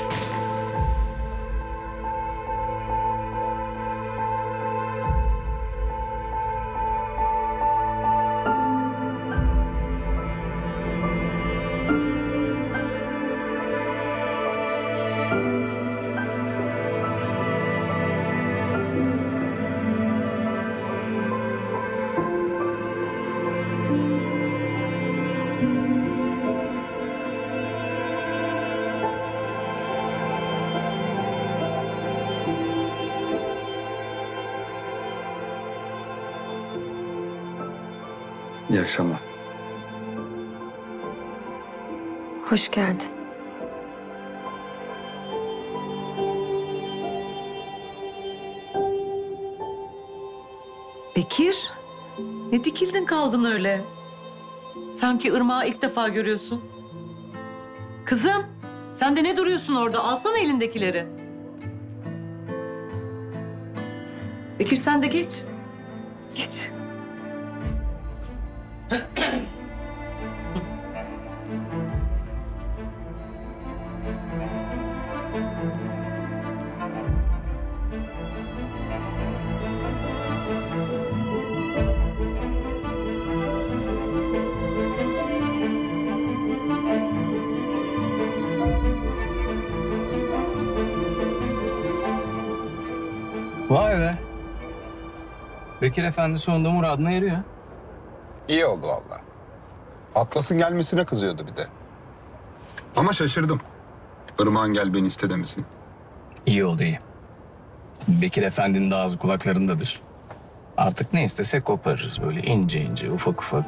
İyi akşamlar. Hoş geldin. Bekir, ne dikildin kaldın öyle? Sanki Irmak'ı ilk defa görüyorsun. Kızım, sen de ne duruyorsun orada? Alsana elindekileri. Bekir sen de geç. Geç. Vay be. Bekir Efendi sonunda muradına eriyor. İyi oldu vallahi. Atlas'ın gelmesine kızıyordu bir de. Ama şaşırdım. Irmak'ın gel beni iste demesini. İyi oldu iyi. Bekir Efendi'nin de ağzı kulaklarındadır. Artık ne istesek koparırız böyle ince ince ufak ufak.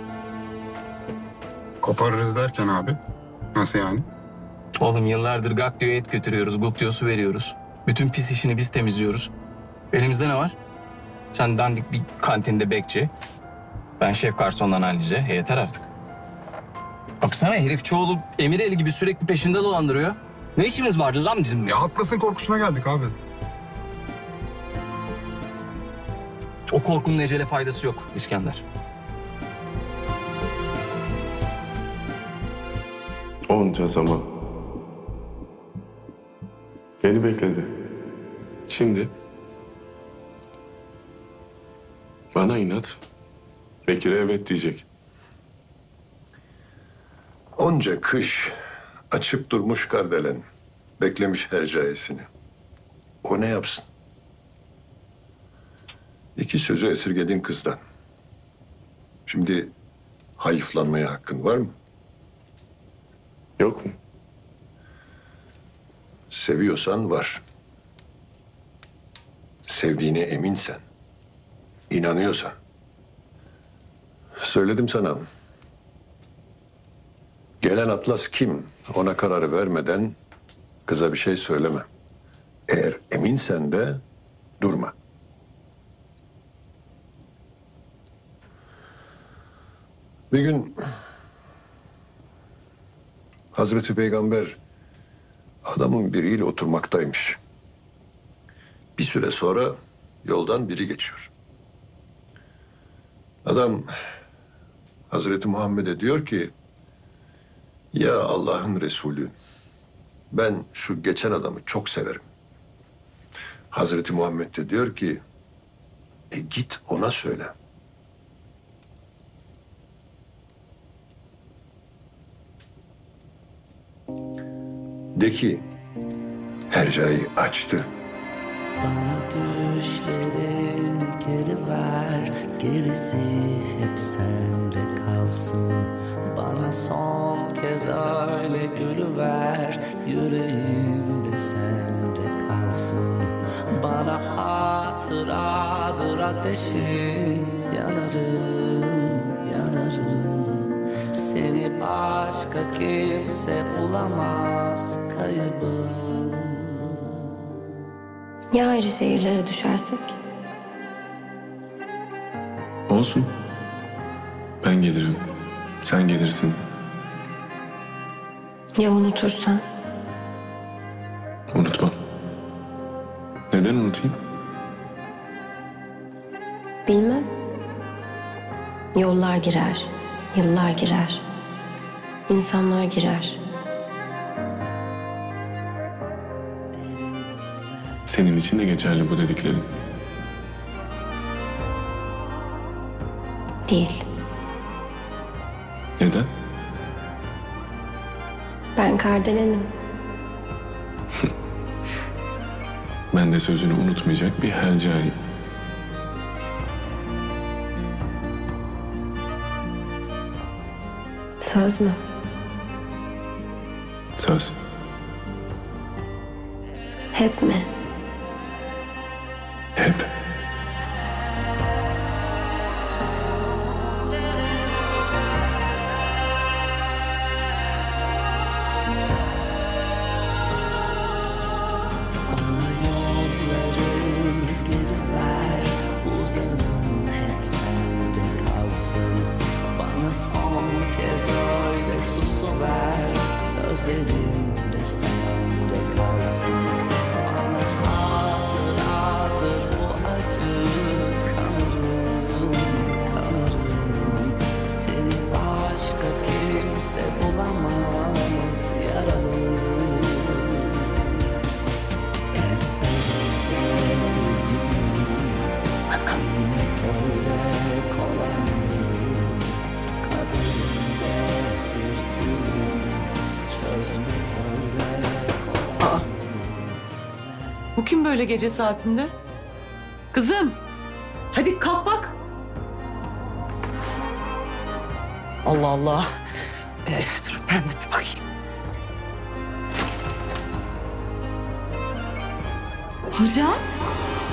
Koparırız derken abi. Nasıl yani? Oğlum yıllardır gak diyor et götürüyoruz, gup diyor su veriyoruz. Bütün pis işini biz temizliyoruz. Elimizde ne var? Sen dandik bir kantinde bekçi. Ben şef garsondan hallice. E yeter artık. Baksana herif çoğulu emir eli gibi sürekli peşinde dolandırıyor. Ne işimiz vardı lan bizim? Ya Atlas'ın korkusuna geldik abi. O korkunun ecele faydası yok İskender. Onca zaman. Beni bekledi. Şimdi bana inat. Bekir'e evet diyecek. Onca kış açıp durmuş kardelen, beklemiş hercayesini. O ne yapsın? İki sözü esirgedin kızdan. Şimdi hayıflanmaya hakkın var mı? Yok mu? Seviyorsan var. Sevdiğine eminsen, inanıyorsan. Söyledim sana. Gelen Atlas kim? Ona kararı vermeden kıza bir şey söyleme. Eğer eminsen de durma. Bir gün Hazreti Peygamber adamın biriyle oturmaktaymış. Bir süre sonra yoldan biri geçiyor. Adam Hazreti Muhammed'e diyor ki, ya Allah'ın Resulü, ben şu geçen adamı çok severim. Hazreti Muhammed de diyor ki, e git ona söyle. De ki, Hercai açtı. Bana düşlerini geri ver, gerisi hep sende kalsın. Bana son kez öyle gülüver, yüreğimde sende kalsın. Bana hatıradır ateşin, yanarım, yanarım. Seni başka kimse bulamaz, kaybım. Ya ayrı şehirlere düşersek? Olsun. Ben gelirim. Sen gelirsin. Ya unutursan? Unutmam. Neden unutayım? Bilmem. Yollar girer, yıllar girer, insanlar girer. Senin için de geçerli bu dediklerim. Değil. Neden? Ben Kardelen'im. Ben de sözünü unutmayacak bir Hercai. Söz mü? Söz. Hep mi? Hep. Bana yollarını geri ver, uzağım hep sende kalsın. Bana son kez öyle susuver, sözlerim de sende kalsın. Bana hatıradır bu acı, kanarım, kanarım. Seni başka kimse bulamaz, yaralım. Ezberimde hüzün, sevmek öyle kolay mı? Kaderimde bir gün, çözmek öyle kolay mı? Bu kim böyle gece saatinde? Kızım, hadi kalk bak. Allah Allah. Ee, dur ben de bir bakayım. Hocam?